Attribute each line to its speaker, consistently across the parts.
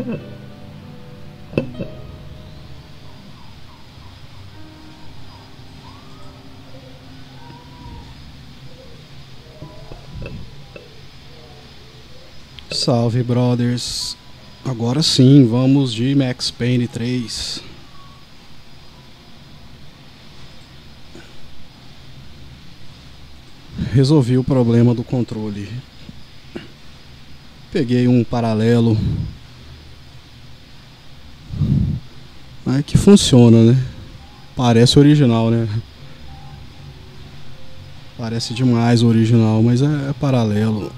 Speaker 1: Salve, brothers. Agora sim, vamos de Max Payne 3. Resolvi o problema do controle. Peguei um paralelo. Mas que funciona, né? Parece original, né? Parece demais o original, mas é paralelo.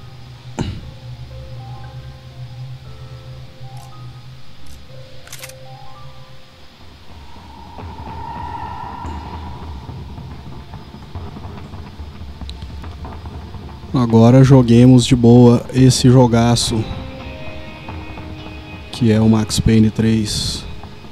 Speaker 1: Agora joguemos de boa esse jogaço que é o Max Payne 3.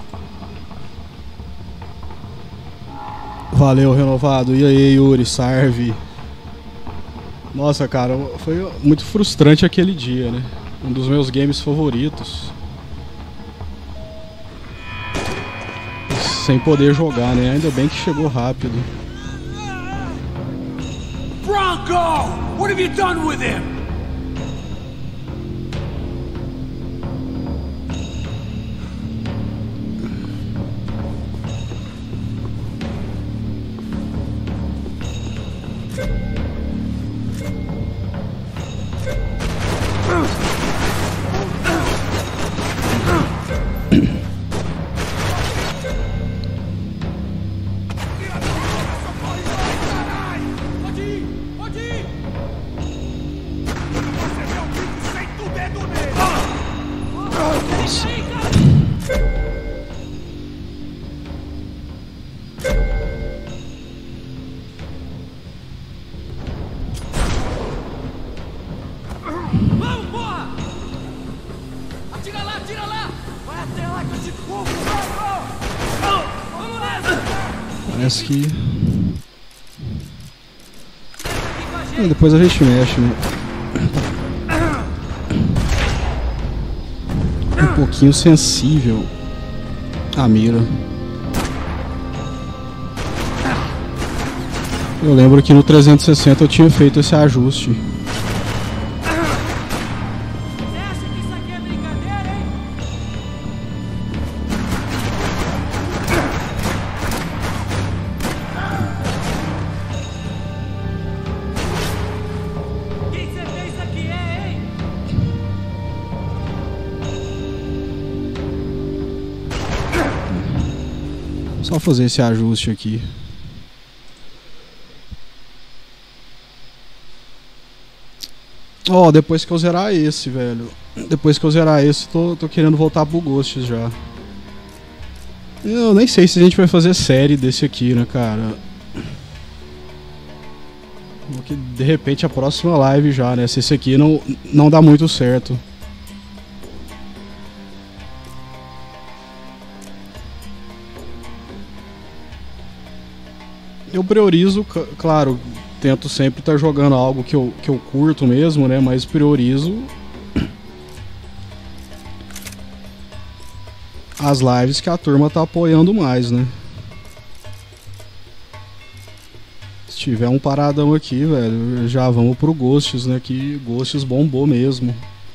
Speaker 1: Valeu, renovado. E aí, Yuri, Sarve? Nossa, cara, foi muito frustrante aquele dia, né? Um dos meus games favoritos. Sem poder jogar, né? Ainda bem que chegou rápido.
Speaker 2: Bronco! What have you done with him?
Speaker 1: Parece que... depois a gente mexe, né? Um pouquinho sensível a mira. Eu lembro que no 360 eu tinha feito esse ajuste. Só fazer esse ajuste aqui. Ó, depois que eu zerar esse, velho. Depois que eu zerar esse, tô querendo voltar pro Ghosts já. Eu nem sei se a gente vai fazer série desse aqui, né, cara. Porque de repente a próxima live já, né? Se esse aqui não dá muito certo. Eu priorizo, claro, tento sempre estar jogando algo que eu curto mesmo, né? Mas priorizo as lives que a turma tá apoiando mais, né? Se tiver um paradão aqui, velho, já vamos pro Ghosts, né? Que Ghosts bombou mesmo.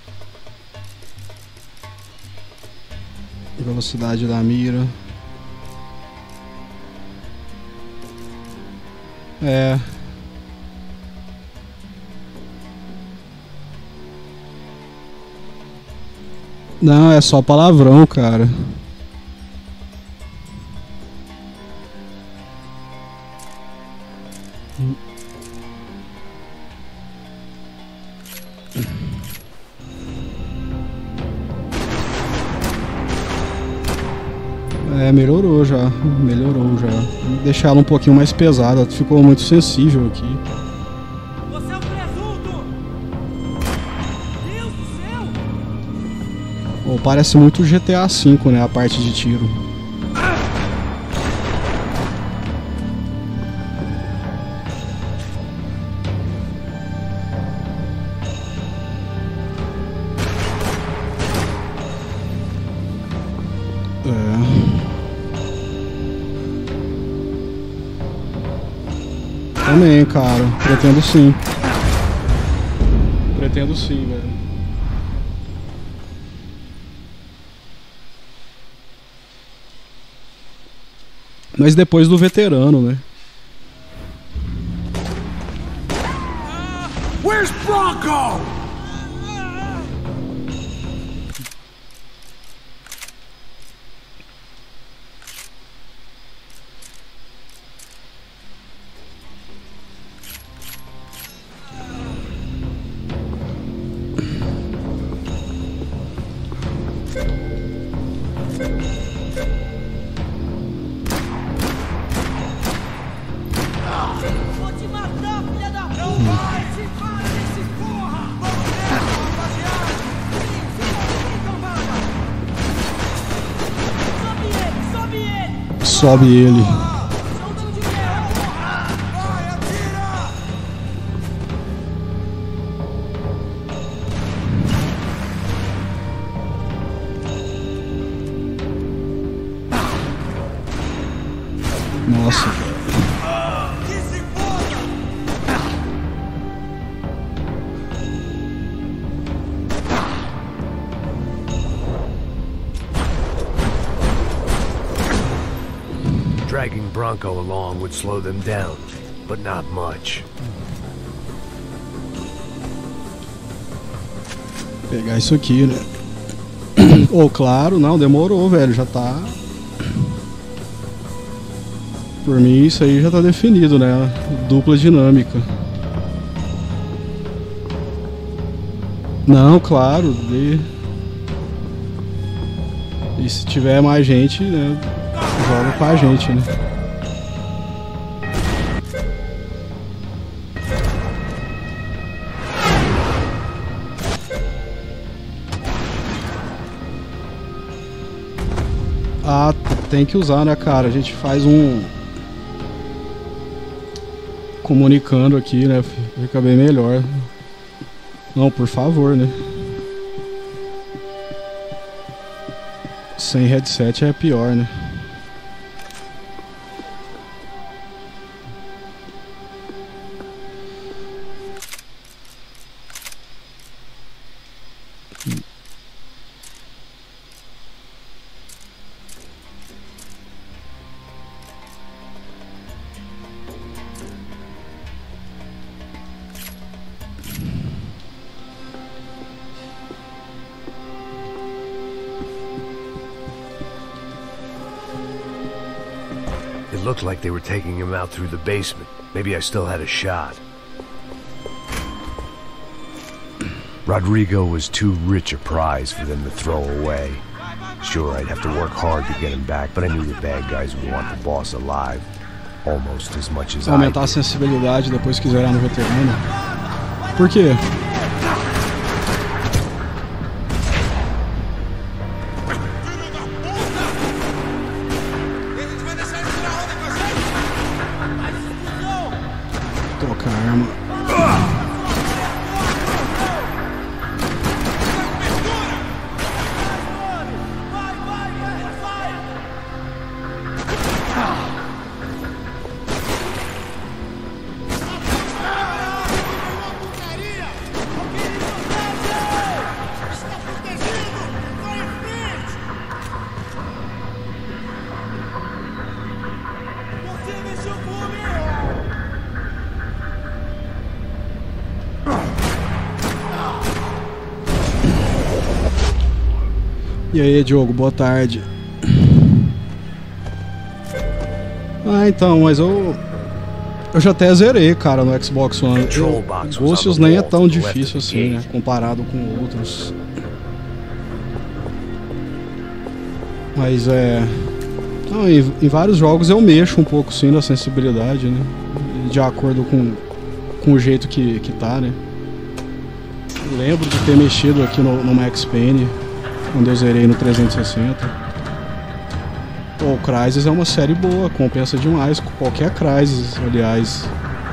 Speaker 1: Velocidade da mira. É. Não, é só palavrão, cara. É, melhorou já. Melhorou já. Deixar ela um pouquinho mais pesada. Ficou muito sensível aqui.
Speaker 2: Você é um presunto! Deus do céu!
Speaker 1: Oh, parece muito GTA V, né? A parte de tiro. Também, cara. Pretendo sim. Pretendo sim, velho. Mas depois do veterano, né?
Speaker 2: Where's Bronco?
Speaker 3: Vou te matar, filha da puta! Não vai! Se para desse porra! Vamos nessa, rapaziada! Sobe ele!
Speaker 1: Sobe ele.
Speaker 3: Soldado de guerra, porra! Vai, atira!
Speaker 1: Nossa, velho.
Speaker 3: Que se foda!
Speaker 4: Dragging Bronco along would slow them down, but not much.
Speaker 1: Pegar isso aqui, né? Oh, claro, não, demorou, velho. Já tá. Por mim, isso aí já tá definido, né? Dupla dinâmica. Não, claro. E se tiver mais gente, né? Joga com a gente, né? Ah, tem que usar, né, cara? A gente faz um... comunicando aqui, né? Fica bem melhor. Não, por favor, né? Sem headset é pior, né?
Speaker 4: It looked like they were taking him out through the basement. Maybe I still had a shot. Rodrigo was too rich a prize for them to throw away. Sure, I'd have to work hard to get him back, but I knew the bad guys would want the boss alive. Almost as much as I
Speaker 1: Aumentar a
Speaker 4: did.
Speaker 1: sensibilidade depois que zerar no veterano. Por quê? Trocar a arma. E aí, Diogo, boa tarde. Ah, então, mas eu já até zerei, cara, no Xbox One. Ghosts nem é tão difícil assim, né, comparado com outros. Mas não, em vários jogos eu mexo um pouco sim na sensibilidade, né? De acordo com o jeito que tá, né? Eu lembro de ter mexido aqui no Max Payne quando eu zerei no 360. O Crysis é uma série boa, compensa demais com qualquer Crysis, aliás.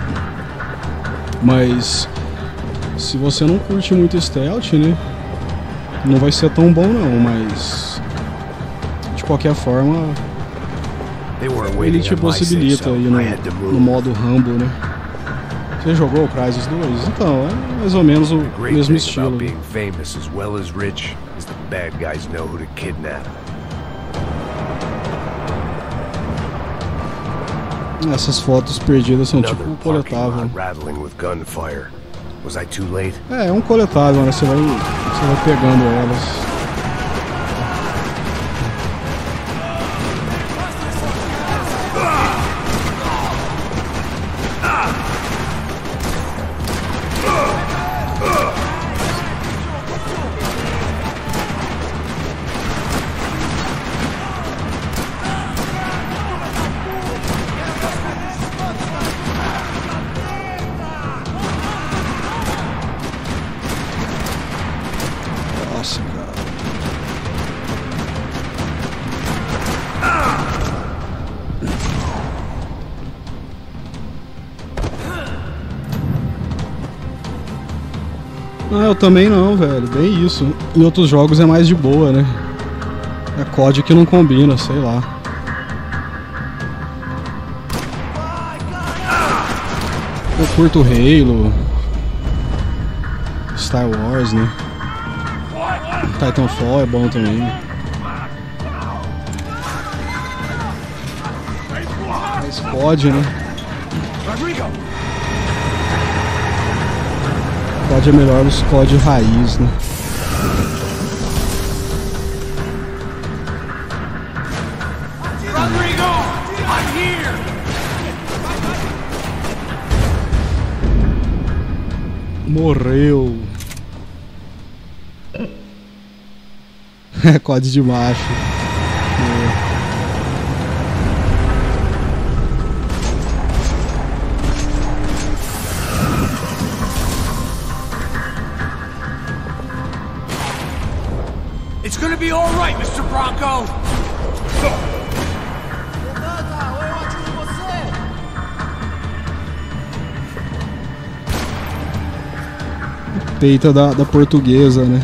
Speaker 1: Mas se você não curte muito stealth, né, não vai ser tão bom não, mas de qualquer forma, ele te possibilita ir no modo Rambo, né? Você jogou o Crysis 2? Então, é mais ou menos o mesmo estilo. Essas fotos perdidas são tipo um coletável. É um coletável, né? Você vai pegando elas. Nossa, cara. Ah, eu também não, velho. Bem isso. Em outros jogos é mais de boa, né? É COD que não combina, sei lá. Eu curto Halo, Star Wars, né? Titanfall é bom também. Mas COD, né? COD é melhor os COD raiz, né?
Speaker 2: Rodrigo, I'm here.
Speaker 1: Morreu. É COD de macho.
Speaker 2: It's gonna be all right, Mr. Bronco.
Speaker 1: Peita da portuguesa, né?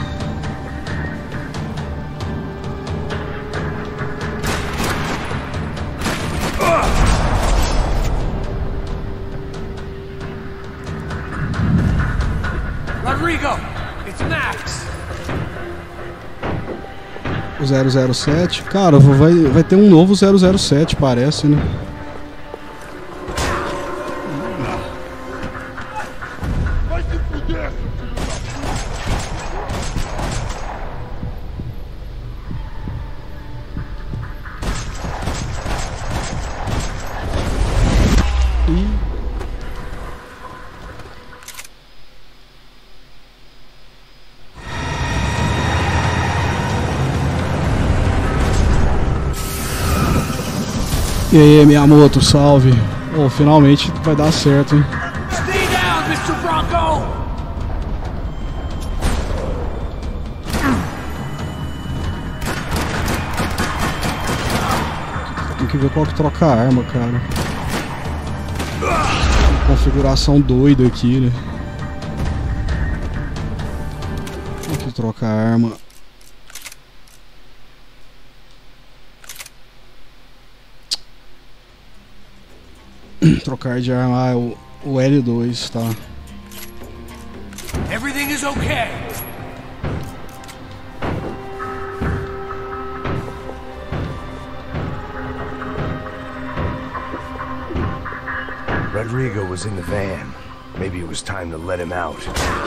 Speaker 2: Rodrigo, it's Max.
Speaker 1: O 007, cara, vai ter um novo 007, parece, né?
Speaker 5: Vai se fuder,
Speaker 1: E aí, Miyamoto, salve. Oh, finalmente vai dar certo, hein?
Speaker 2: Stay down, Mr. Bronco.
Speaker 1: Tem que ver qual que troca a arma, cara. Configuração doida aqui, né? Qual que troca a arma? Trocar de arma, é o L2, tá?
Speaker 2: Everything is okay.
Speaker 4: Rodrigo was in the van. Maybe it was time to let him out.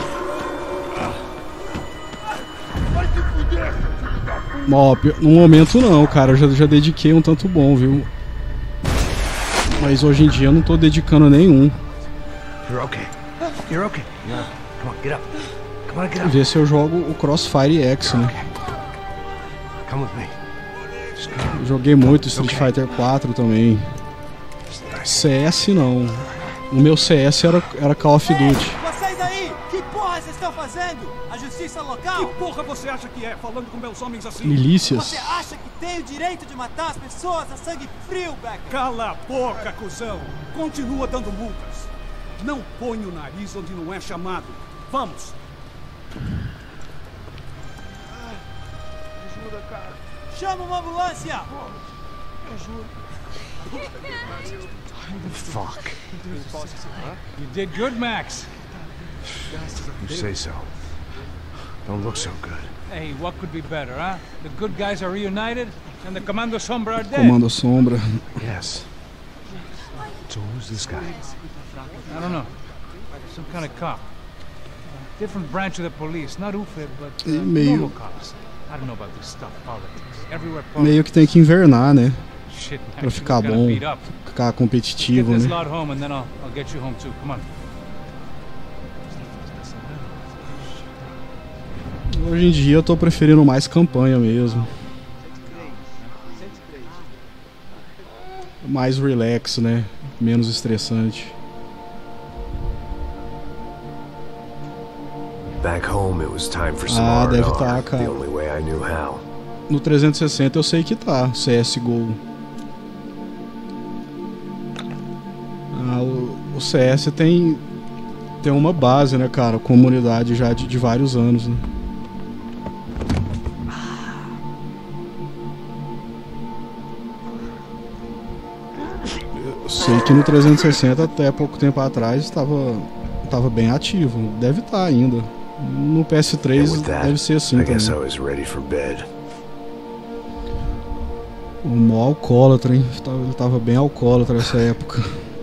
Speaker 5: vai se fuder,
Speaker 1: Ó, no momento não, cara. Eu já dediquei um tanto bom, viu? Mas hoje em dia eu não tô dedicando nenhum.
Speaker 4: You're okay. You're okay. Yeah. Come on, get up. Come on, get up.
Speaker 1: Ver se eu jogo o Crossfire X, né?
Speaker 4: Come with me.
Speaker 1: Eu joguei muito Street Fighter 4 também. CS não. O meu CS era Call of Duty.
Speaker 3: Vocês aí, que porra vocês estão fazendo? A justiça local?
Speaker 6: Que porra você acha que é, falando com meus homens assim?
Speaker 1: Milícias.
Speaker 3: Você acha que tem o direito de matar as pessoas a sangue frio, Becker?
Speaker 6: Cala a boca, cuzão! Continua dando multas. Não põe o nariz onde não é chamado. Vamos!
Speaker 5: ajuda, cara.
Speaker 3: Chama uma ambulância!
Speaker 4: Fuck.
Speaker 6: You did good, Max.
Speaker 4: You say so. Don't look so good.
Speaker 6: Hey, what could be better, huh? The good guys are reunited, and the Commando Sombra are dead.
Speaker 1: Comando Sombra.
Speaker 4: Yes. So who's this guy?
Speaker 6: I don't know. Some kind of cop. Different branch of the police. Not UFE, but normal cops. I don't know about this stuff, politics. Everywhere politics.
Speaker 1: Meio que tem que invernar, né?
Speaker 6: Shit, Max,
Speaker 1: Pra ficar
Speaker 6: we're gonna
Speaker 1: bom,
Speaker 6: beat up.
Speaker 1: ficar
Speaker 6: Get
Speaker 1: competitivo,
Speaker 6: this
Speaker 1: né?
Speaker 6: lot home, and then I'll get you home too. Come on.
Speaker 1: Hoje em dia eu tô preferindo mais campanha mesmo. Mais relax, né? Menos estressante.
Speaker 4: Back home, it was time for some
Speaker 1: deve
Speaker 4: R&R,
Speaker 1: tá, cara.
Speaker 4: the only way I knew how.
Speaker 1: No 360 eu sei que tá, CSGO. O CS tem uma base, né, cara? Comunidade já de vários anos, né? Eu sei que no 360 até pouco tempo atrás estava bem ativo. Deve estar ainda. No
Speaker 4: And
Speaker 1: PS3
Speaker 4: with that,
Speaker 1: deve ser assim
Speaker 4: I guess I
Speaker 1: também.
Speaker 4: was ready for bed.
Speaker 1: O mó alcoólatra, hein? Ele tava bem alcoólatra nessa época.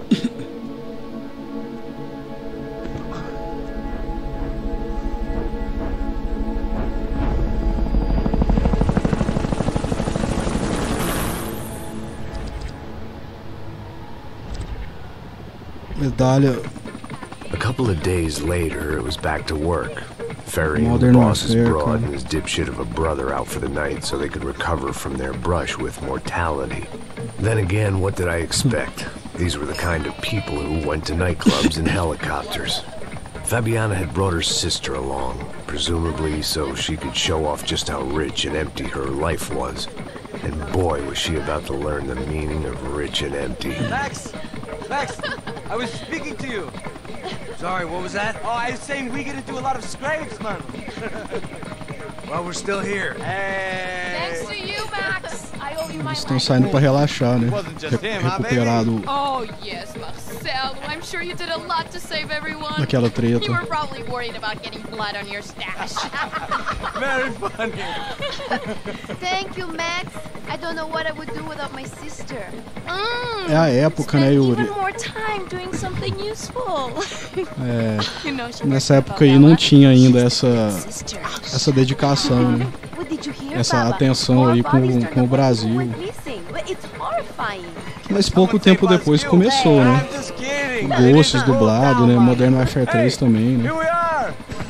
Speaker 1: Medalha.
Speaker 4: A couple of days later, it was back to work. Ferrying
Speaker 1: Modern
Speaker 4: the boss's
Speaker 1: Warfare,
Speaker 4: broad
Speaker 1: cara.
Speaker 4: and his dipshit of a brother out for the night so they could recover from their brush with mortality. Then again, what did I expect? These were the kind of people who went to nightclubs in helicopters. Fabiana had brought her sister along, presumably so she could show off just how rich and empty her life was. And boy, was she about to learn the meaning of rich and empty.
Speaker 3: Max! Max! I was speaking to you!
Speaker 2: Sorry, what was that?
Speaker 3: Oh, I was saying we get to do a lot of scrapes, man!
Speaker 2: Well, we're still here.
Speaker 3: Hey!
Speaker 7: Thanks to you, Max. I owe you my
Speaker 1: Estão
Speaker 7: life.
Speaker 1: saindo pra relaxar, né?
Speaker 3: Wasn't just him, huh,
Speaker 1: Recuperado
Speaker 7: Oh, yes, Marcelo. I'm sure you did a lot to save everyone.
Speaker 1: daquela
Speaker 7: You
Speaker 1: treta.
Speaker 7: were probably worried about getting blood on your stash.
Speaker 3: Very funny!
Speaker 8: Thank you, Max. I don't know what I would do without my sister.
Speaker 1: É a época, né, Yuri?
Speaker 7: Even more time doing something useful.
Speaker 1: É,
Speaker 7: You know, she
Speaker 1: nessa
Speaker 7: works
Speaker 1: época
Speaker 7: for
Speaker 1: aí não
Speaker 7: Bella.
Speaker 1: tinha ainda
Speaker 7: She's
Speaker 1: essa
Speaker 7: sister.
Speaker 1: essa dedicação, né?
Speaker 8: What did you hear,
Speaker 1: Essa
Speaker 8: Baba?
Speaker 1: atenção
Speaker 8: More
Speaker 1: aí
Speaker 8: bodies
Speaker 1: com
Speaker 8: turned
Speaker 1: o
Speaker 8: up
Speaker 1: Brasil.
Speaker 8: went missing. It's horrifying.
Speaker 1: Mas pouco tempo depois começou, né?
Speaker 3: I'm just kidding!
Speaker 1: Ghosts dublado, né? Modern Warfare 3 também, né?
Speaker 3: Here we are!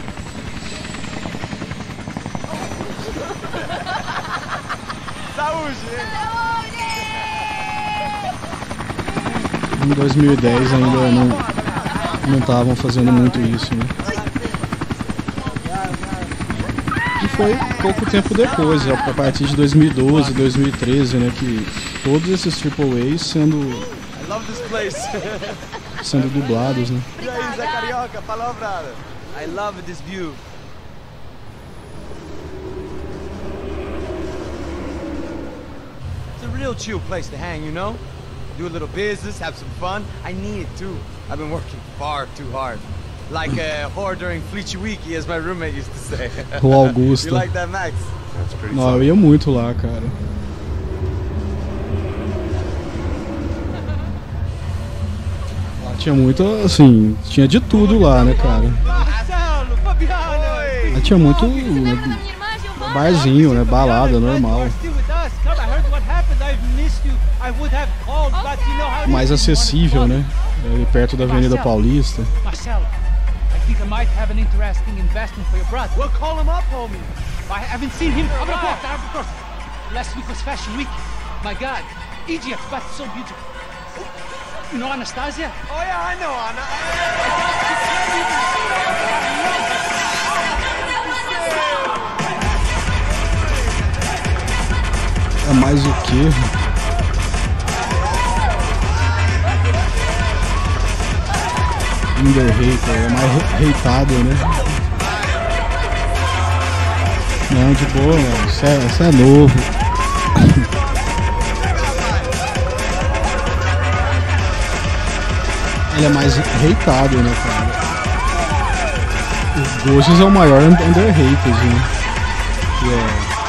Speaker 3: Saúde!
Speaker 1: Em 2010 ainda não estavam fazendo muito isso, né? E foi pouco tempo depois, a partir de 2012, 2013, né? Que todos esses AAAs sendo
Speaker 3: I love this place!
Speaker 1: dublados, né?
Speaker 3: E aí, Zé Carioca, falou, brother? I love this view. It's a real chill place to hang, you know? Do a little business, have some fun. I need it too. I've been working far too hard. Like a whore during Fleechy Weeky, as my roommate used to say.
Speaker 1: Rua Augusta.
Speaker 3: You like that, Max?
Speaker 4: That's pretty
Speaker 1: Não, eu
Speaker 4: funny.
Speaker 1: ia muito lá, cara. Lá tinha muito, assim, tinha de tudo lá, né, cara?
Speaker 3: Marcelo, Fabiano!
Speaker 1: Lá tinha muito barzinho, né, balada normal. Mais acessível, né? Ali perto da Avenida Paulista.
Speaker 6: Marcelo, I think I might have an interesting investment for your brother.
Speaker 3: We'll call him up, homie.
Speaker 6: I haven't seen him. Abre a porta, abre a porta. Last week was Fashion Week. My God, Egypt, but so beautiful. You know Anastasia?
Speaker 3: Oh yeah, I know, Anna.
Speaker 1: É mais o quê? Underhater, é mais hateado, né? Não, de boa, mano. Isso é novo. Ele é mais hateado, né, cara? O Ghosts é o maior underrated, né? Que é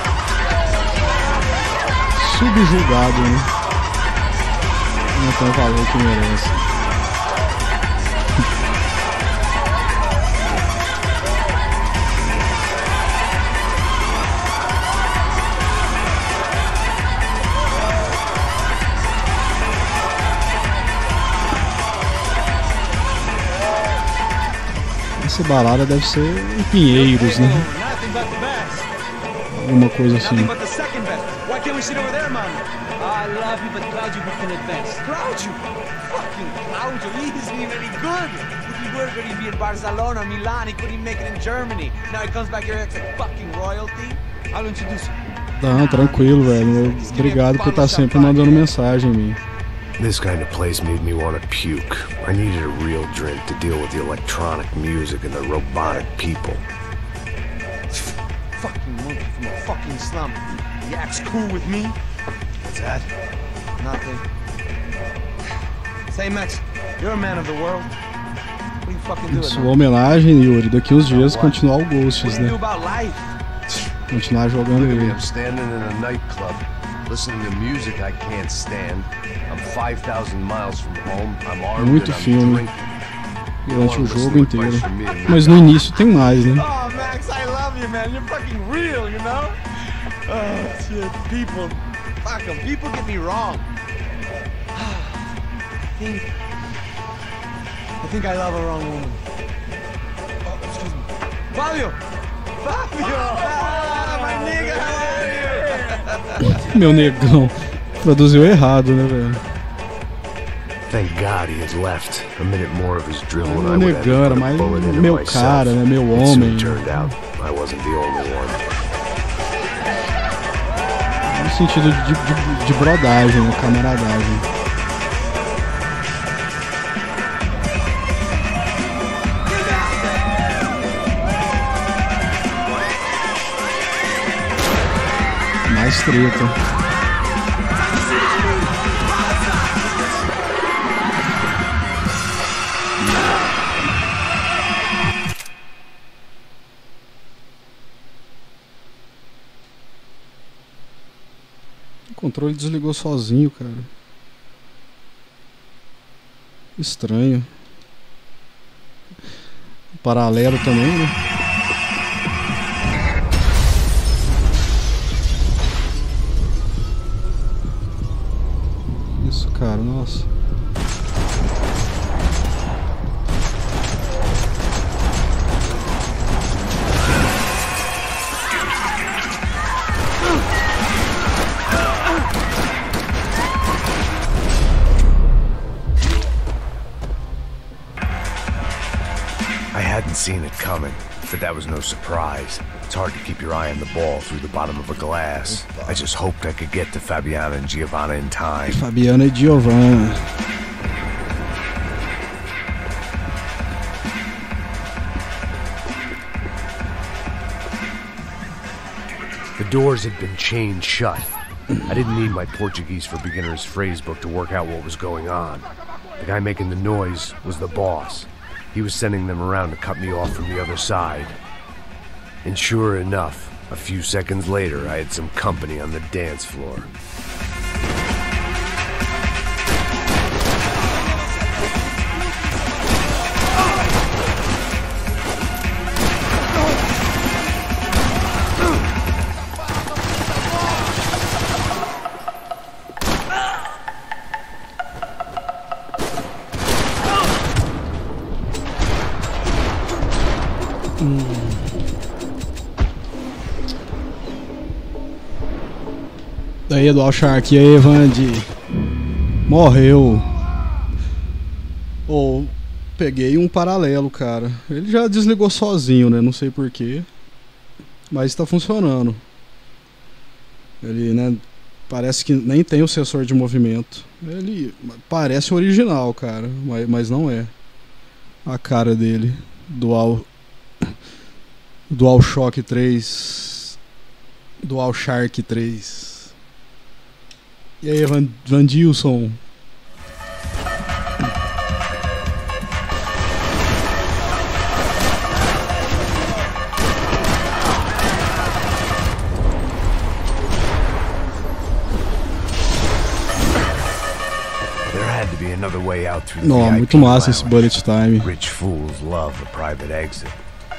Speaker 1: subjugado, né? Não tem o valor que merece. Essa balada deve ser em Pinheiros, né? Alguma coisa assim. Não, tranquilo, velho. Obrigado por estar sempre mandando mensagem em mim.
Speaker 4: This kind of place made me want to puke. I needed a real drink to deal with the electronic music and the robotic people.
Speaker 3: Fucking monkey from a fucking slum. The act's cool with me? What's that? Nothing. Say, Max, you're a man of the world. What are you fucking doing?
Speaker 1: Sua homenagem, Yuri, daqui uns dias continuar o Ghosts, né? Continuar jogando ele.
Speaker 4: I'm standing in a nightclub, listening to music I can't stand. I'm 5,000 miles from home. I'm armed
Speaker 1: muito
Speaker 4: and I'm
Speaker 1: filme
Speaker 4: drinking.
Speaker 1: durante o jogo inteiro. Mas no início tem mais, né?
Speaker 3: Oh, Max, I love you, man. You're fucking real, you know? Oh, shit. People. Fuck them. People get me wrong. I think I love a wrong woman. Oh, excuse me. Fabio! Fabio! Ah, my nigga, how are you?
Speaker 1: Meu negão. Produziu errado, né, velho?
Speaker 4: Thank God he has left. A minute more of his drill and I
Speaker 1: Meu
Speaker 4: would have
Speaker 1: negão,
Speaker 4: put a
Speaker 1: mas
Speaker 4: bullet into
Speaker 1: meu
Speaker 4: myself.
Speaker 1: cara, né, meu
Speaker 4: It
Speaker 1: homem.
Speaker 4: soon turned out I wasn't the only one.
Speaker 1: No sentido de brodagem, né, camaradagem. Mais treta. O controle desligou sozinho, cara. Estranho. Paralelo também, né? Isso, cara, nossa.
Speaker 4: I hadn't seen it coming, but that was no surprise. It's hard to keep your eye on the ball through the bottom of a glass. I just hoped I could get to Fabiana and Giovanna in time.
Speaker 1: Fabiana e Giovanna.
Speaker 4: The doors had been chained shut. I didn't need my Portuguese for Beginners phrase book to work out what was going on. The guy making the noise was the boss. He was sending them around to cut me off from the other side. And sure enough, a few seconds later, I had some company on the dance floor.
Speaker 1: Daí, Dual Shark, e aí, Vandi? Morreu. Ou peguei um paralelo, cara. Ele já desligou sozinho, né? Não sei porquê. Mas tá funcionando. Ele, né? Parece que nem tem o sensor de movimento. Ele parece original, cara. Mas não é. A cara dele. DualShock 3. DualShark 3. E aí, Van Dilson? Não, muito massa esse bullet time.
Speaker 4: Rich fools love a private exit.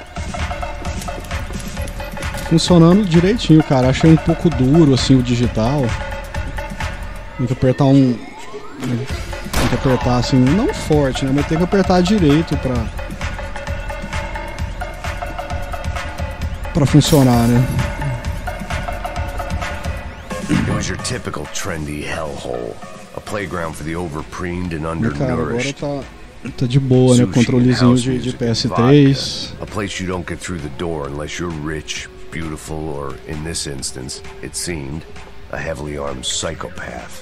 Speaker 1: Funcionando direitinho, cara. Achei um pouco duro assim o digital. Tem que apertar tem que apertar assim, não forte, né? Mas tem que apertar direito pra funcionar, né?
Speaker 4: It was your typical trendy hellhole. A playground for the overpreened and undernourished.
Speaker 1: Cara, agora tá de boa, né? Controlezinho de PS3.
Speaker 4: A place you don't get through the door unless you're rich, beautiful, or in this instance, it seemed, a heavily armed psychopath.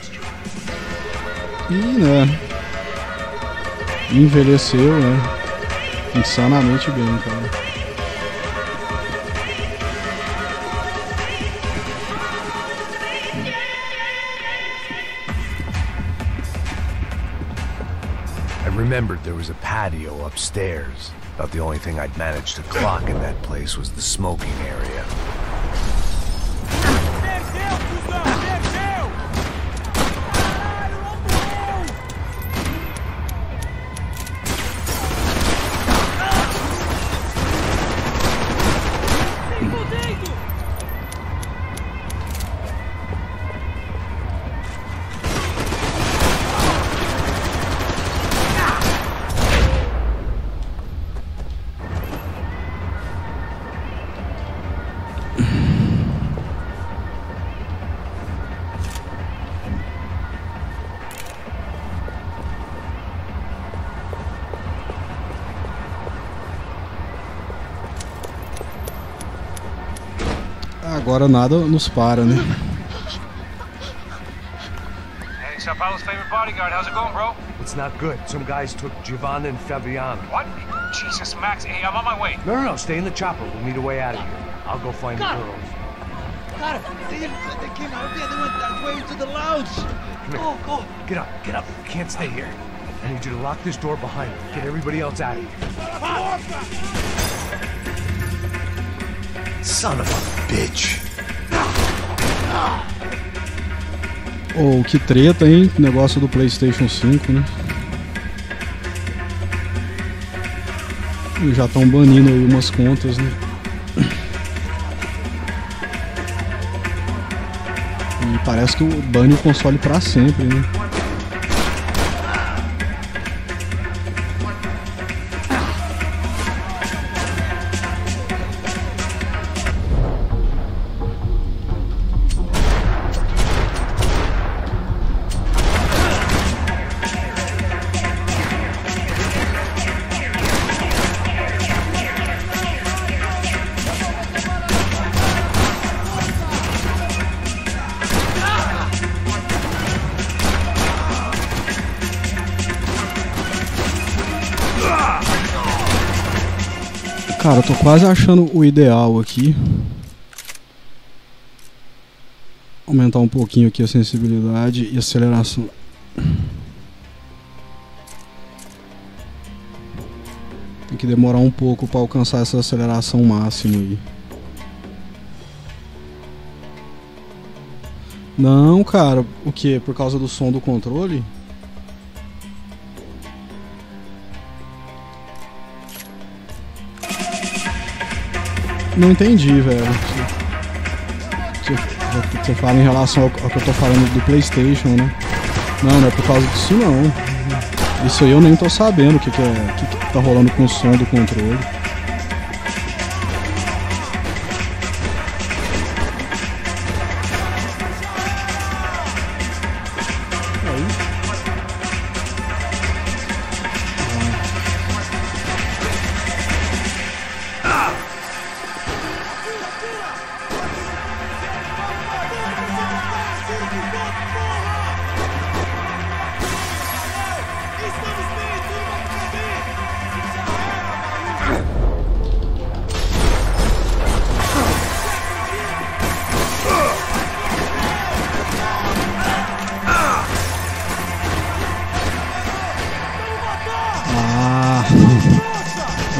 Speaker 1: E, né? Envelheceu, né? Insanamente bem, cara.
Speaker 4: I remembered there was a patio upstairs. About the only thing I'd managed to clock in that place was the smoking area.
Speaker 1: Agora nada nos para, né?
Speaker 9: Hey, Sao Paulo's favorite bodyguard. How's it going, bro?
Speaker 3: It's not good. Some guys took Giovanna and Fabiano.
Speaker 9: What? Jesus, Max. Hey, I'm on my way.
Speaker 3: No. Stay in the chopper. We'll meet a way out of here. I'll go find the girls.
Speaker 2: God, they came out of there. They went that way into the lounge.
Speaker 3: Go. Get up. You can't stay here. I need you to lock this door behind you. Get everybody else out of here. Son of a bitch.
Speaker 1: Oh, que treta, hein? Negócio do PlayStation 5, né? E já estão banindo aí umas contas, né? E parece que bane o console pra sempre, né? Cara, eu tô quase achando o ideal aqui. Aumentar um pouquinho aqui a sensibilidade e aceleração. Tem que demorar um pouco para alcançar essa aceleração máxima aí. Não, cara, o que? Por causa do som do controle? Não entendi, velho. Você fala em relação ao que eu tô falando do PlayStation, né? Não é por causa disso não. Isso aí eu nem tô sabendo o que tá rolando com o som do controle.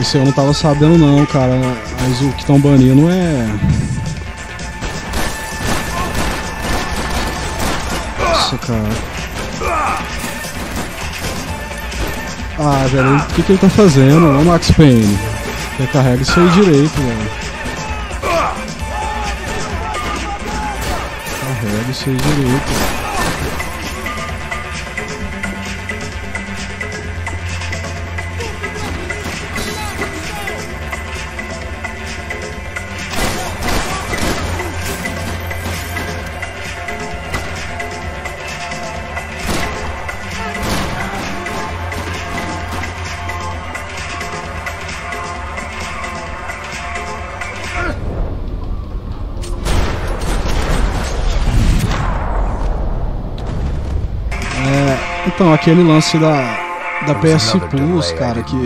Speaker 1: Isso eu não tava sabendo não, cara. Mas o que estão banindo é... Nossa, cara. Ah, velho, o que ele tá fazendo? Ô, Max Payne. Recarrega isso aí direito, velho. Carrega isso aí direito. Então, aquele lance da PS Plus, cara, que...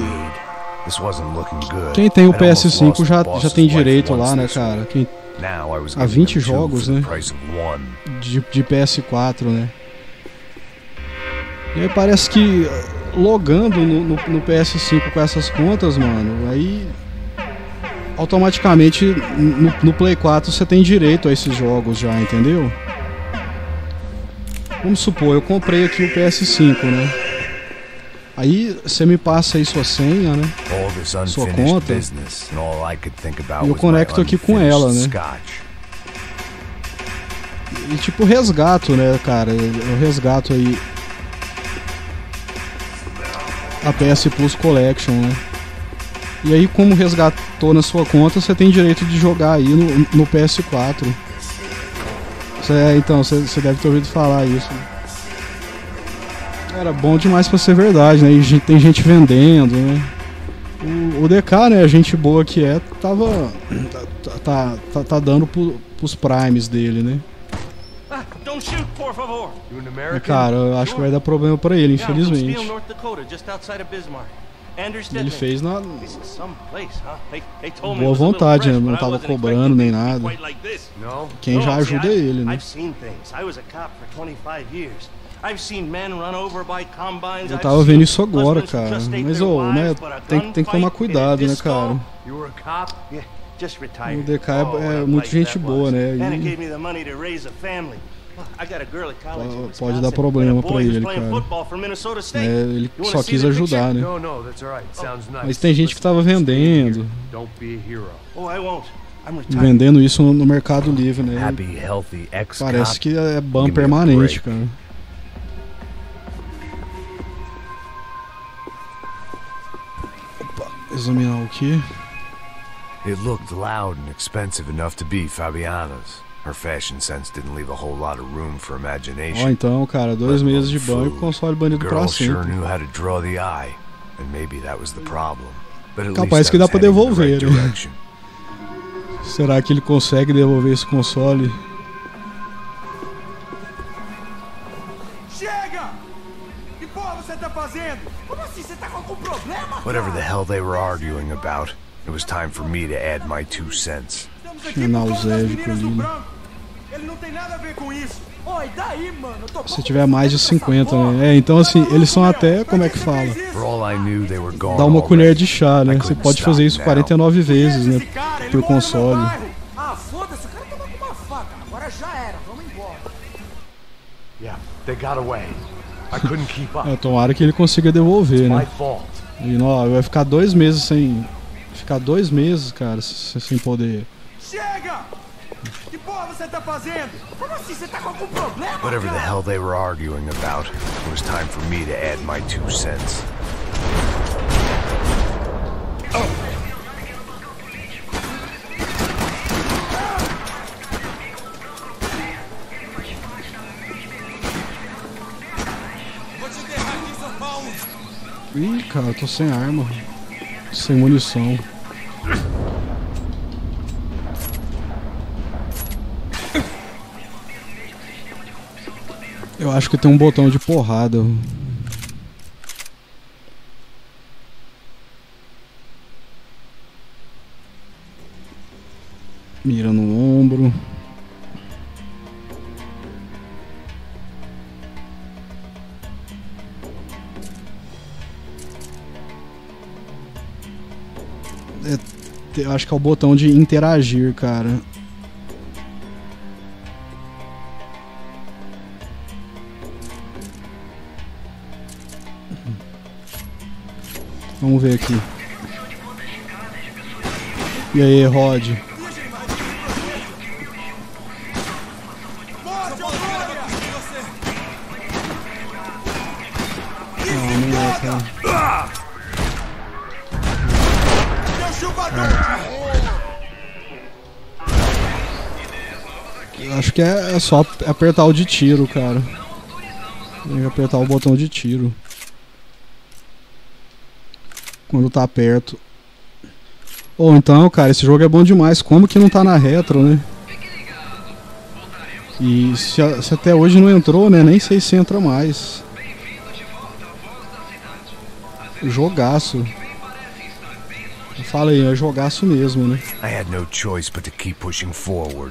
Speaker 1: Quem tem o PS5 já tem direito lá, né, cara? Há 20 jogos, né? De PS4, né? E aí parece que logando no PS5 com essas contas, mano, aí... Automaticamente no Play 4 você tem direito a esses jogos já, entendeu? Vamos supor, eu comprei aqui o PS5, né? Aí você me passa aí sua senha, né? Sua conta. E eu conecto aqui com ela, né? E tipo resgato, né, cara? Eu resgato aí a PS Plus Collection, né? E aí como resgatou na sua conta, você tem direito de jogar aí no PS4. Então, você deve ter ouvido falar isso. Era bom demais pra ser verdade, né? E tem gente vendendo, né? O DK, né? A gente boa que é, tá dando pros primes dele, né? Cara, eu acho que vai dar problema pra ele, infelizmente. Ele fez na boa vontade, né? Não tava cobrando nem nada. Quem já ajuda é ele, né? Eu tava vendo isso agora, cara. Mas, né? Tem que tomar cuidado, né, cara? O DK é muito gente boa, né? Pode dar problema pra ele, cara. Ele só quis ajudar, né? Mas tem gente que tava vendendo. Vendendo isso no Mercado Livre, né? Parece que é ban permanente, cara. Opa, examinar o que?
Speaker 4: It looked loud and expensive enough to be Fabiana's. Her fashion sense didn't leave a whole lot of room for imagination.
Speaker 1: Então, cara, 2 meses de banho e console banido pra sempre. Capaz que dá pra devolver, né? Será que ele consegue devolver esse console?
Speaker 5: Chega! Que porra você tá fazendo? Como assim? Você tá com algum problema?
Speaker 4: Whatever the hell they were arguing about, it was time for me to add my 2 cents.
Speaker 1: Tinha nausésco ali.
Speaker 5: Ele não tem nada a ver com isso. Oi, daí, mano?
Speaker 1: Se tiver mais de 50, né? Então assim, eles são até, como é que fala? Dá uma colher de chá, né? Você pode fazer isso 49 vezes, né? Por console.
Speaker 5: Ah, foda-se, o cara tava com uma faca. Agora já era, vamos embora.
Speaker 1: Tomara que ele consiga devolver, né? E não, vai ficar 2 meses sem... Ficar 2 meses, cara, sem poder...
Speaker 5: Chega! Que porra você tá fazendo? Como assim? Você tá com algum problema?
Speaker 4: Whatever the hell they were arguing about, it was time for me to add my 2 cents.
Speaker 1: Ih, cara, eu tô sem arma. Sem munição. Eu acho que tem um botão de porrada. Mira no ombro. Eu acho que é o botão de interagir, cara. Vamos ver aqui. E aí, Rod? Não é, cara. Acho que é só apertar o de tiro, cara. Tem que apertar o botão de tiro quando tá perto. Ou então, cara, esse jogo é bom demais. Como que não tá na retro, né? E se até hoje não entrou, né? Nem sei se entra mais. Jogaço. Eu falei, é jogaço mesmo, né?
Speaker 4: I had no choice but to keep pushing forward.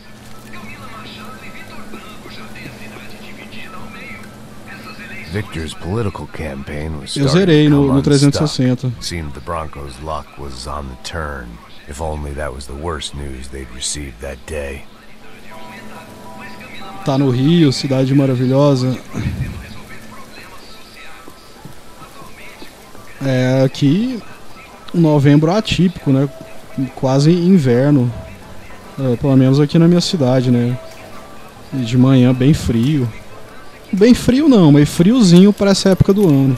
Speaker 4: Victor's political campaign was
Speaker 1: Eu zerei no 360.
Speaker 4: Seemed the Broncos' luck was on the turn. If only that was the worst news they'd received that day.
Speaker 1: Tá no Rio, cidade maravilhosa. É, aqui novembro atípico, né? Quase inverno. Pelo menos aqui na minha cidade, né? E de manhã bem frio. Bem frio não, mas friozinho para essa época do ano.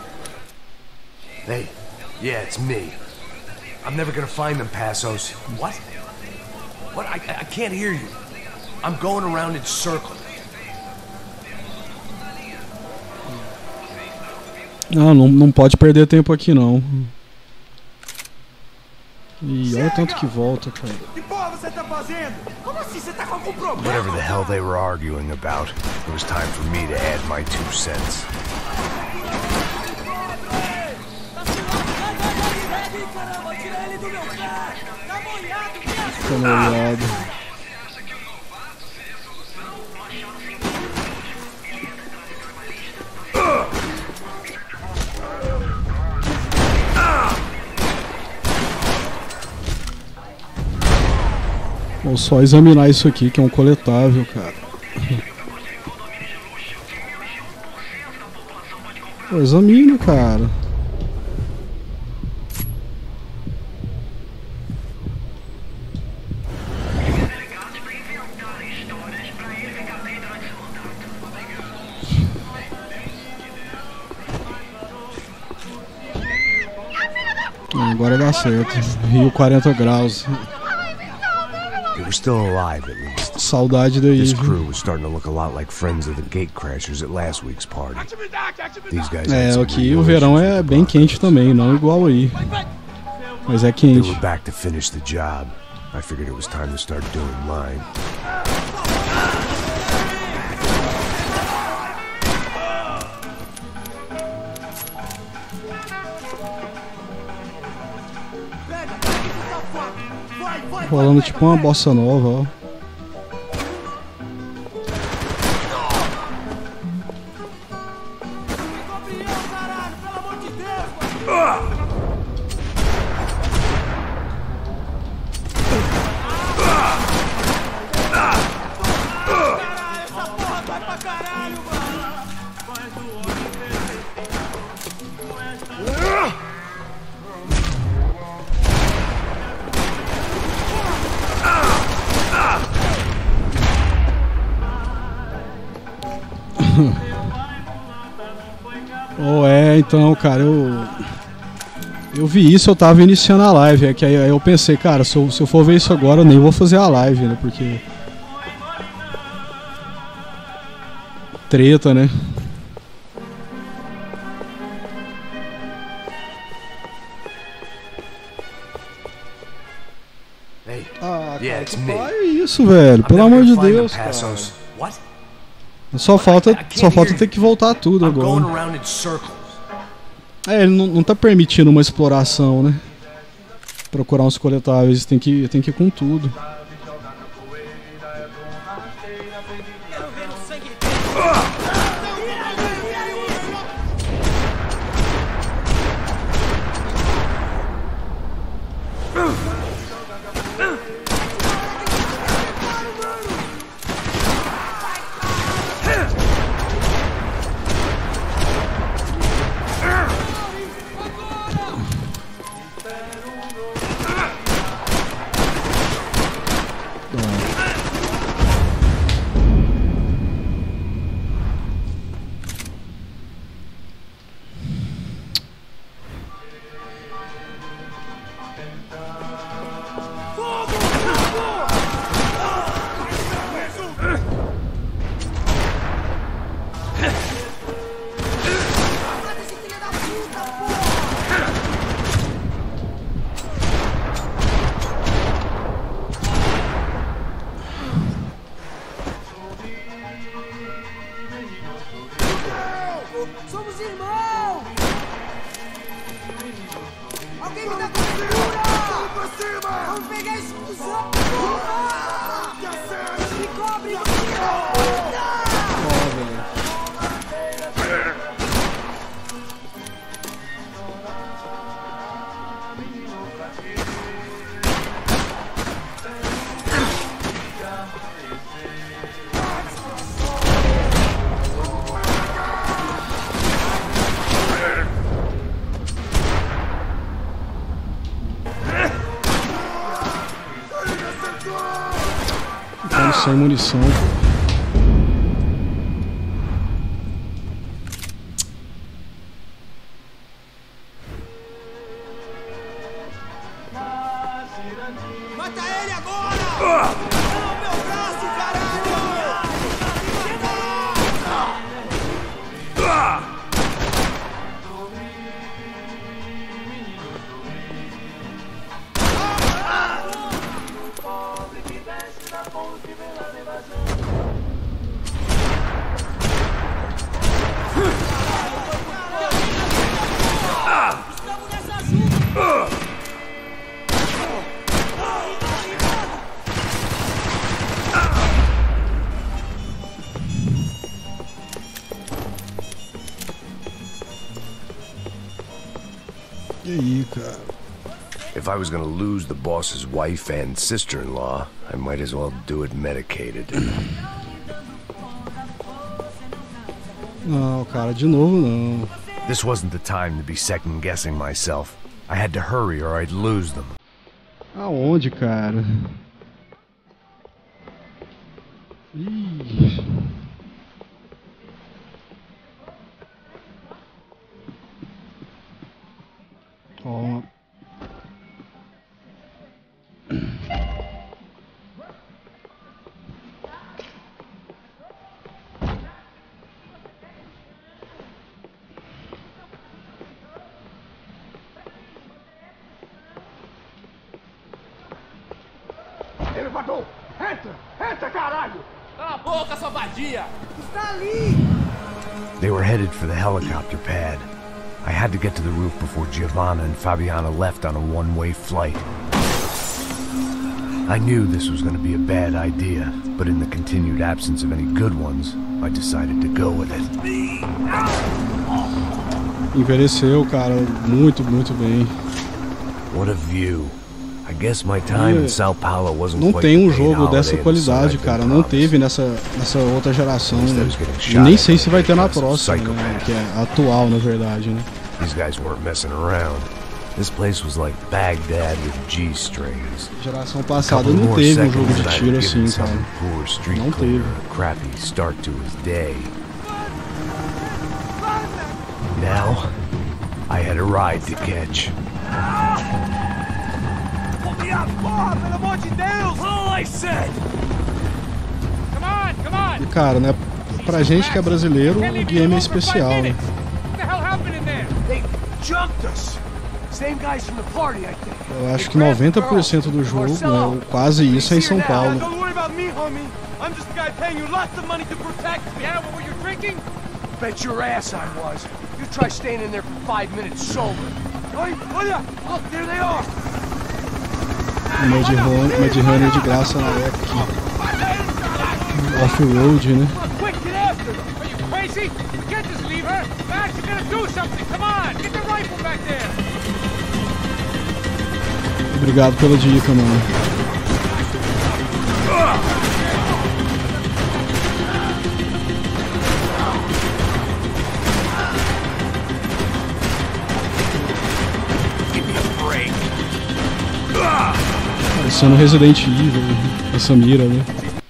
Speaker 4: Hey, yeah, it's me. I'm never gonna find them, Passos. What? What? I can't hear you. I'm going around in circles.
Speaker 1: Não pode perder tempo aqui não. E olha o tanto que volta, cara.
Speaker 5: Que porra você tá fazendo? Como assim? Você tá com algum problema?
Speaker 4: Whatever the hell they were arguing about, it was time for me to add my 2 cents.
Speaker 1: Tá molhado. Vou só examinar isso aqui, que é um coletável, cara. Pô, examina, cara. Agora dá certo. Rio 40 graus.
Speaker 4: They were still alive, at least.
Speaker 1: Saudade daí.
Speaker 4: This crew was starting to look a lot like friends of the Gatecrashers at last week's party. These guys had some
Speaker 1: aqui o verão é bem quente também, não igual aí. Mas é quente.
Speaker 4: They were back to finish the job. I figured it was time to start doing mine.
Speaker 1: Rolando tipo uma bossa nova, ó. Então, cara, eu vi isso, eu tava iniciando a live, que aí eu pensei, cara, se eu for ver isso agora, eu nem vou fazer a live, né, porque... Treta, né? Cara, é isso, velho, pelo amor de Deus, cara. Só falta ter que voltar tudo agora. Ele não tá permitindo uma exploração, né? Procurar uns coletáveis, tem que ir com tudo.
Speaker 5: Somos irmãos! Alguém me dá cobertura! Vamos pra cima! Vamos pegar esse cuzão! Me cobre!
Speaker 1: Sem munição.
Speaker 5: Mata ele agora! Não, meu braço, caralho!
Speaker 1: E aí, cara?
Speaker 4: If I was gonna lose the boss's wife and sister-in-law, I might as well do it medicated.
Speaker 1: Não, cara, de novo não.
Speaker 4: This wasn't the time to be second-guessing myself. I had to hurry or I'd lose them.
Speaker 1: Aonde, cara? Ih. Ó.
Speaker 5: Elevador! Entra! Entra, caralho!
Speaker 10: Cala a boca, sua vadia!
Speaker 5: Está ali!
Speaker 4: They were headed for the helicopter pad. I had to get to the roof before Giovanna and Fabiana left on a one-way flight. I knew this was going to be a bad idea, but in the continued absence of any good ones, I decided to go with it.
Speaker 1: Envelheceu, cara, muito bem.
Speaker 4: What a view. I guess my time in Sao Paulo wasn't
Speaker 1: não
Speaker 4: quite
Speaker 1: tem um
Speaker 4: the
Speaker 1: jogo
Speaker 4: holiday
Speaker 1: dessa
Speaker 4: the
Speaker 1: qualidade,
Speaker 4: sun I'd
Speaker 1: cara.
Speaker 4: been
Speaker 1: Não
Speaker 4: promised.
Speaker 1: teve nessa outra geração, né?
Speaker 4: shot
Speaker 1: Nem
Speaker 4: at
Speaker 1: sei se vai ter na
Speaker 4: because of
Speaker 1: próxima, né?
Speaker 4: psychopaths.
Speaker 1: Que é atual, na verdade, né?
Speaker 4: These guys weren't messing around. This place was like Baghdad with G-strings.
Speaker 1: Geração passada não teve um jogo de tiro assim, cara. Não teve.
Speaker 4: A crappy start to his day. Now, I had a ride to catch.
Speaker 5: Porra, pelo amor de Deus!
Speaker 10: All I said! Come on, come on!
Speaker 1: E, cara, né? Pra gente que é brasileiro, o game é especial, né?
Speaker 10: What the hell happened in there?
Speaker 5: They jumped us! Same guys from the party, I think.
Speaker 1: Eu acho que 90% do jogo, né, quase isso, é em São Paulo.
Speaker 2: Don't worry about me, homie. I'm just a guy paying you lots of money to protect me.
Speaker 10: Yeah, what were you drinking?
Speaker 5: Bet your ass I was. You try staying in there for 5 minutes sober. Oi, olha! Look, there they are!
Speaker 1: Mediterrâneo de graça na época. Off-road, né?
Speaker 10: Quick, get after them! Are you crazy? You can't just leave her! Max, you gotta do something! Come on! Get the rifle back there!
Speaker 1: Obrigado pela dica, mano. Parecendo Resident Evil, essa mira, né?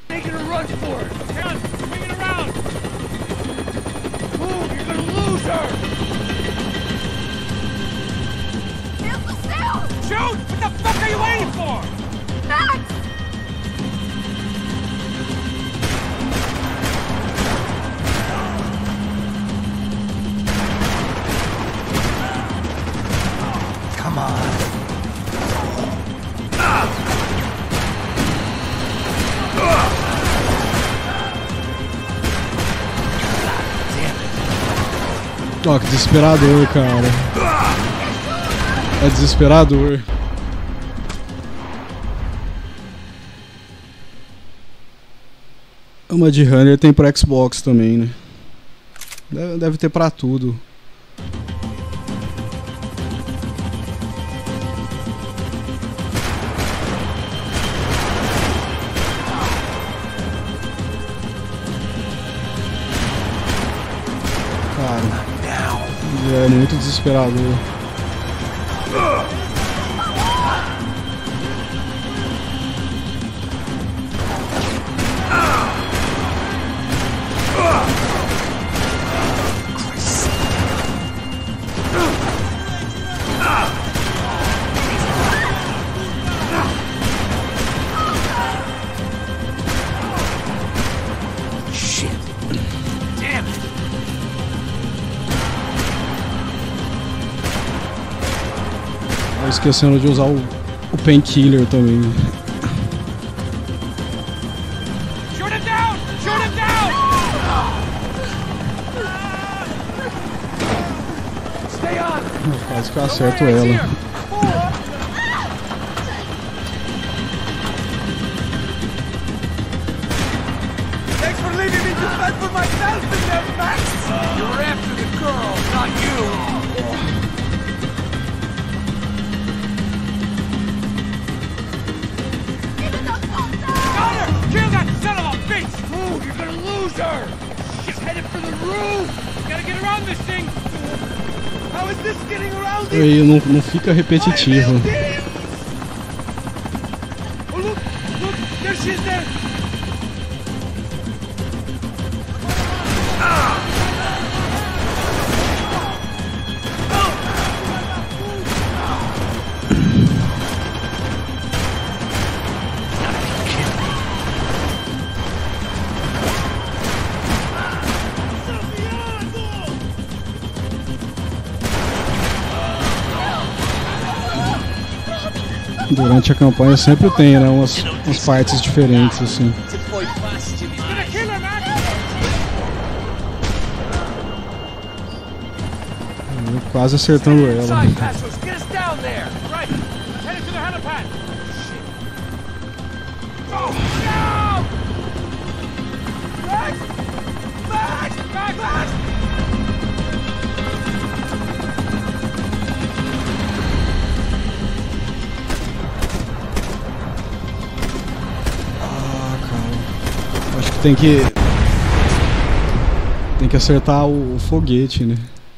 Speaker 1: Ó, que desesperador, cara. É desesperador. Uma de Runner tem pra Xbox também, né? Deve ter pra tudo. É muito desesperador. Esquecendo de usar o painkiller também. Quase que eu acerto ela.
Speaker 5: Thanks for leaving me to fend for myself in there, Max! You were after the girl, not you!
Speaker 1: E não fica repetitivo. Durante a campanha sempre tem, né, umas partes diferentes assim. Quase acertando ela. Tem que acertar o foguete, né?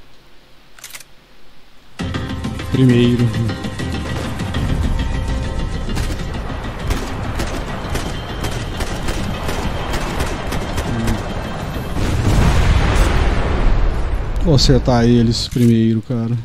Speaker 1: Primeiro. Vou acertar eles primeiro, cara.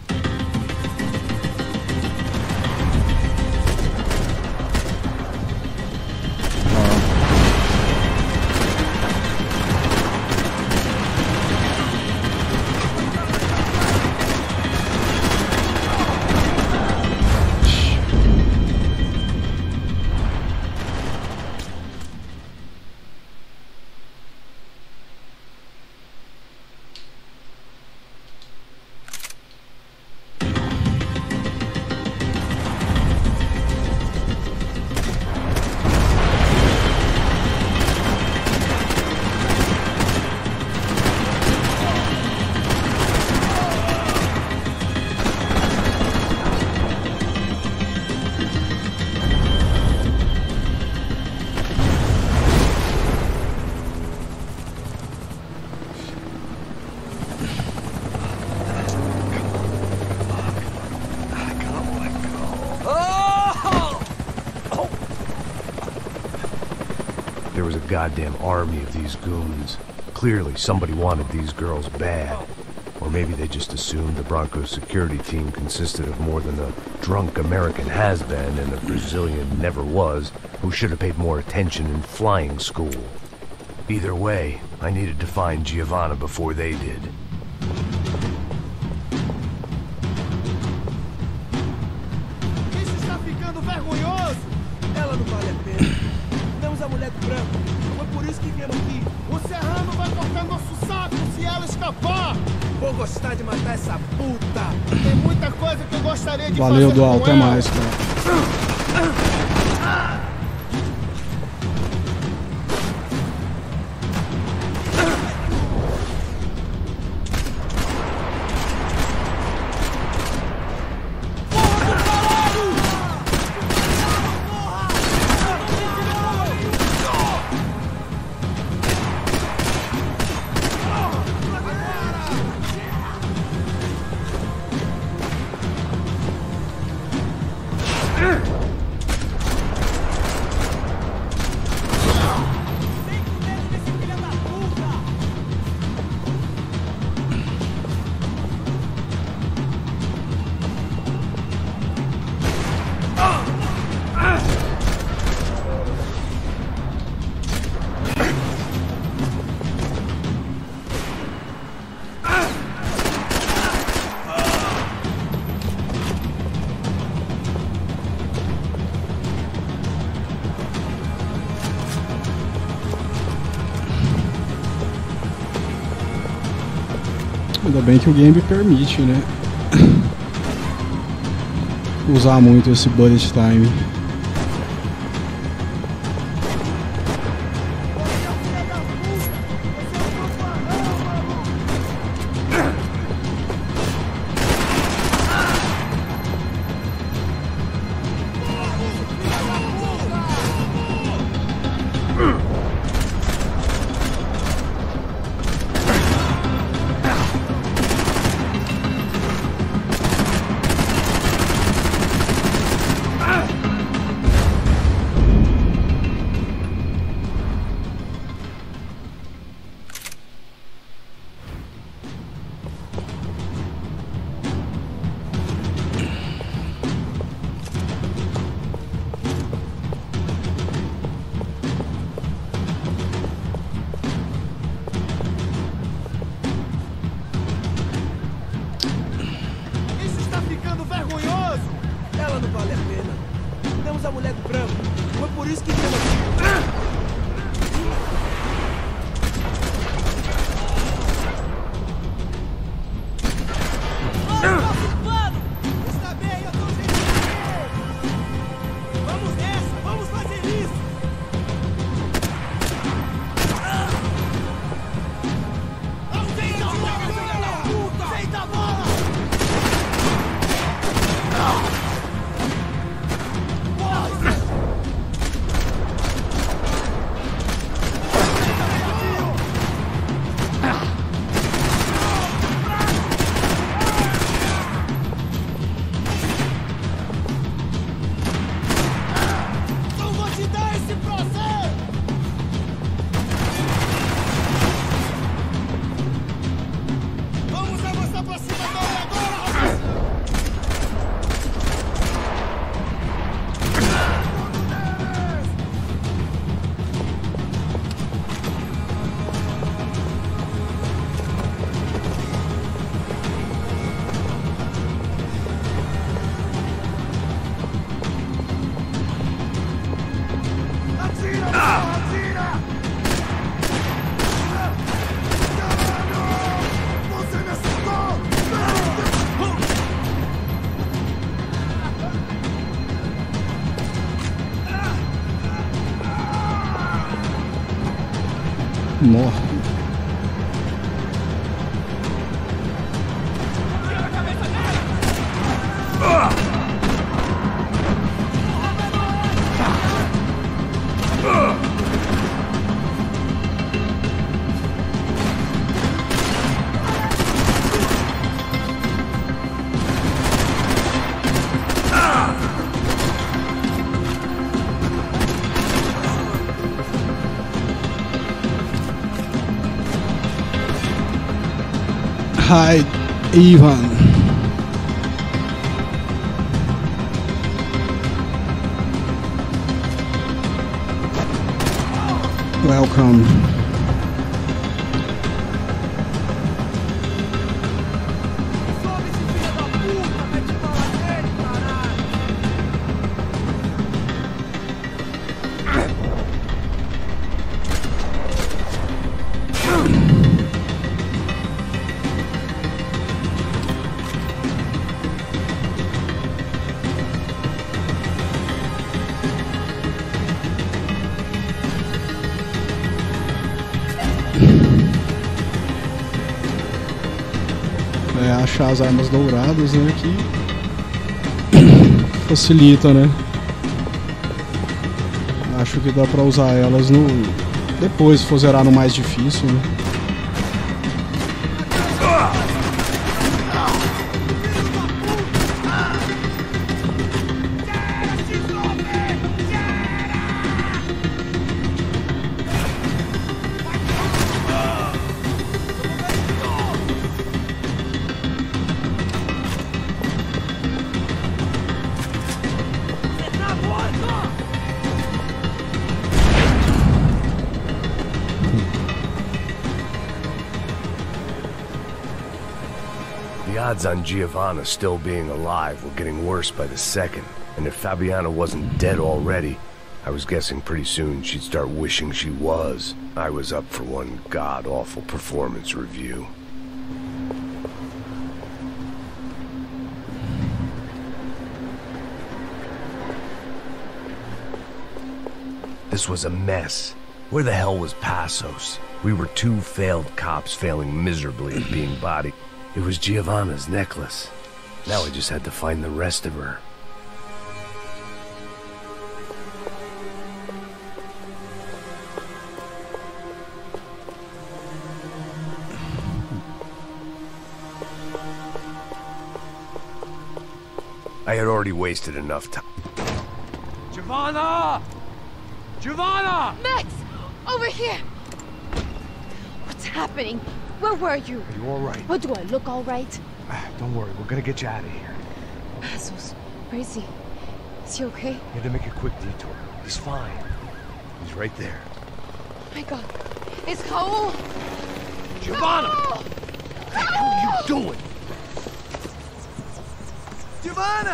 Speaker 4: goddamn army of these goons. Clearly, somebody wanted these girls bad. Or maybe they just assumed the Broncos security team consisted of more than a drunk American has-been and a Brazilian never-was who should have paid more attention in flying school. Either way, I needed to find Giovanna before they did.
Speaker 2: Isso está ficando vergonhoso! Ela não vale a pena. Temos a mulher do branco. Foi por isso que viemos aqui. O Serrano vai cortar nosso saco se ela escapar! Vou gostar de matar essa puta! Tem muita coisa que eu gostaria de fazer.
Speaker 1: Valeu, Dual, até mais, cara. Ainda bem que o game permite, né? Usar muito esse bullet time. Morre. Hi, Ivan. Welcome. Achar as armas douradas, né, que facilita, né? Acho que dá pra usar elas no depois, se for zerar no mais difícil, né?
Speaker 4: The odds on Giovanna still being alive were getting worse by the second, and if Fabiana wasn't dead already, I was guessing pretty soon she'd start wishing she was. I was up for one god-awful performance review. This was a mess. Where the hell was Passos? We were two failed cops failing miserably at being bodied. It was Giovanna's necklace. Now I just had to find the rest of her. I had already wasted enough time.
Speaker 5: Giovanna! Giovanna!
Speaker 8: Max! Over here! What's happening? Where were you?
Speaker 5: Are you all right?
Speaker 8: What, do I look all right?
Speaker 5: Don't worry, we're gonna get you out of here.
Speaker 8: Passos, where is he? Is he okay?
Speaker 5: You had to make a quick detour. He's fine. He's right there.
Speaker 8: Oh my God. It's Raul!
Speaker 5: Giovanna!
Speaker 8: Raul!
Speaker 5: What the hell are you doing?
Speaker 3: Giovanna!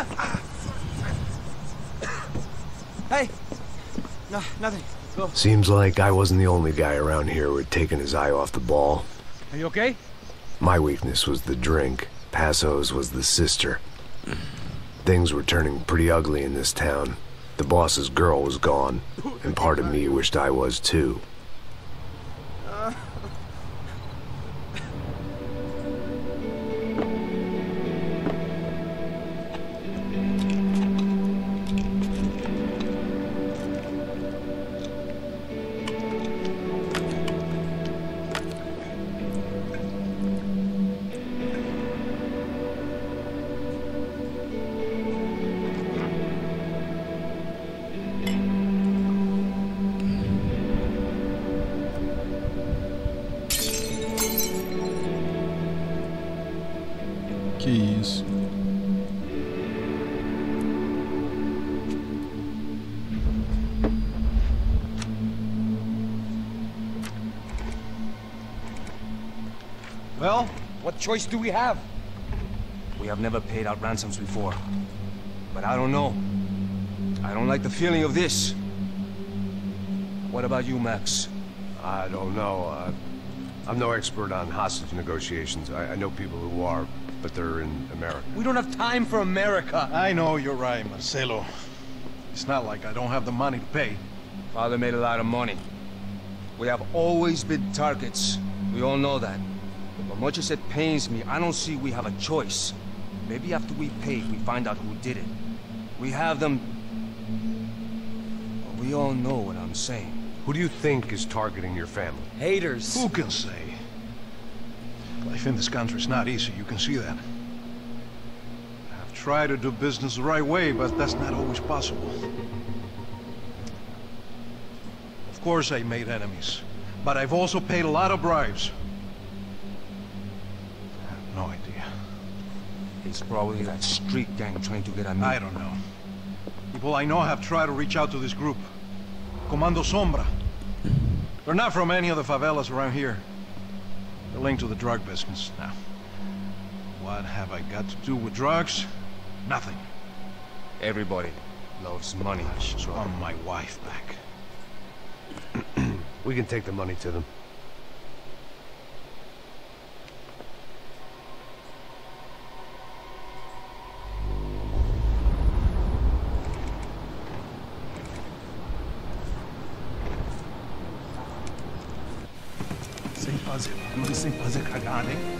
Speaker 3: Hey! No, nothing. Go.
Speaker 4: Seems like I wasn't the only guy around here who had taken his eye off the ball.
Speaker 6: Are you okay?
Speaker 4: My weakness was the drink. Passos was the sister. Things were turning pretty ugly in this town. The boss's girl was gone, and part of me wished I was too.
Speaker 1: Que isso?
Speaker 5: Well, what choice do we have?
Speaker 11: We have never paid out ransoms before. But I don't know. I don't like the feeling of this. What about you, Max?
Speaker 4: I don't know. I'm no expert on hostage negotiations. I know people who are, but they're in America.
Speaker 5: We don't have time for America.
Speaker 12: I know you're right, Marcelo. It's not like I don't have the money to pay.
Speaker 11: Father made a lot of money. We have always been targets. We all know that. But much as it pains me, I don't see we have a choice. Maybe after we pay, we find out who did it. We have them... But we all know what I'm saying.
Speaker 4: Who do you think is targeting your family?
Speaker 5: Haters.
Speaker 12: Who can say? Life in this country is not easy, you can see that. I've tried to do business the right way, but that's not always possible. Of course I made enemies, but I've also paid a lot of bribes. no idea.
Speaker 11: It's probably that street gang trying to get at me.
Speaker 12: I don't know. People I know have tried to reach out to this group. Comando Sombra. They're not from any of the favelas around here. They're linked to the drug business. Now, what have I got to do with drugs? Nothing.
Speaker 11: Everybody loves money.
Speaker 12: I just want my wife back.
Speaker 4: We can take the money to them.
Speaker 12: Sem fazer cagada, hein?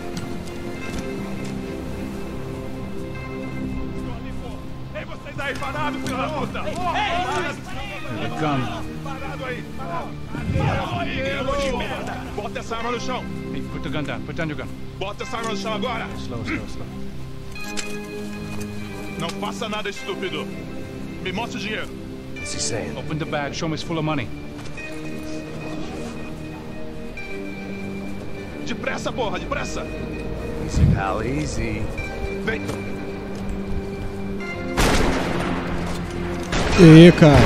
Speaker 10: Ei, vocês aí parados, filha da puta!
Speaker 6: Ei, calma.
Speaker 10: Parado aí! Bota essa arma no chão!
Speaker 6: Hey, put the gun down. Put down your gun.
Speaker 10: Bota essa arma no chão agora!
Speaker 6: Slow.
Speaker 10: Não faça nada, estúpido! Me mostre o dinheiro!
Speaker 4: What's he saying?
Speaker 6: Open the bag. Show me it's full of money.
Speaker 10: Depressa, porra, depressa!
Speaker 4: Easy, pal, easy.
Speaker 10: Vem!
Speaker 1: E cara.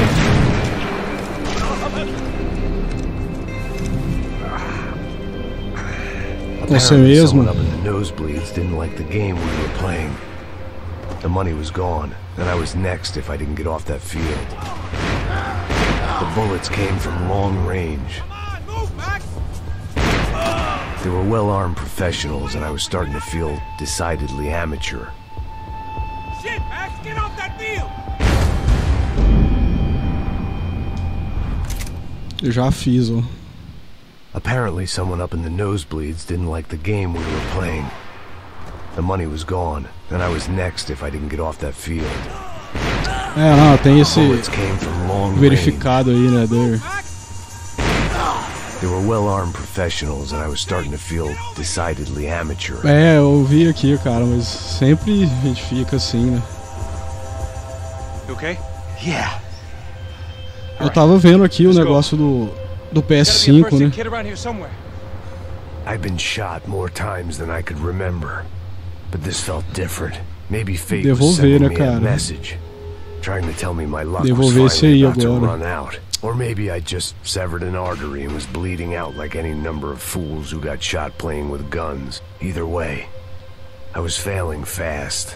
Speaker 1: Você mesmo?
Speaker 4: Someone up in the nosebleeds didn't like the game we were playing. The money was gone, and I was next if I didn't get off that field. The bullets came from long range. They were well-armed professionals, and I was starting to feel decidedly amateur.
Speaker 10: Shit, Max, get off that field!
Speaker 1: Eu já fiz, ó.
Speaker 4: Apparently, someone up in the nosebleeds didn't like the game we were playing. The money was gone, and I was next if I didn't get off that field.
Speaker 1: É, não, tem esse
Speaker 4: Bullets came from long
Speaker 1: verificado aí, né, there.
Speaker 4: They were well-armed professionals, and I was starting to feel decidedly amateur.
Speaker 1: É, eu vi aqui, cara, mas sempre a gente fica assim, né?
Speaker 11: You okay?
Speaker 4: Yeah.
Speaker 1: Eu tava vendo aqui o negócio do PS5, né?
Speaker 4: I've been shot more times than I could remember, but this felt different. Maybe fate was sending me a message, trying to tell me my luck was finally about to run out. Or maybe I just severed an artery and was bleeding out like any number of fools who got shot playing with guns. Either way, I was failing fast.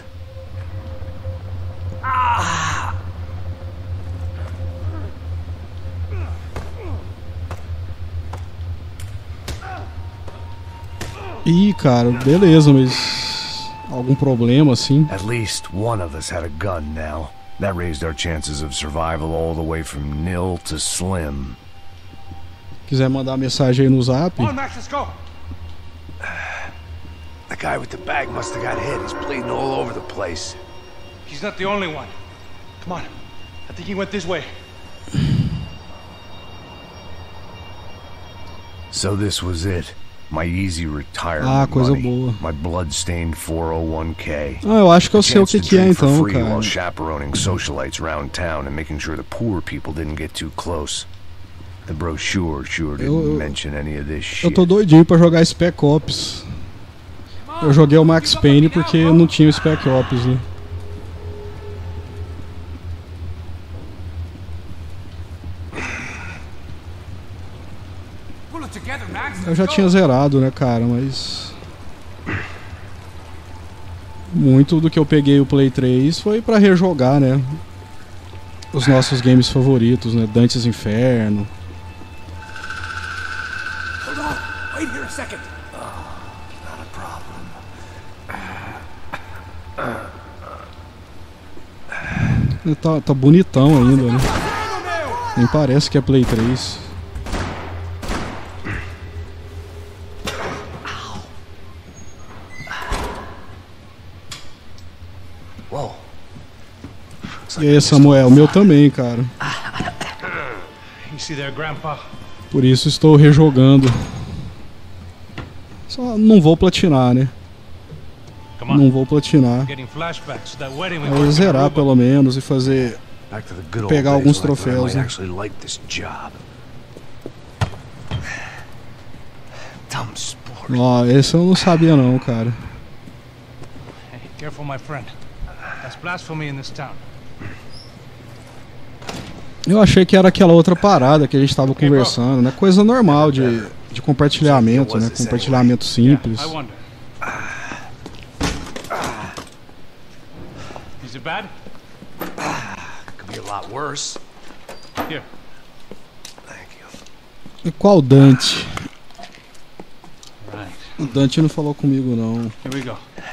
Speaker 1: Ih, cara, beleza, mas algum problema assim?
Speaker 4: At least one of us had a gun now. That raised our chances of survival all the way from nil to slim.
Speaker 1: Quiser mandar mensagem aí no zap?
Speaker 10: Come on, Max, let's go!
Speaker 4: The guy with the bag must have got hit. He's bleeding all over the place.
Speaker 10: He's not the only one. Come on. I think he went this way.
Speaker 4: So this was it. My easy retirement
Speaker 1: coisa
Speaker 4: money.
Speaker 1: boa.
Speaker 4: My blood-stained 401k.
Speaker 1: Ah, eu acho que eu sei o que é então, cara.
Speaker 4: While chaperoning socialites around town and making sure the poor people didn't get too close. The brochure sure didn't mention any of this shit.
Speaker 1: Eu tô doidinho pra jogar Spec Ops. Eu joguei o Max Payne porque não tinha o Spec Ops, né? Eu já tinha zerado, né, cara, mas... Muito do que eu peguei o Play 3 foi pra rejogar, né? Os nossos games favoritos, né? Dante's Inferno.
Speaker 10: Hold on. Wait here a second.
Speaker 4: Not a
Speaker 1: problem. Tá bonitão ainda, né? Nem parece que é Play 3. E aí, Samuel, o meu também, cara. Por isso estou rejogando. Só não vou platinar, né? Não vou platinar. Vou zerar pelo menos e fazer... pegar alguns troféus, né? Ó, esse eu não sabia não, cara.
Speaker 6: Careful, my friend. That's blasphemy in this town.
Speaker 1: Eu achei que era aquela outra parada que a gente tava conversando, né? Coisa normal de compartilhamento, né? Compartilhamento simples.
Speaker 6: Is it bad?
Speaker 11: Could be a lot worse.
Speaker 6: Here.
Speaker 11: Thank you.
Speaker 1: E qual Dante?
Speaker 6: Right.
Speaker 1: O Dante não falou comigo, não.
Speaker 6: Here we go.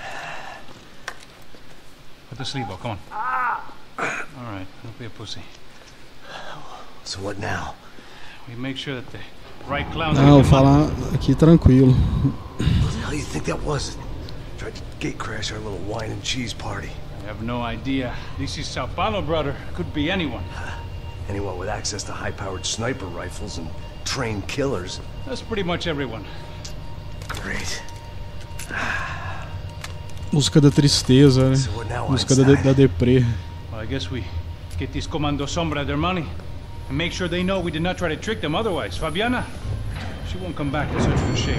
Speaker 6: Put the sleeve up, come on. All right, don't be a pussy.
Speaker 11: So what now?
Speaker 6: We make sure that the right clowns.
Speaker 1: Não, vou falar aqui tranquilo.
Speaker 11: What the hell do you think that was? Tried to gate crash our little wine and cheese party.
Speaker 6: I have no idea. This is Sao Paulo, brother. Could be anyone.
Speaker 11: Anyone with access to high-powered sniper rifles and trained killers.
Speaker 6: That's pretty much everyone.
Speaker 11: Great.
Speaker 1: Música da tristeza, né? Música da deprê.
Speaker 6: Well, I guess we get these Comando Sombra their money and make sure they know we did not try to trick them otherwise. Fabiana, she won't come back in such good shape.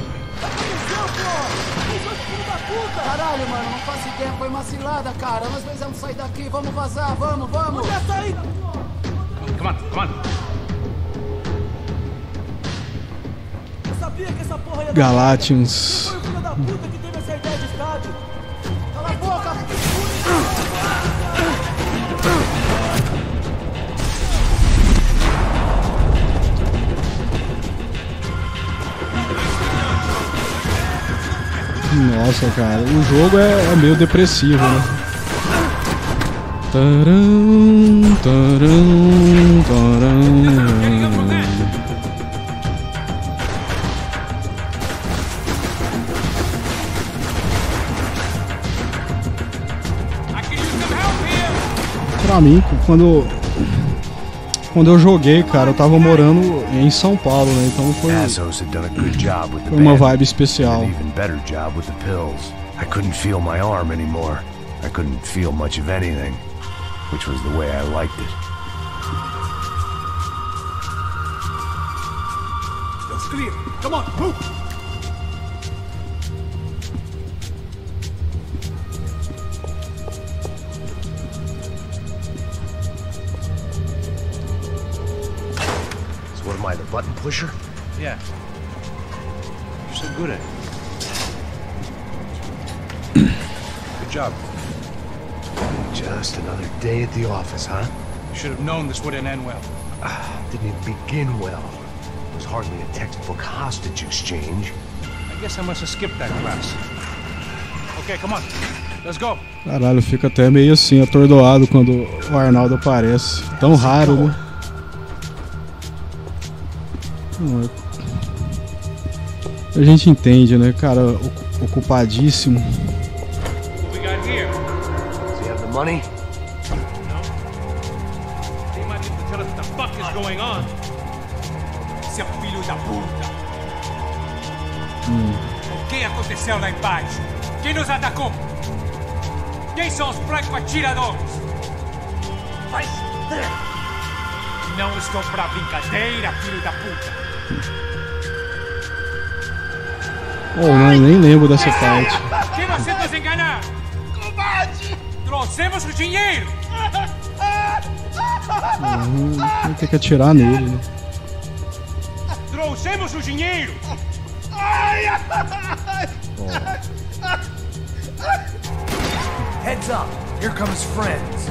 Speaker 2: Caralho, mano, não faço ideia, foi uma cilada, cara. Nós precisamos sair daqui, vamos vazar, vamos! Onde é essa aí?
Speaker 6: Come on.
Speaker 2: Eu sabia que essa porra ia dar.
Speaker 1: Galatians.
Speaker 2: Foi o filho da puta que teve essa ideia de estádio. Cala a boca!
Speaker 1: Nossa, cara, o jogo é meio depressivo, né? Taram, taram, taram. Pra mim, quando eu joguei, cara, eu tava morando em São Paulo, né? Então foi uma vibe especial.
Speaker 4: I couldn't feel my arm anymore. I couldn't feel much of anything, which was the way I liked it.
Speaker 2: It's clear. Come on, move.
Speaker 11: So what am I, the button pusher?
Speaker 6: Yeah. You're so good at it. Good job.
Speaker 11: Just another day at the office, huh?
Speaker 6: You should have known this wouldn't end well.
Speaker 11: Didn't even begin well. It was hardly a textbook hostage exchange.
Speaker 6: I guess I must have skipped that class. Okay, come on. Let's go.
Speaker 1: Caralho, fica até meio assim, atordoado quando o Arnaldo aparece. Tão raro, né? A gente entende, né, cara? Ocupadíssimo.
Speaker 11: Money?
Speaker 6: No. They might be able to tell us what the fuck is going on.
Speaker 5: Seu filho da puta! O que aconteceu lá embaixo? Quem nos atacou? Quem são os franco-atiradores? Não estou pra brincadeira, filho da puta!
Speaker 1: Oh, não, nem lembro dessa parte.
Speaker 5: Que você nos enganar? Covarde! Trouxemos o dinheiro!
Speaker 1: Tem que atirar nele, né?
Speaker 5: Trouxemos o dinheiro!
Speaker 11: Heads up! Here comes friends!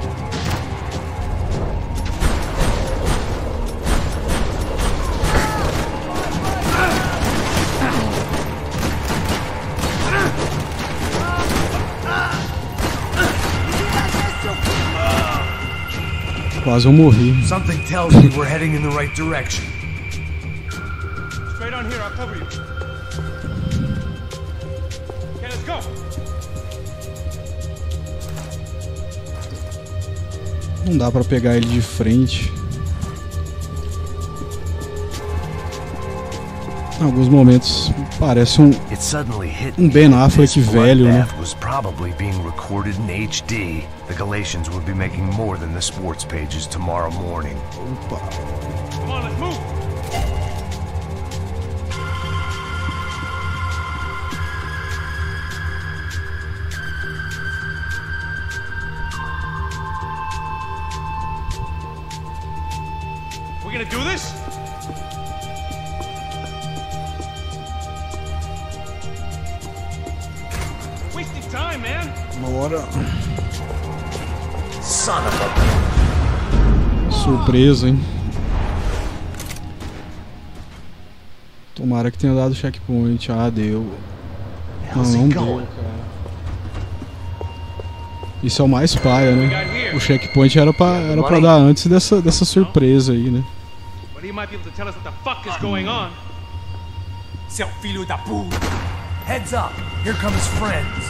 Speaker 1: Quase eu morri.
Speaker 11: Something tells me we're heading in the right direction.
Speaker 5: Straight on here, I'll cover you. Okay, let's go.
Speaker 1: Não dá pra pegar ele de frente. Em alguns momentos parece um Ben Affleck velho, né?
Speaker 4: Was probably being recorded in HD. The Galatians would be making more than the sports pages tomorrow morning.
Speaker 1: Opa.
Speaker 5: Come on, let's move.
Speaker 10: gonna do this? Wasting time, man.
Speaker 1: Bora.
Speaker 2: Son of a...
Speaker 1: Surpresa, hein? Tomara que tenha dado checkpoint. Ah, deu. Não deu, cara. Isso é o mais paia, né? O checkpoint era pra dar antes dessa surpresa aí, né?
Speaker 10: But he might be able to tell us what the fuck is going on.
Speaker 2: Seu filho da puta! Heads up! Here come his friends!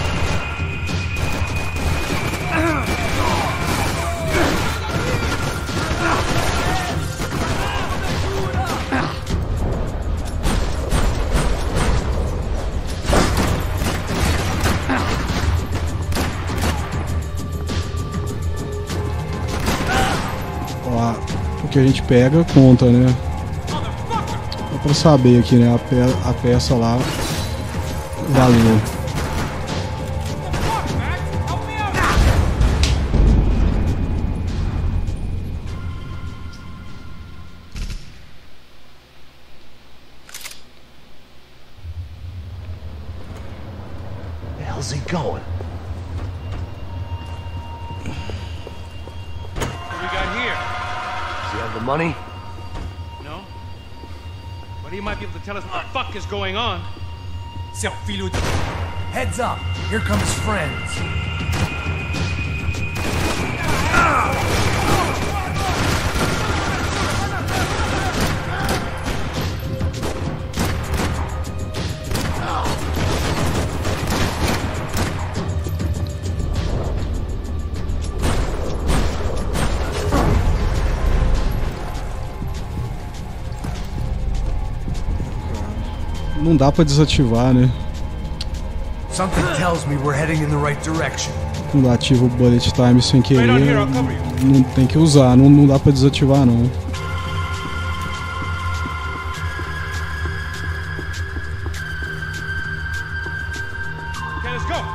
Speaker 1: Ó, o que a gente pega conta, né? Dá pra saber aqui, né? A peça lá valeu.
Speaker 2: How's he going?
Speaker 10: What we got here?
Speaker 2: Does he have the money?
Speaker 10: No. But he might be able to tell us what the fuck is going on.
Speaker 2: Seu filho da... Heads up! Here come his friends!
Speaker 1: Não dá pra desativar, né?
Speaker 2: Something tells me we're heading in the right direction.
Speaker 1: Quando ativa o bullet time sem querer, não tem que usar, não dá pra desativar não.
Speaker 10: Okay, let's go.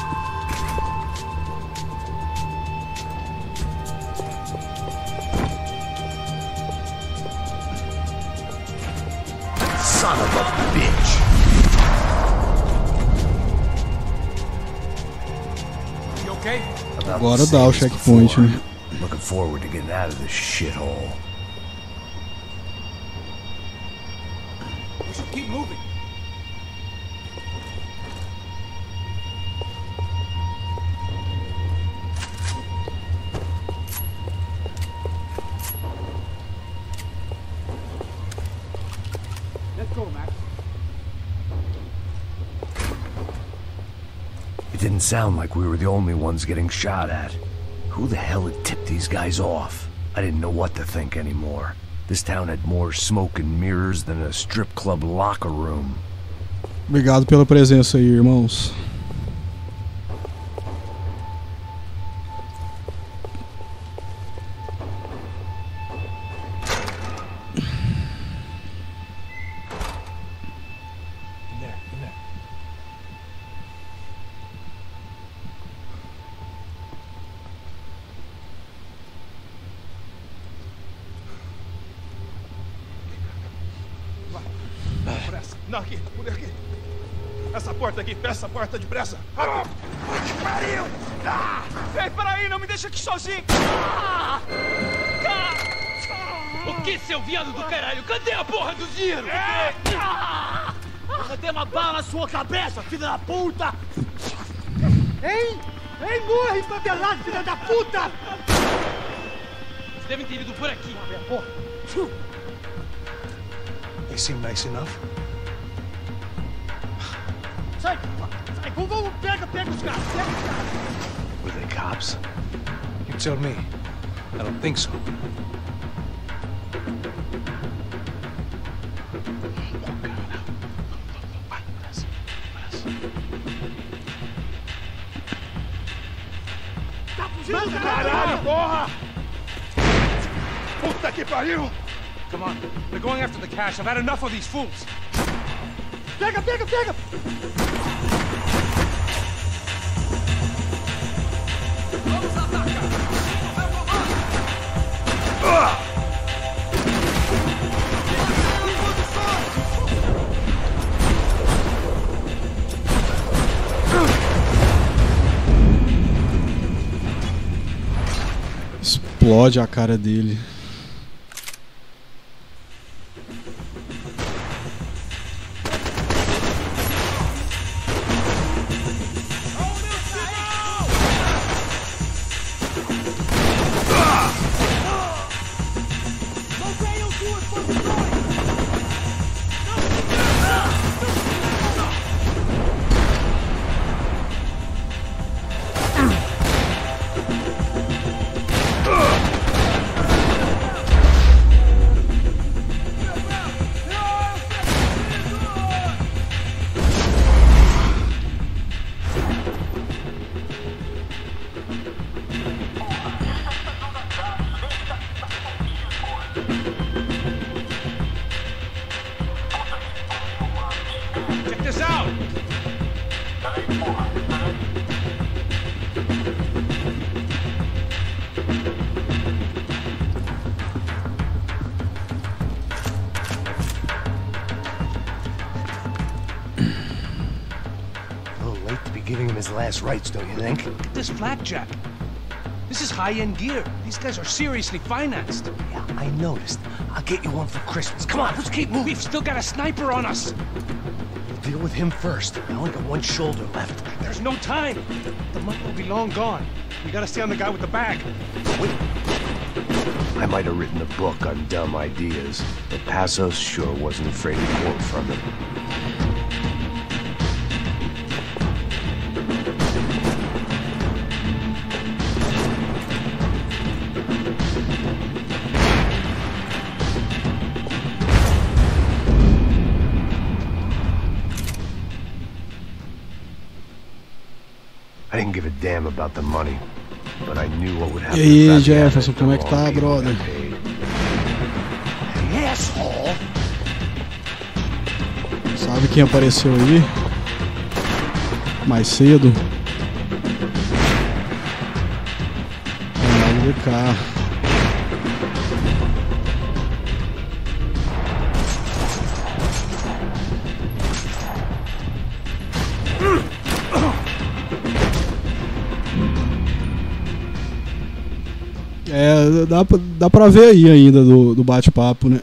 Speaker 2: Son of a bitch! You okay?
Speaker 1: Agora dá o checkpoint, né?
Speaker 4: Looking forward to getting out of this shithole.
Speaker 2: We should keep moving.
Speaker 5: Let's go, Max.
Speaker 4: It didn't sound like we were the only ones getting shot at. Who the hell had tipped these guys off? I didn't know what to think anymore. This town had more smoke and mirrors than a strip club locker room.
Speaker 1: Obrigado pela presença aí, irmãos.
Speaker 12: Não, aqui, por aqui. Essa porta depressa. Rápido.
Speaker 2: Que pariu!
Speaker 10: Ah! Ei, peraí, não me deixa aqui sozinho!
Speaker 5: O que, seu viado do caralho? Cadê a porra do tiro? Cadê uma bala na sua cabeça, filho da puta? Hein? Hein, morre, favelado, filho da puta! Vocês devem ter ido por aqui. Porra.
Speaker 12: They seem nice enough.
Speaker 5: Sai! Sai! Vamos, pega os caras! Pega os caras!
Speaker 12: Were they cops? You tell me. I don't think so.
Speaker 2: Caralho, porra! Puta que pariu!
Speaker 10: Come on, they're going after the cash. I've had enough of these fools.
Speaker 5: Pega, pega, pega! Vamos atacar!
Speaker 1: explode a cara dele.
Speaker 11: Rights, don't you think?
Speaker 6: Look at this flakjack. This is high-end gear. These guys are seriously financed.
Speaker 11: Yeah, I noticed. I'll get you one for Christmas. Come on, let's keep moving.
Speaker 6: We've still got a sniper on us.
Speaker 11: We'll deal with him first. I only got one shoulder left.
Speaker 6: There's no time. The money will be long gone. We gotta stay on the guy with the bag.
Speaker 11: Wait.
Speaker 4: I might have written a book on dumb ideas, but Passos sure wasn't afraid to quote from it. I didn't give a damn about the money, but I knew what would happen.
Speaker 1: E aí, Jefferson, como é que tá, brother?
Speaker 11: Asshole.
Speaker 1: Sabe quem apareceu aí? Mais cedo? É o BK. É, dá pra ver aí ainda do bate-papo, né?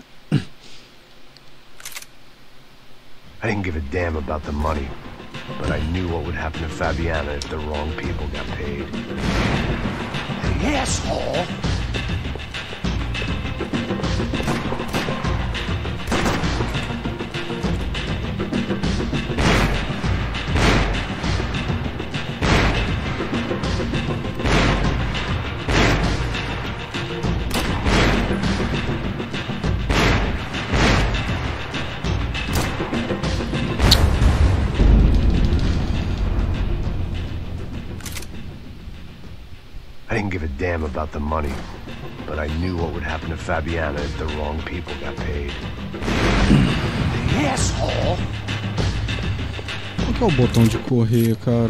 Speaker 4: I didn't give a damn about the money, but I knew what would happen to Fabiana if the wrong people got paid.
Speaker 11: Asshole!
Speaker 4: I didn't give a damn about the money, but I knew what would happen to Fabiana if the wrong people got paid.
Speaker 11: Asshole!
Speaker 1: Qual que é o botão de correr, cara?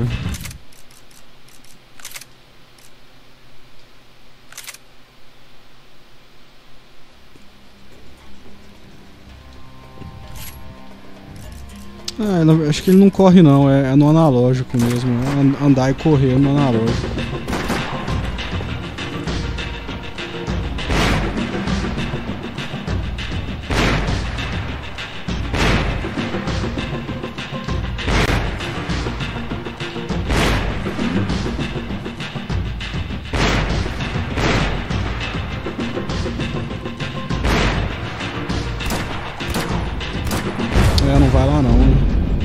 Speaker 1: Ah, acho que ele não corre não, é no analógico mesmo, é andar e correr no analógico. Não vai lá não, né?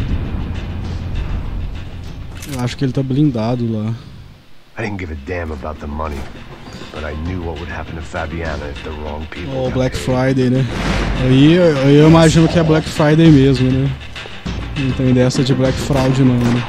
Speaker 1: Eu acho que ele tá blindado lá.
Speaker 4: I didn't give a damn about the money, but I knew what would happen to Fabiana if the wrong people got paid.
Speaker 1: Black Friday, né? Aí eu imagino que é Black Friday mesmo, né? Não tem dessa de Black Fraud não, né?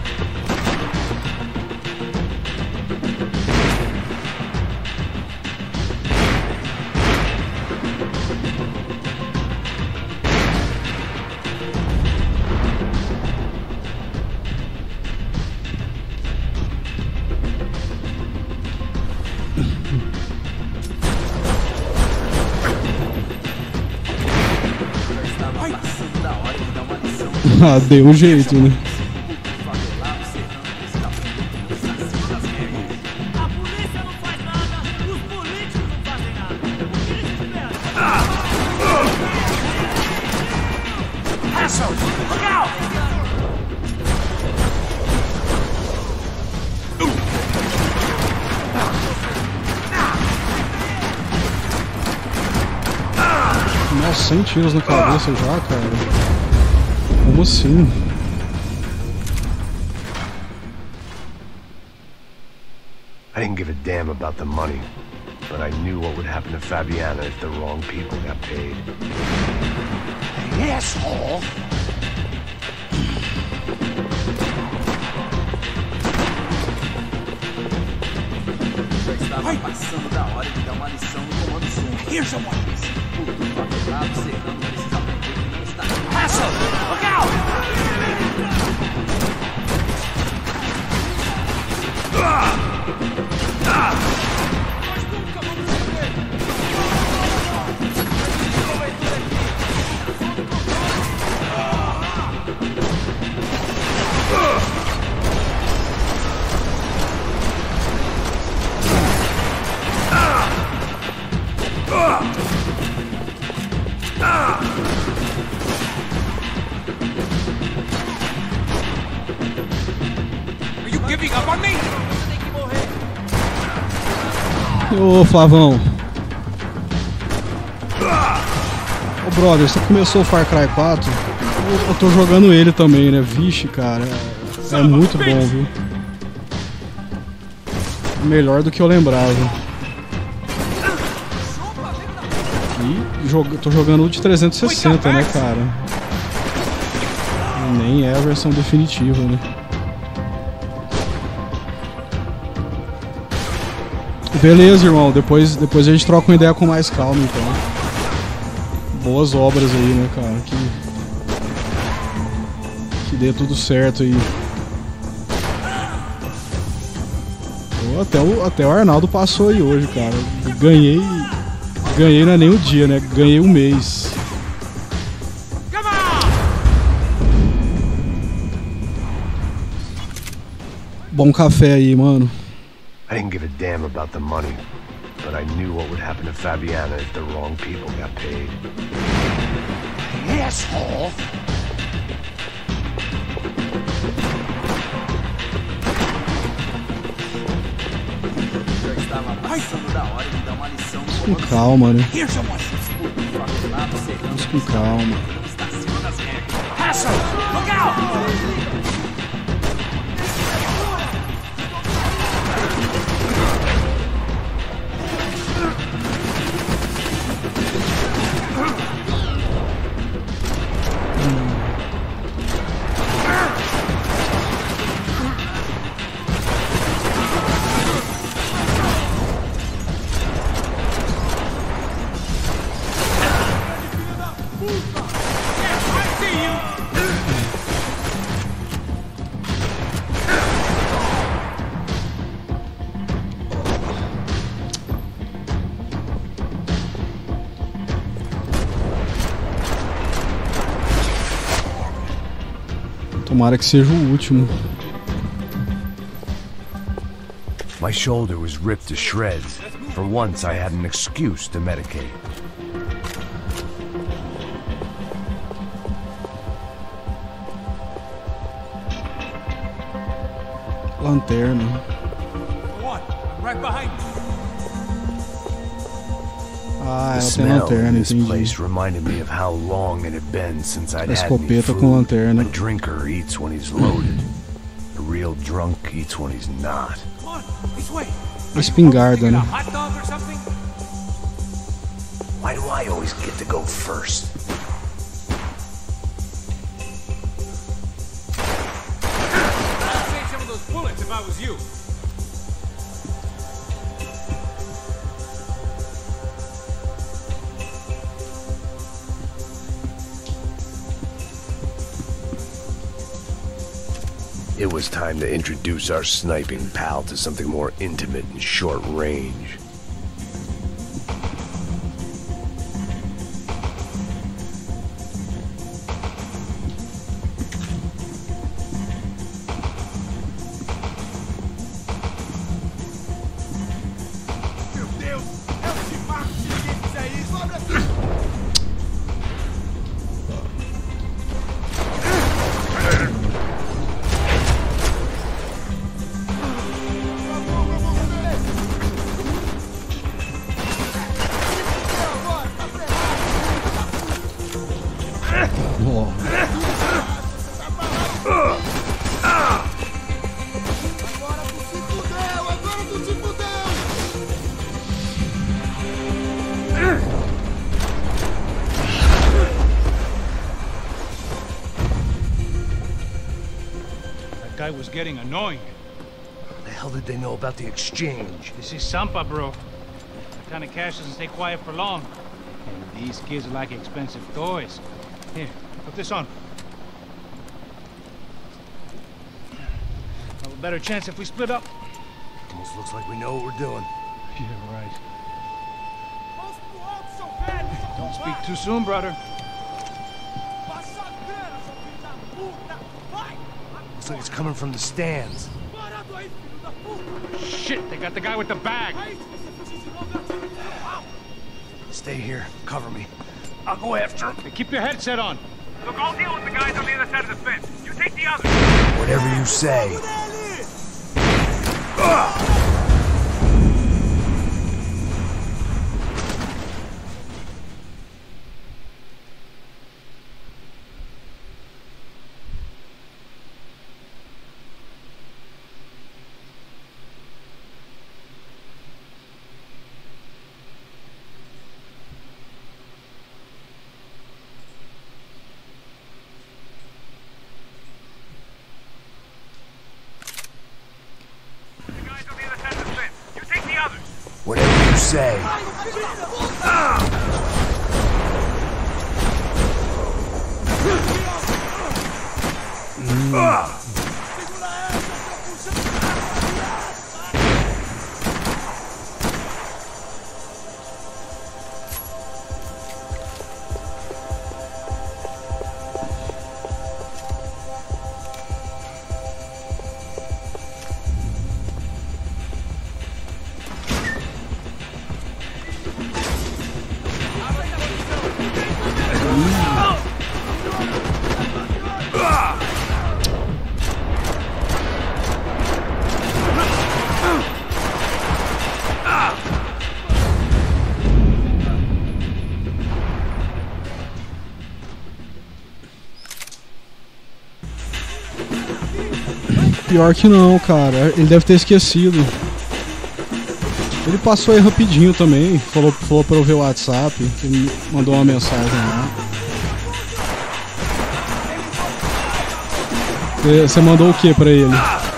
Speaker 1: Ah, deu um jeito, né?
Speaker 2: A polícia não faz nada, os políticos
Speaker 5: Look out!
Speaker 1: Nossa, 100 tiros na cabeça já, cara. Como assim?
Speaker 4: I didn't give a damn about the money, but I knew what would happen to Fabiana if the wrong people got paid.
Speaker 5: Hey, asshole!
Speaker 13: Estava passando da hora de dar uma lição no comando sombra.
Speaker 5: Here's someone!
Speaker 13: Esse puto favelado serrano precisa aprender que não está...
Speaker 5: Asshole! Look out!
Speaker 9: Are you giving up on me?
Speaker 1: Ô, Flavão. Ô, brother, você começou o Far Cry 4? Eu tô jogando ele também, né? Vixe, cara. É muito bom, viu? Melhor do que eu lembrava. E tô jogando o de 360, né, cara? Nem é a versão definitiva, né? Beleza, irmão. Depois a gente troca uma ideia com mais calma, então. Boas obras aí, né, cara? Que dê tudo certo aí. Até o Arnaldo passou aí hoje, cara. Ganhei não é nem o dia, né? Ganhei um mês. Bom café aí, mano.
Speaker 4: I didn't give a damn about the money, but I knew what would happen to Fabiana if the wrong people got paid.
Speaker 5: Hey, asshole!
Speaker 13: Já estava passando da hora de dar uma lição no
Speaker 1: Com
Speaker 13: comando
Speaker 1: calma, né?
Speaker 5: Here's someone!
Speaker 13: Esse puto favelado serrano
Speaker 1: Vamos com calma.
Speaker 13: não está acima das regras.
Speaker 5: Asshole! Look out!
Speaker 1: Tomara que seja o último.
Speaker 4: My shoulder was ripped to shreds. For once, I had an excuse to medicate.
Speaker 1: Lanterna.
Speaker 9: What? Right behind me.
Speaker 1: Ah,
Speaker 4: The
Speaker 1: ela tem
Speaker 4: smell
Speaker 1: lanterna,
Speaker 4: in this
Speaker 1: entendi.
Speaker 4: place reminded me of how long it had been since I'd had any
Speaker 1: Escopeta com
Speaker 4: food.
Speaker 1: lanterna.
Speaker 4: A drinker eats when he's loaded. A real drunk eats when he's not.
Speaker 9: Come on, this way.
Speaker 1: Espingarda,
Speaker 9: Get a
Speaker 1: né?
Speaker 9: hot dog or something?
Speaker 4: Why do I always get to go first?
Speaker 9: I'd save some of those bullets if I was you.
Speaker 4: It was time to introduce our sniping pal to something more intimate and short range.
Speaker 2: Meu Deus! É o Timaco, se ninguém fizer isso, abre assim!
Speaker 6: guy was getting annoying.
Speaker 11: What the hell did they know about the exchange?
Speaker 6: This is Sampa, bro. That kind of cash doesn't stay quiet for long. And these kids like expensive toys. Here, put this on. Have a better chance if we split up.
Speaker 11: Almost looks like we know what we're doing.
Speaker 6: Yeah, right. Don't speak too soon, brother.
Speaker 11: Looks like it's coming from the stands.
Speaker 6: Shit, they got the guy with the bag.
Speaker 11: Stay here. Cover me. I'll go after him.
Speaker 6: Hey, keep your headset on.
Speaker 9: Look, I'll deal with the guys on the other side of the fence. You take the others.
Speaker 11: Whatever you say. Whatever you say.
Speaker 1: Pior que não, cara. Ele deve ter esquecido. Ele passou aí rapidinho também. Falou pra eu ver o WhatsApp. Ele mandou uma mensagem lá. Você mandou o que pra ele?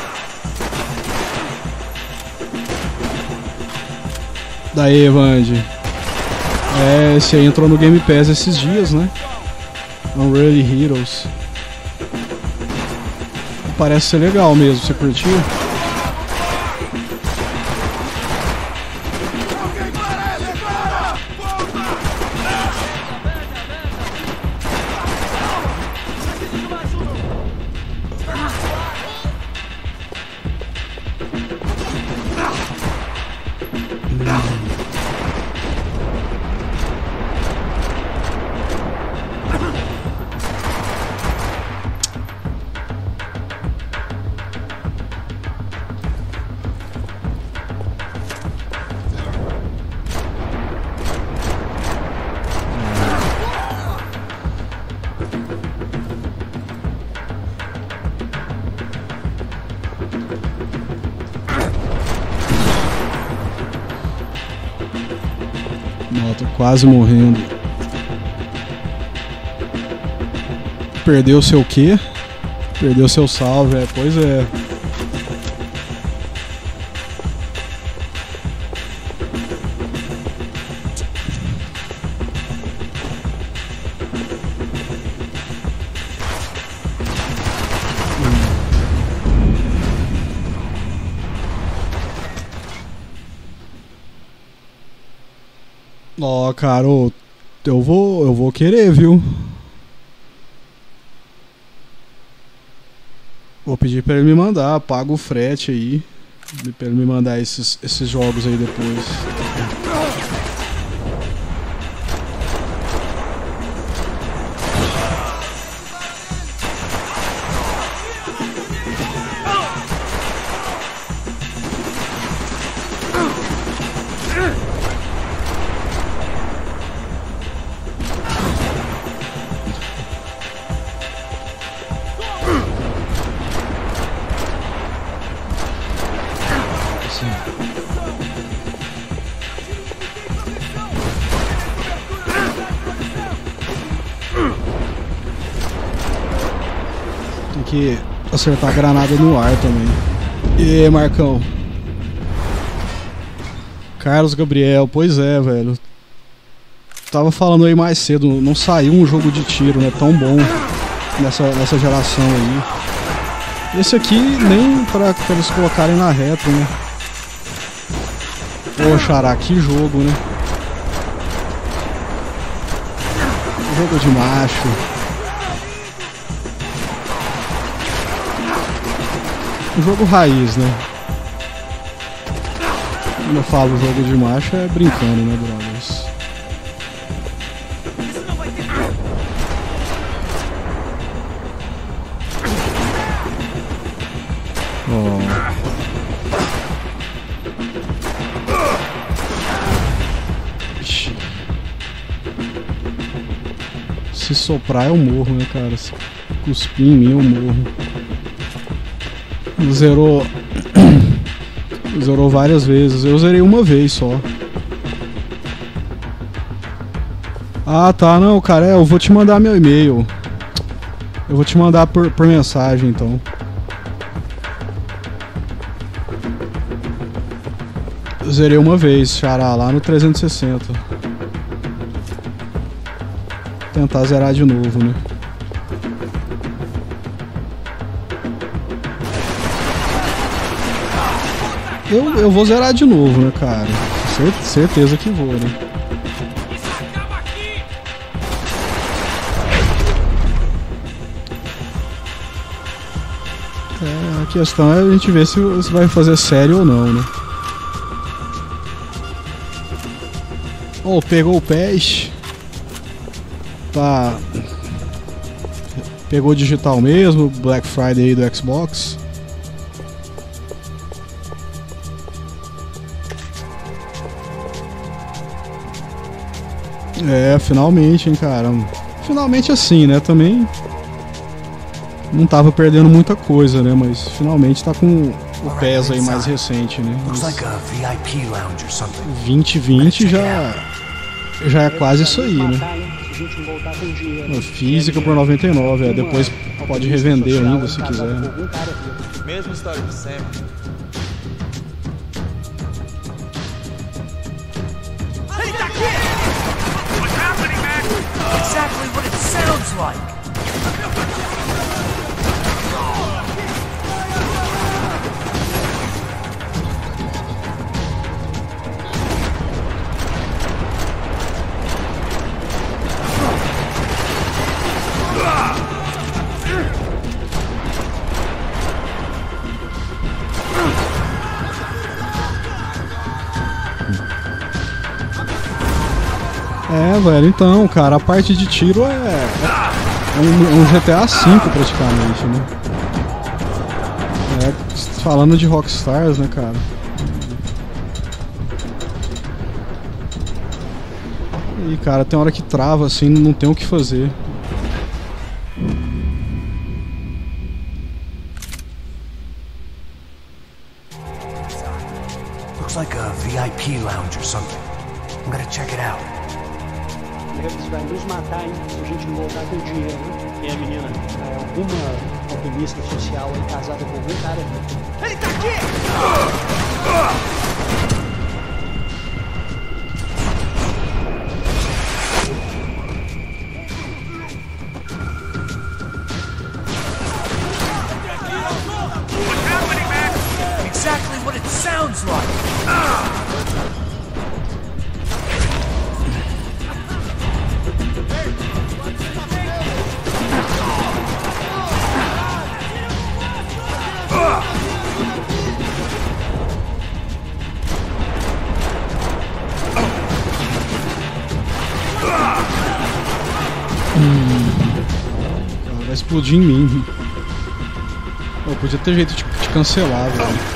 Speaker 1: Daí, Evandi. É, esse aí entrou no Game Pass esses dias, né? Unreal Heroes. Parece ser legal mesmo, você curtiu? Tô quase morrendo. Perdeu seu quê? Perdeu seu salve, pois é. Ó, cara, eu vou querer, viu? Vou pedir pra ele me mandar, paga o frete aí. Pra ele me mandar esses jogos aí depois. acertar a granada no ar também. E aí, Marcão? Carlos Gabriel, pois é, velho. Tava falando aí mais cedo, não saiu um jogo de tiro, né, tão bom nessa geração aí. Esse aqui nem pra eles colocarem na retro, né? Pô, Xará, que jogo, né? Jogo de macho. Jogo raiz, né? Quando eu falo jogo de macho é brincando, né, brothers? Se soprar eu morro, né, cara? Se cuspir em mim eu morro. Zerou várias vezes. Eu zerei uma vez só. Ah, tá, não, cara, eu vou te mandar meu e-mail. Eu vou te mandar por mensagem, então. Eu zerei uma vez, Xará, lá no 360. Tentar zerar de novo, né? Eu vou zerar de novo, né, cara? Certeza que vou, né? A questão é a gente ver se vai fazer sério ou não, né? Oh, pegou o PES. Tá. Pegou digital mesmo, Black Friday aí do Xbox. É, finalmente, hein, cara. Finalmente assim, né? Também não tava perdendo muita coisa, né? Mas finalmente tá com o PES aí mais recente, né? 2020 já é quase isso aí, né? Física por 99, depois pode revender ainda se quiser, né?
Speaker 13: Mesma história de sempre.
Speaker 2: Ele tá aqui! What's happening, man? Exactly what it sounds like.
Speaker 1: É, velho, então, cara, a parte de tiro é um GTA V praticamente, né? Falando de Rockstars, né, cara? E, cara, tem hora que trava, assim, não tem o que fazer.
Speaker 14: Looks like a VIP lounge or something. I'm gonna check it out.
Speaker 15: Eles vai nos matar, hein, se a gente não voltar com dinheiro. E a menina? É alguma alpinista social aí casada com algum cara.
Speaker 2: Ele tá aqui!
Speaker 14: What's happening, man? Exactly what it sounds like.
Speaker 1: Vai explodir em mim. Eu podia ter jeito de cancelar, velho.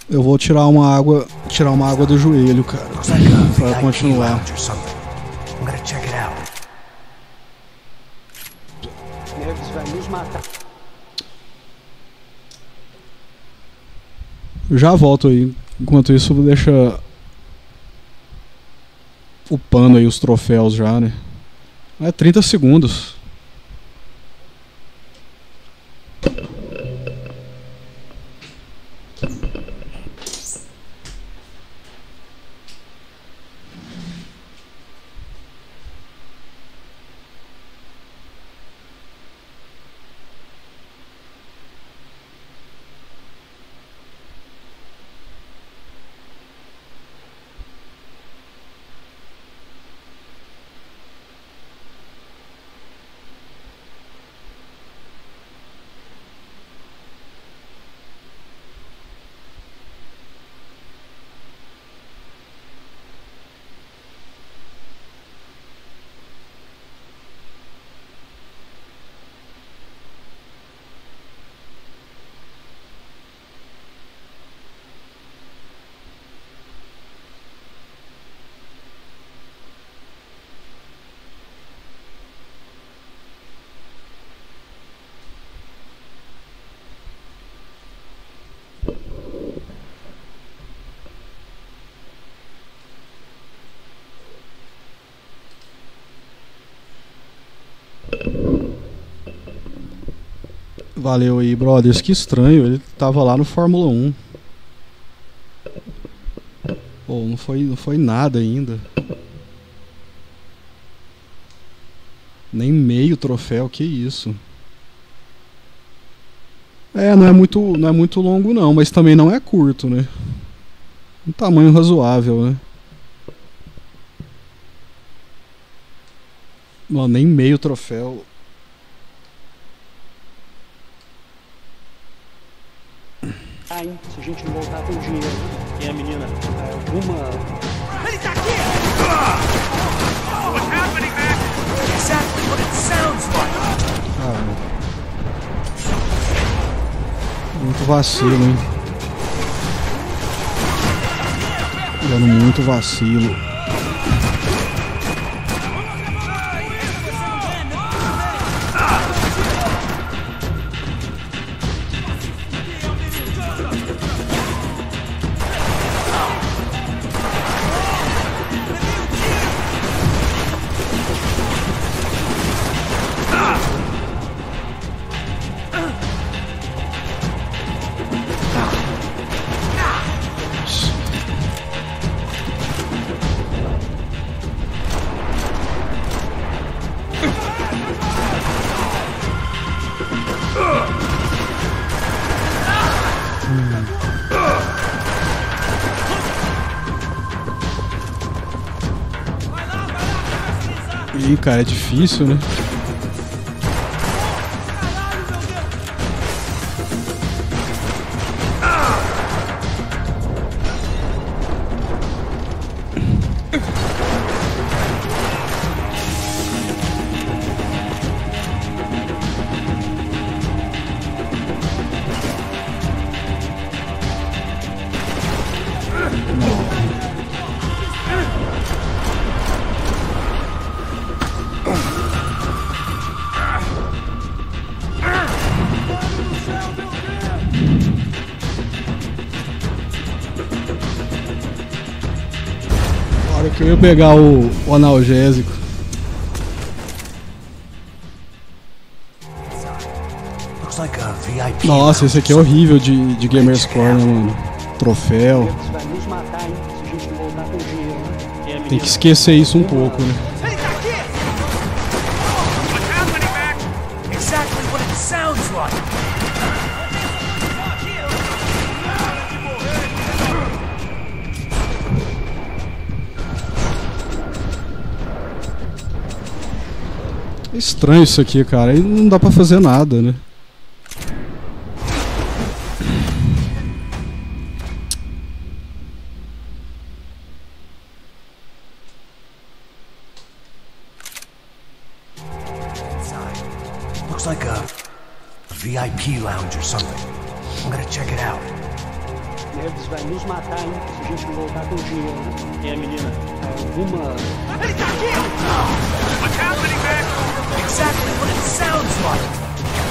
Speaker 1: Eu vou tirar uma água do joelho, cara, pra continuar.
Speaker 15: Neves vai nos matar.
Speaker 1: Já volto aí. Enquanto isso, deixa upando aí os troféus já, né? É 30 segundos. Valeu aí, brothers. Que estranho, ele tava lá no Fórmula 1. Pô, não foi nada ainda. Nem meio troféu, que isso. Não é muito longo não, mas também não é curto, né? Um tamanho razoável, né? Não, nem meio troféu.
Speaker 15: Se a gente não voltar com dinheiro e a menina alguma...
Speaker 5: Ele tá aqui! What's happening, man? Exactly what it sounds like.
Speaker 1: Muito vacilo, hein? Dando muito vacilo. Ih, cara, é difícil, né? Que eu ia pegar o analgésico. Nossa, esse aqui é horrível de Gamerscore, né, mano? Troféu. Tem que esquecer isso um pouco, né? É estranho isso aqui, cara. Aí não dá pra fazer nada, né?
Speaker 14: Looks like a VIP lounge or something. I'm gonna check it out.
Speaker 15: Eles vai nos matar, hein, se a gente não voltar com dinheiro. E a menina, alguma...
Speaker 5: Ele tá aqui! What's happening, man?
Speaker 14: Exactly what it sounds like!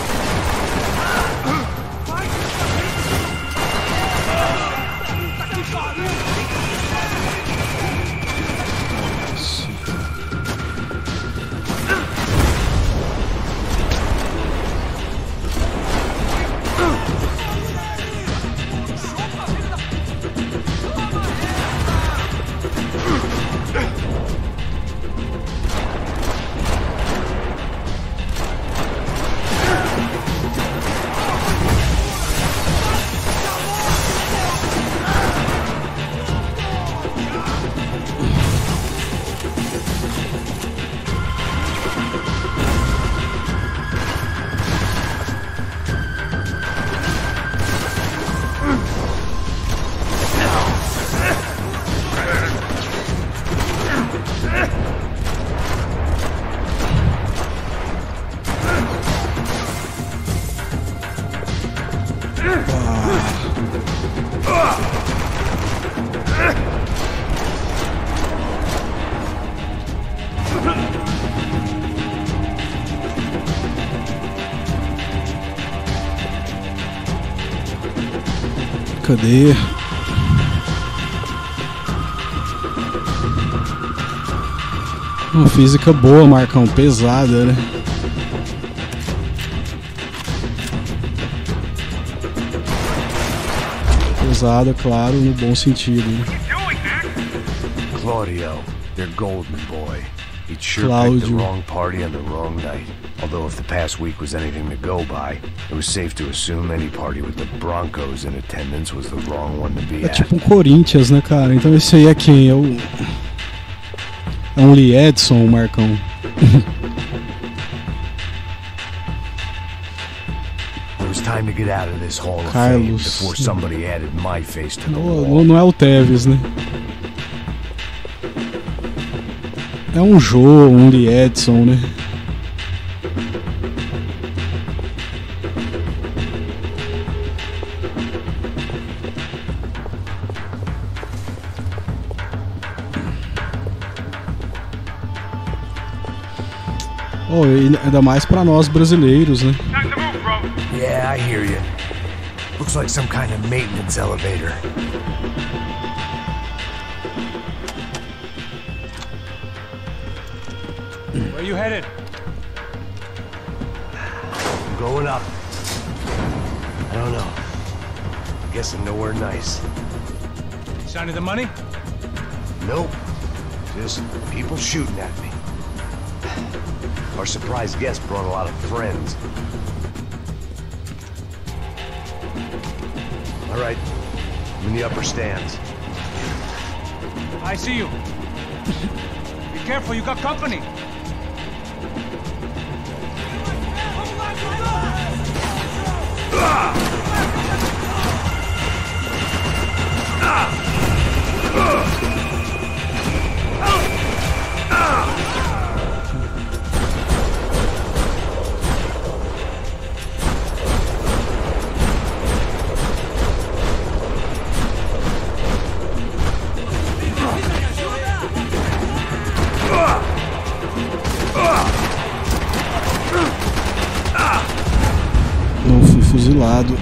Speaker 1: Cadê? Uma física boa, Marcão, pesada, né? Pesada, claro, no bom sentido. Né?
Speaker 4: Claudio, their golden boy. He'd sure picked the wrong party on the wrong night. Although if the past week was anything to go by, it was safe to assume any party with the Broncos in attendance was the wrong one to be at.
Speaker 1: É tipo um Corinthians, né, cara? Então esse aí é quem? É um Lee Edson, Marcão.
Speaker 4: It was time to get out of this Hall of Fame before somebody added my face to the wall.
Speaker 1: Não é o Tevez, né? É um Joe, um Lee Edson, né? Oh, ainda mais pra nós brasileiros, né?
Speaker 14: Yeah, I hear you. Looks like some kind of maintenance elevator.
Speaker 10: Where you headed?
Speaker 4: I'm going up. I don't know. Guessing nowhere nice.
Speaker 10: Sign of the money?
Speaker 4: Nope. Just people shooting at me. Our surprise guest brought a lot of friends. All right, I'm in the upper stands.
Speaker 10: I see you. Be careful, you got company.
Speaker 1: Não fui fuzilado.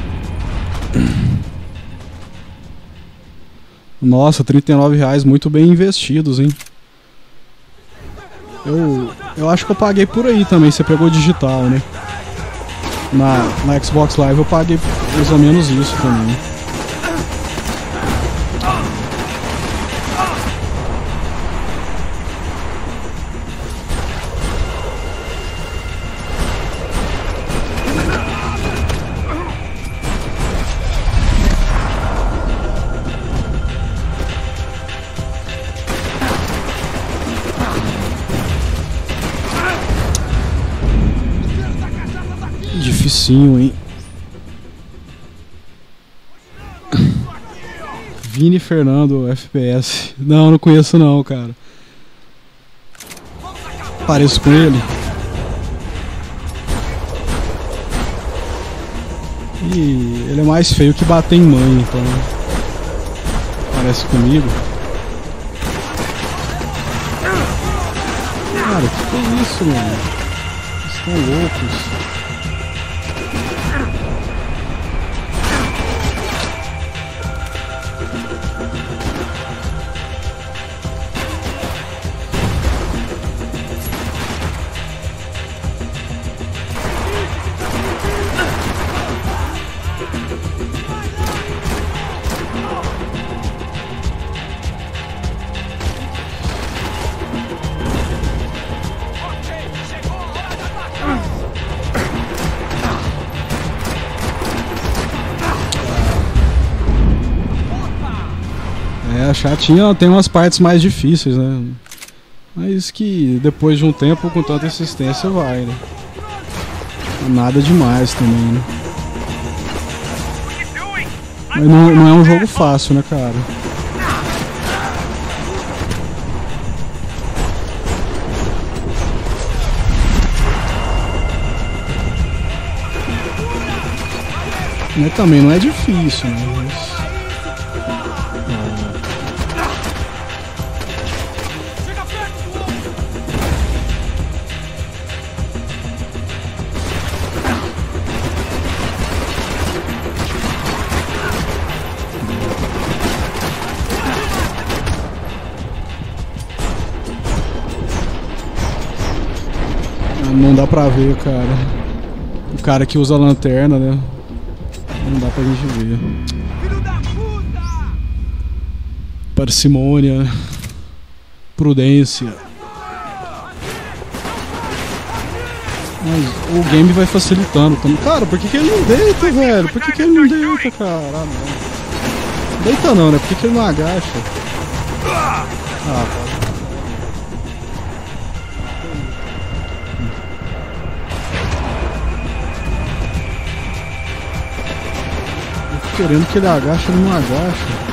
Speaker 1: Nossa, R$39 muito bem investidos, hein? Eu acho que eu paguei por aí também. Você pegou digital, né? Na Xbox Live eu paguei mais ou menos isso também. Dificinho, hein? Vini Fernando, FPS. Não conheço não, cara. Pareço com ele. E ele é mais feio que bater em mãe, então. Parece comigo. Cara, que é isso, mano? Eles estão loucos. A chatinha tem umas partes mais difíceis, né? Mas que depois de um tempo, com tanta insistência, vai, né? Nada demais também, né? Mas não é um jogo fácil, né, cara? Mas também não é difícil, né? Mas... Não dá pra ver, cara. O cara que usa a lanterna, né? Não dá pra gente ver. Parcimônia. Prudência. Mas o game vai facilitando também. Cara, por que ele não deita, velho? Por que ele não deita, cara? Ah, não. Deita não, né? Por que ele não agacha? Ah, tá. Querendo que ele agache, ele não agacha.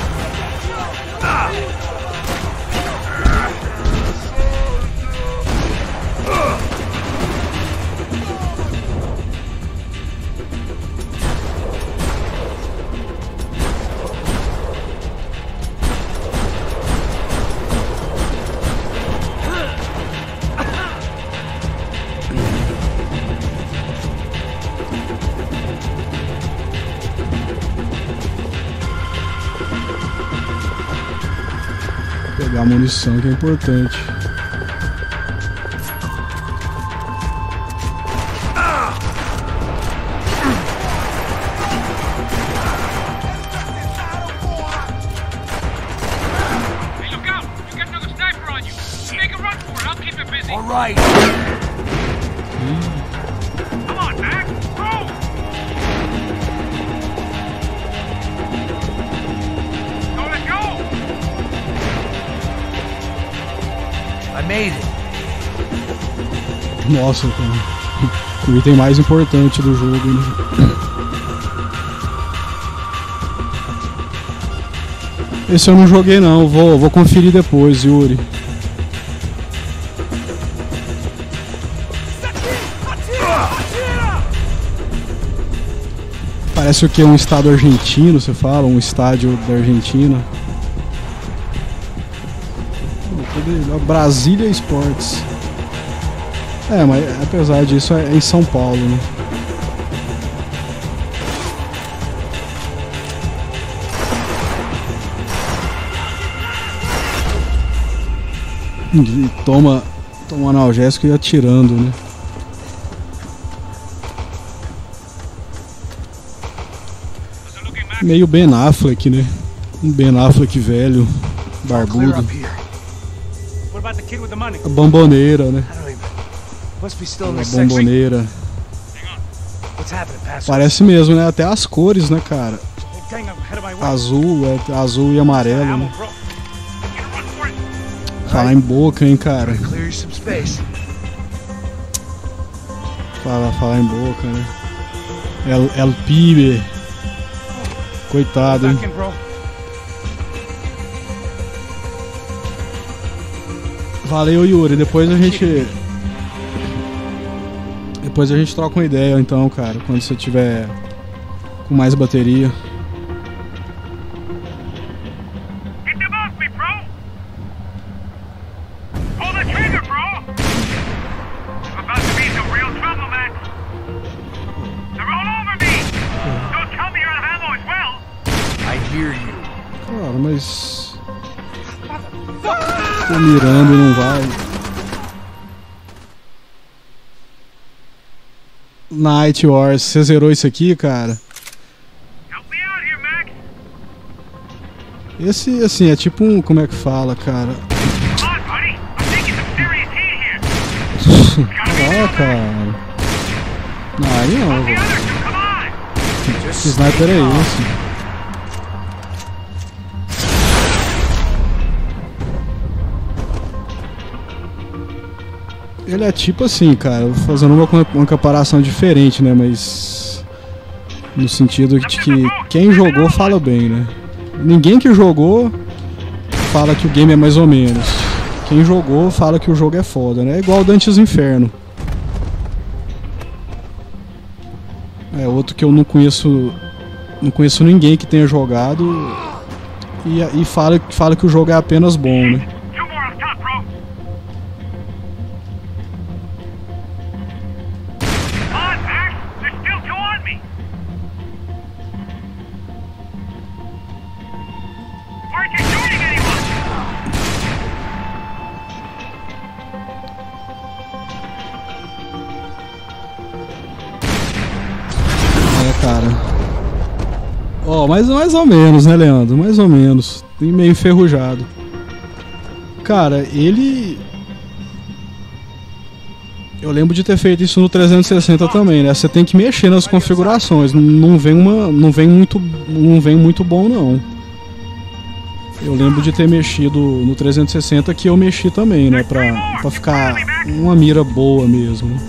Speaker 1: Pegar a munição que é importante.
Speaker 9: Hey, look out! You got another sniper on you. Make a run for it. I'll keep it busy.
Speaker 14: All right.
Speaker 9: Come on, Mac. Go! Don't let go!
Speaker 14: I made it.
Speaker 1: Nossa, cara. O item mais importante do jogo, né? Esse eu não joguei não, vou conferir depois, Yuri. Parece o que? Um estado argentino, você fala? Um estádio da Argentina. Brasília Sports. É, mas apesar disso é em São Paulo, né? E toma analgésico e atirando, né? Meio Ben Affleck, né? Um Ben Affleck velho, barbudo. A bomboneira, né? A bomboneira. Parece mesmo, né? Até as cores, né, cara? Azul e amarelo, né? Falar em boca, hein, cara? Falar em boca, né? El Pibe. Coitado, hein? Valeu, Yuri. Depois a gente troca uma ideia, então, cara. Quando você tiver com mais bateria.
Speaker 14: hear you.
Speaker 1: Cara, mas... Tô mirando e não vai. Night Wars, você zerou isso aqui, cara? Esse, assim, é tipo um... Como é que fala, cara? Ah, cara. Não, aí não, velho. Que sniper é esse? Ele é tipo assim, cara, fazendo uma comparação diferente, né? Mas... No sentido de que quem jogou fala bem, né? Ninguém que jogou fala que o game é mais ou menos. Quem jogou fala que o jogo é foda, né? É igual Dante's Inferno. É outro que eu não conheço ninguém que tenha jogado e fala que o jogo é apenas bom, né? Mais ou menos, né, Leandro? Mais ou menos. Tem meio enferrujado. Cara, ele... Eu lembro de ter feito isso no 360 também, né? Você tem que mexer nas configurações. Não vem muito bom, não. Eu lembro de ter mexido no 360, que eu mexi também, né? Pra ficar uma mira boa mesmo, né?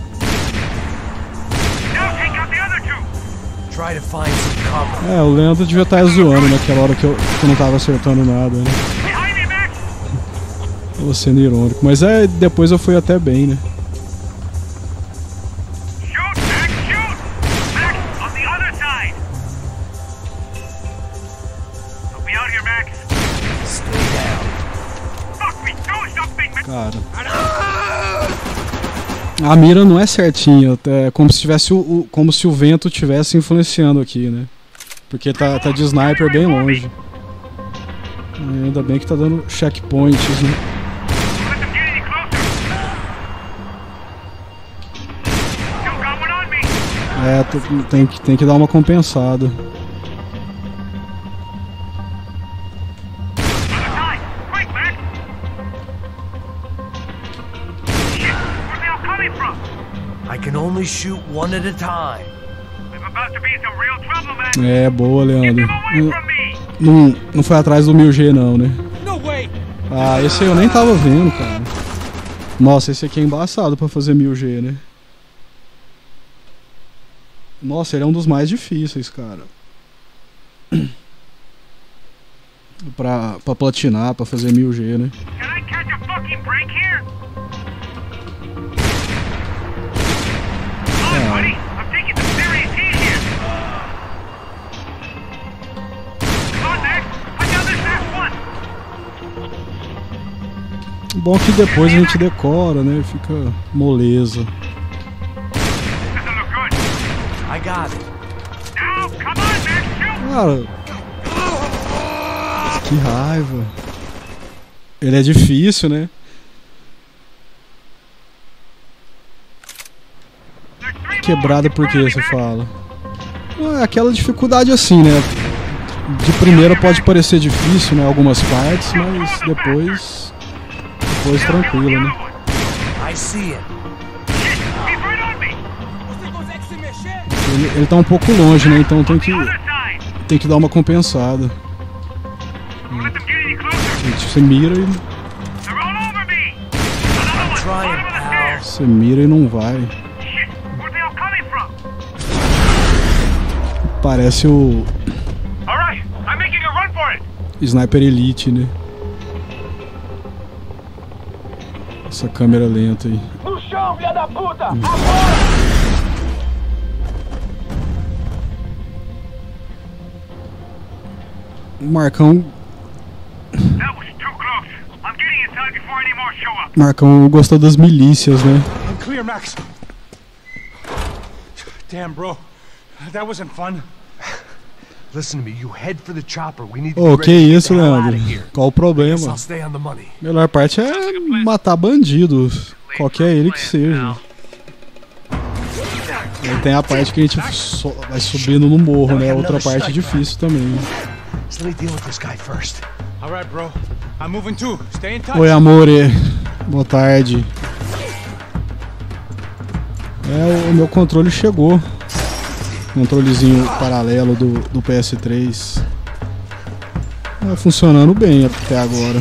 Speaker 1: É, o Leandro devia estar zoando naquela hora que eu não tava acertando nada, né? Tô sendo irônico, mas depois eu fui até bem, né? Cara, a mira não é certinha, é como se tivesse como se o vento tivesse influenciando aqui, né? Porque tá de sniper bem longe. Ainda bem que tá dando checkpoints, né? É, tem que dar uma compensada.
Speaker 14: I can only shoot one at a time.
Speaker 1: É, boa, Leandro. Não foi atrás do 1000G não, né? Ah, esse aí eu nem tava vendo, cara. Nossa, esse aqui é embaçado pra fazer 1000G, né? Nossa, ele é um dos mais difíceis, cara. Pra platinar, pra fazer 1000G, né? Bom que depois a gente decora, né? Fica moleza. Cara, que raiva. Ele é difícil, né? Quebrada por que você fala? É aquela dificuldade assim, né? De primeira pode parecer difícil, né? Algumas partes, mas depois tranquilo, né? Ele tá um pouco longe, né? Então tem que dar uma compensada. Você mira e... Você mira e não vai. Parece o... Sniper Elite, né? Essa câmera lenta aí.
Speaker 5: No chão, filha da puta!
Speaker 1: Marcão. Marcão gostou das milícias, né?
Speaker 10: I'm clear, Max. Damn, bro. That wasn't fun.
Speaker 14: Listen to me, you head for the chopper. We need to
Speaker 1: Ô,
Speaker 14: be
Speaker 1: que
Speaker 14: ready to
Speaker 1: isso,
Speaker 14: get the hell out
Speaker 1: Leandro?
Speaker 14: of here.
Speaker 1: Qual o problema?
Speaker 14: I'll stay on the money.
Speaker 1: A melhor parte é matar bandidos, qualquer ele que seja. E tem a parte que a gente vai subindo no morro, né? Outra parte difícil também. Oi, amore. Boa tarde. O meu controle chegou. Controlezinho paralelo do PS3. Funcionando bem até agora.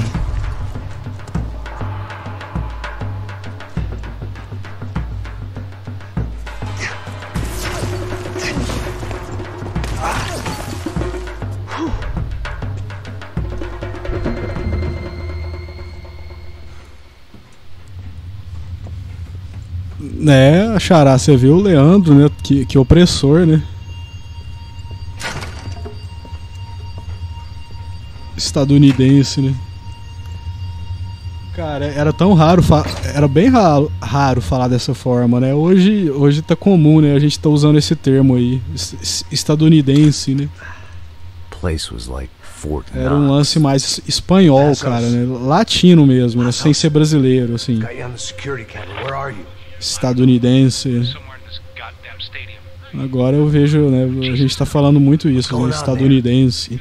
Speaker 1: É, Xará, você viu o Leandro, né? Que opressor, né? Estadunidense, né? Cara, era tão raro, era bem raro falar dessa forma, né? Hoje tá comum, né? A gente tá usando esse termo aí, estadunidense, né? Era um lance mais espanhol, cara, né? Latino mesmo, né? Sem ser brasileiro, assim. Estadunidense. Agora eu vejo, né? A gente tá falando muito isso, né? Estadunidense.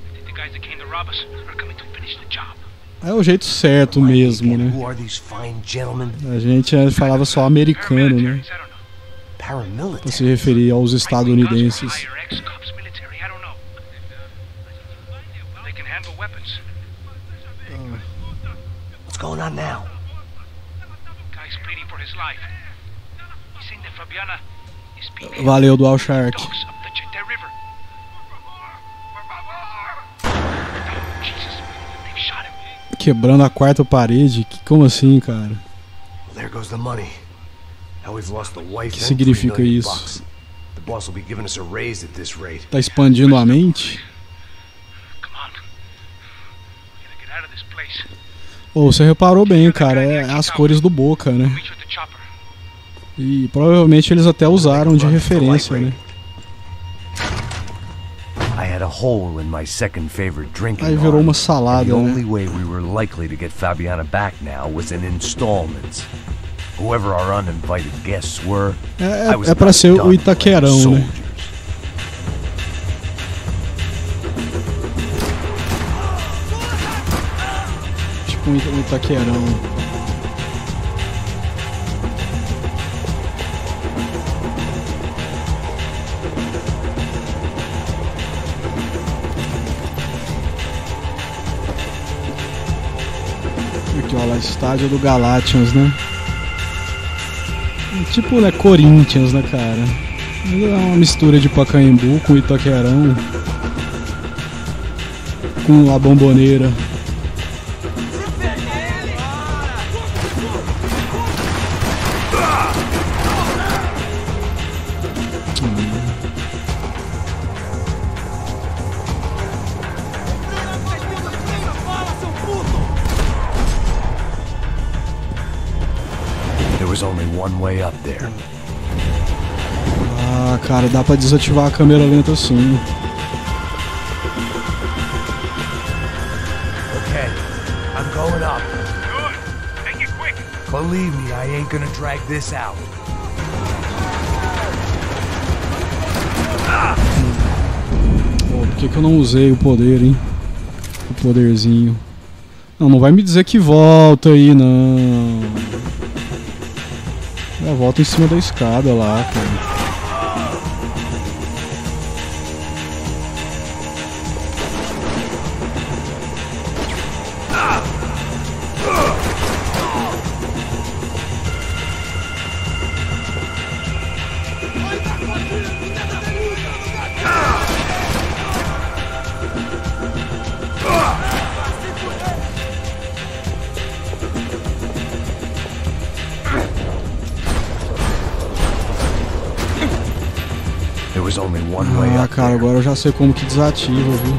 Speaker 1: É o jeito certo mesmo, né? A gente falava só americano, né? Pra se referir aos estadunidenses.
Speaker 14: What's going on now?
Speaker 1: Valeu, Dual Shark. Quebrando a quarta parede? Como assim, cara? O que significa isso? Tá expandindo a mente? Oh, você reparou bem, cara, é as cores do Boca, né? E provavelmente eles até usaram de referência, né? Aí virou uma salada, né? É pra ser o Itaquerão, né? Tipo um Itaquerão. Aqui, ó, lá, estádio do Galatians, né? Tipo, né, Corinthians, né, cara? É uma mistura de Pacaembu com Itaquerão, com a Bomboneira. Ah, cara, dá pra desativar a câmera lenta assim.
Speaker 14: Okay, I'm going up.
Speaker 9: Good. Make it quick.
Speaker 14: Believe me, I ain't gonna drag this out.
Speaker 1: Pô, por que eu não usei o poder, hein? O poderzinho. Não vai me dizer que volta aí, não. Volta em cima da escada lá, cara. Ah, cara, agora eu já sei como que desativa, viu?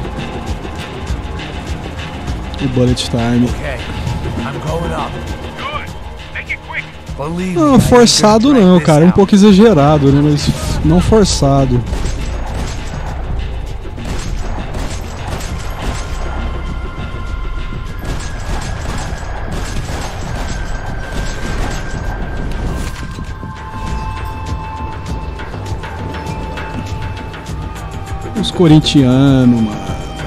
Speaker 1: O bullet time. Não, forçado não, cara. Um pouco exagerado, né? Mas não forçado. Os corintianos, mano.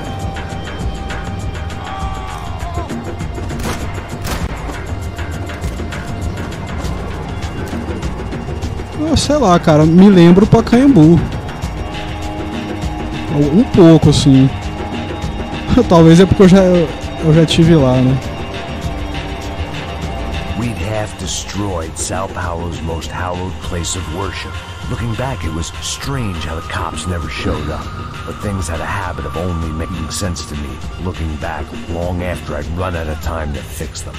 Speaker 1: Sei lá, cara, me lembra o Pacaembu. Um pouco, assim. Talvez é porque eu já tive lá, né?
Speaker 14: We'd half destroyed Sao Paulo's most hallowed place of worship. Looking back, it was strange how the cops never showed up. But things had a habit of only making sense to me, looking back long after I'd run out of time to fix them.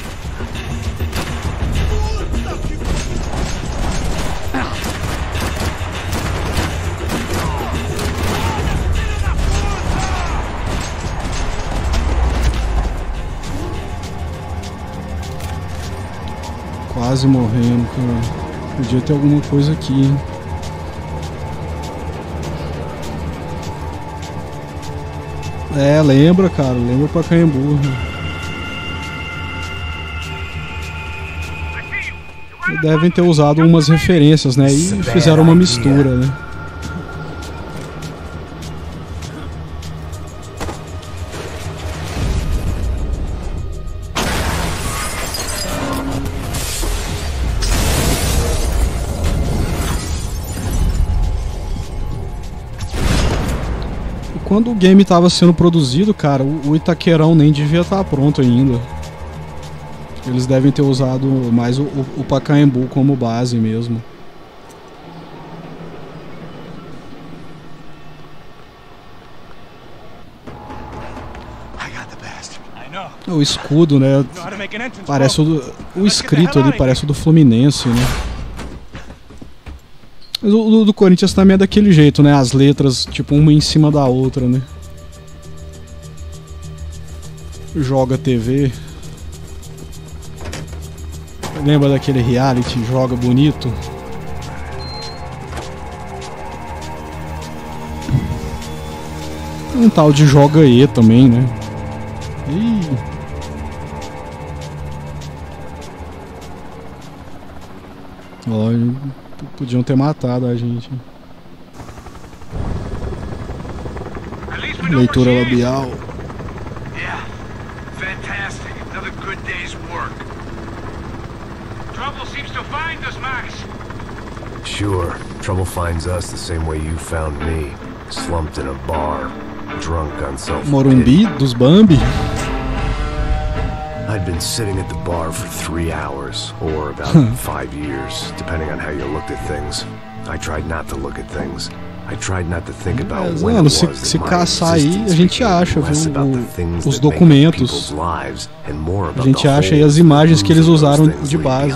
Speaker 1: Quase morrendo, cara. Podia ter alguma coisa aqui, hein? É, lembra, cara. Lembra pra Pacaembu. Devem ter usado umas referências, né? E fizeram uma mistura, né? Quando o game estava sendo produzido, cara, o Itaquerão nem devia estar pronto ainda. Eles devem ter usado mais o Pacaembu como base mesmo. O escudo, né? Parece o escrito ali, parece o do Fluminense, né? Mas o do Corinthians também é daquele jeito, né? As letras, tipo, uma em cima da outra, né? Joga TV. Lembra daquele reality, Joga Bonito? Um tal de Joga E também, né? Ih. Olha, podiam ter matado a gente. Leitura labial.
Speaker 9: Yeah, fantastic. Another good day's work. Trouble seems to find us, Max.
Speaker 4: Sure, trouble finds us the same way you found me, slumped in a bar, drunk on self-pity.
Speaker 1: Morumbi dos Bambi.
Speaker 4: I'd been sitting at the bar for 3 hours, or about 5 years, depending on how you looked at things. I tried not to look at things. I tried not to think about when it was
Speaker 1: se caçar aí, a gente acha, viu, os documentos. A gente acha aí as imagens que eles usaram de base.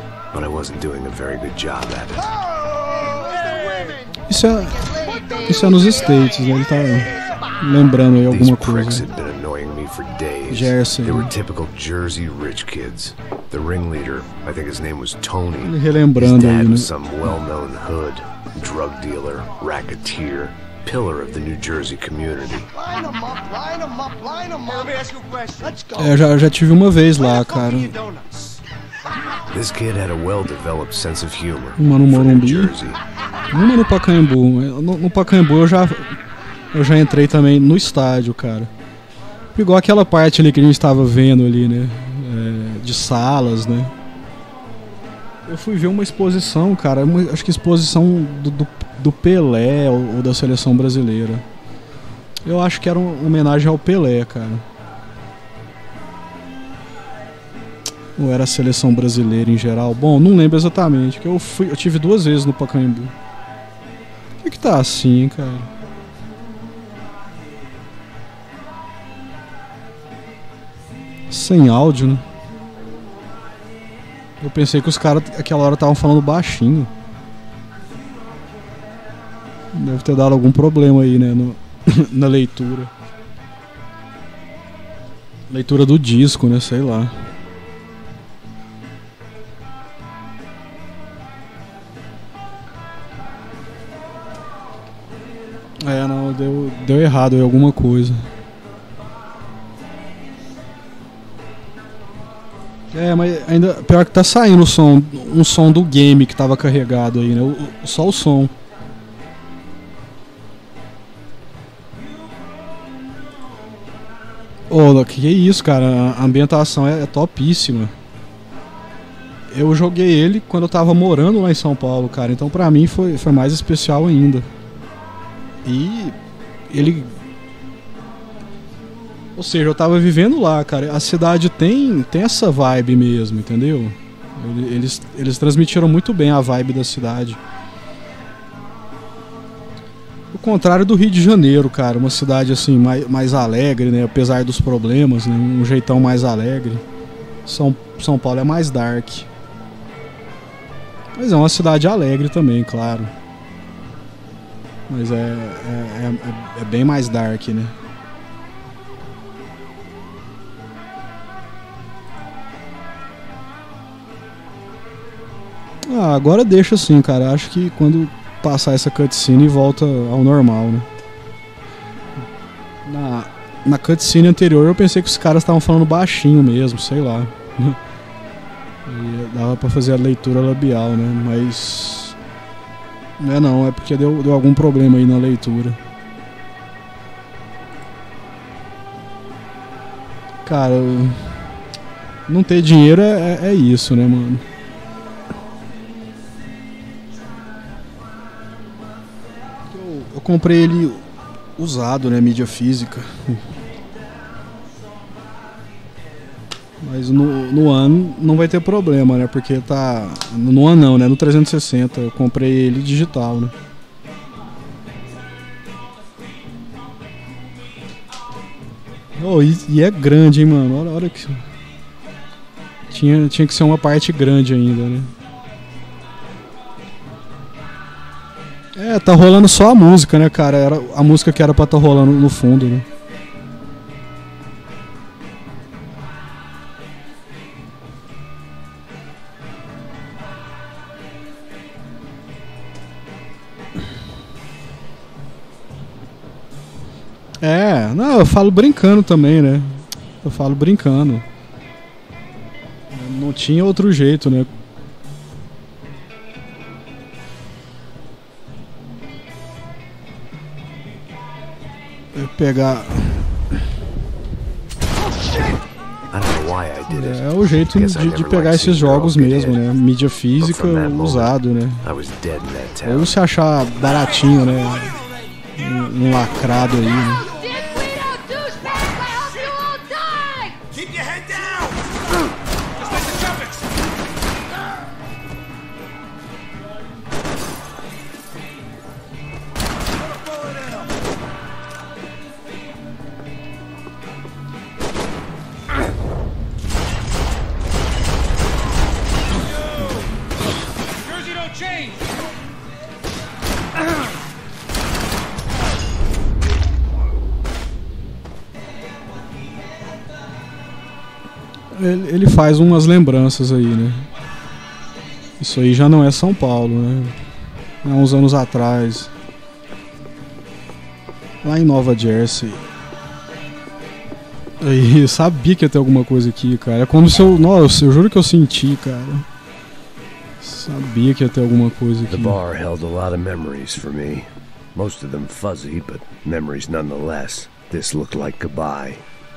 Speaker 1: Isso é nos States, né? Ele tá lembrando aí alguma coisa. Jersey.
Speaker 4: They were typical Jersey rich kids. The ringleader, I think his name was Tony.
Speaker 1: Ele relembrando
Speaker 4: his dad
Speaker 1: aí, né?
Speaker 4: was some well-known hood, drug dealer, racketeer, pillar of the New Jersey community.
Speaker 2: Line them up, line them up, line them up. Let me ask you a question. Let's go.
Speaker 1: Eu já tive uma vez lá, cara.
Speaker 4: This kid had a well-developed sense of humor.
Speaker 1: Uma no Morumbi, uma no Pacaembu. No Pacaembu eu já entrei também no estádio, cara. Igual aquela parte ali que a gente estava vendo ali, né? De salas, né? Eu fui ver uma exposição, cara. Acho que exposição do Pelé ou da seleção brasileira. Eu acho que era uma homenagem ao Pelé, cara. Ou era a seleção brasileira em geral? Bom, não lembro exatamente. Que eu tive 2 vezes no Pacaembu. Por que tá assim, cara? Sem áudio, né? Eu pensei que os caras aquela hora estavam falando baixinho. Deve ter dado algum problema aí, né? Na leitura. Leitura do disco, né? Sei lá. Não, deu errado aí alguma coisa. Mas ainda pior que tá saindo um som do game que tava carregado aí, né? Só o som. Ô, que isso, cara, a ambientação é topíssima. Eu joguei ele quando eu tava morando lá em São Paulo, cara, então pra mim foi mais especial ainda. E ele... Ou seja, eu tava vivendo lá, cara, a cidade tem essa vibe mesmo, entendeu? Eles transmitiram muito bem a vibe da cidade. O contrário do Rio de Janeiro, cara, uma cidade assim mais alegre, né? Apesar dos problemas, né? Um jeitão mais alegre. São Paulo é mais dark. Mas é uma cidade alegre também, claro. Mas é bem mais dark, né? Ah, agora deixa assim, cara. Acho que quando passar essa cutscene volta ao normal, né? Na cutscene anterior eu pensei que os caras estavam falando baixinho mesmo, sei lá. E dava pra fazer a leitura labial, né? Mas... Não é porque deu algum problema aí na leitura. Cara, não ter dinheiro é isso, né, mano? Eu comprei ele usado, né, mídia física. Mas no One não vai ter problema, né, porque tá... No One não, né, no 360 eu comprei ele digital, né. Oh, e é grande, hein, mano, olha que... Tinha que ser uma parte grande ainda, né. É, tá rolando só a música, né, cara? Era a música que era pra tá rolando no fundo, né? É, não, eu falo brincando também, né? Eu falo brincando. Não tinha outro jeito, né? Pegar... É o jeito de pegar esses jogos mesmo, né? Mídia física usado, né? Ou se achar baratinho, né? Um lacrado aí, né? Ele faz umas lembranças aí, né? Isso aí já não é São Paulo, né? Há uns anos atrás, lá em Nova Jersey. Aí, eu sabia que ia ter alguma coisa aqui, cara. É como se eu... Nossa, eu juro que eu senti, cara. Sabia que ia ter alguma coisa aqui.
Speaker 14: The bar held a lot of memories for me. Most of them fuzzy, but memories nonetheless. This looked like goodbye.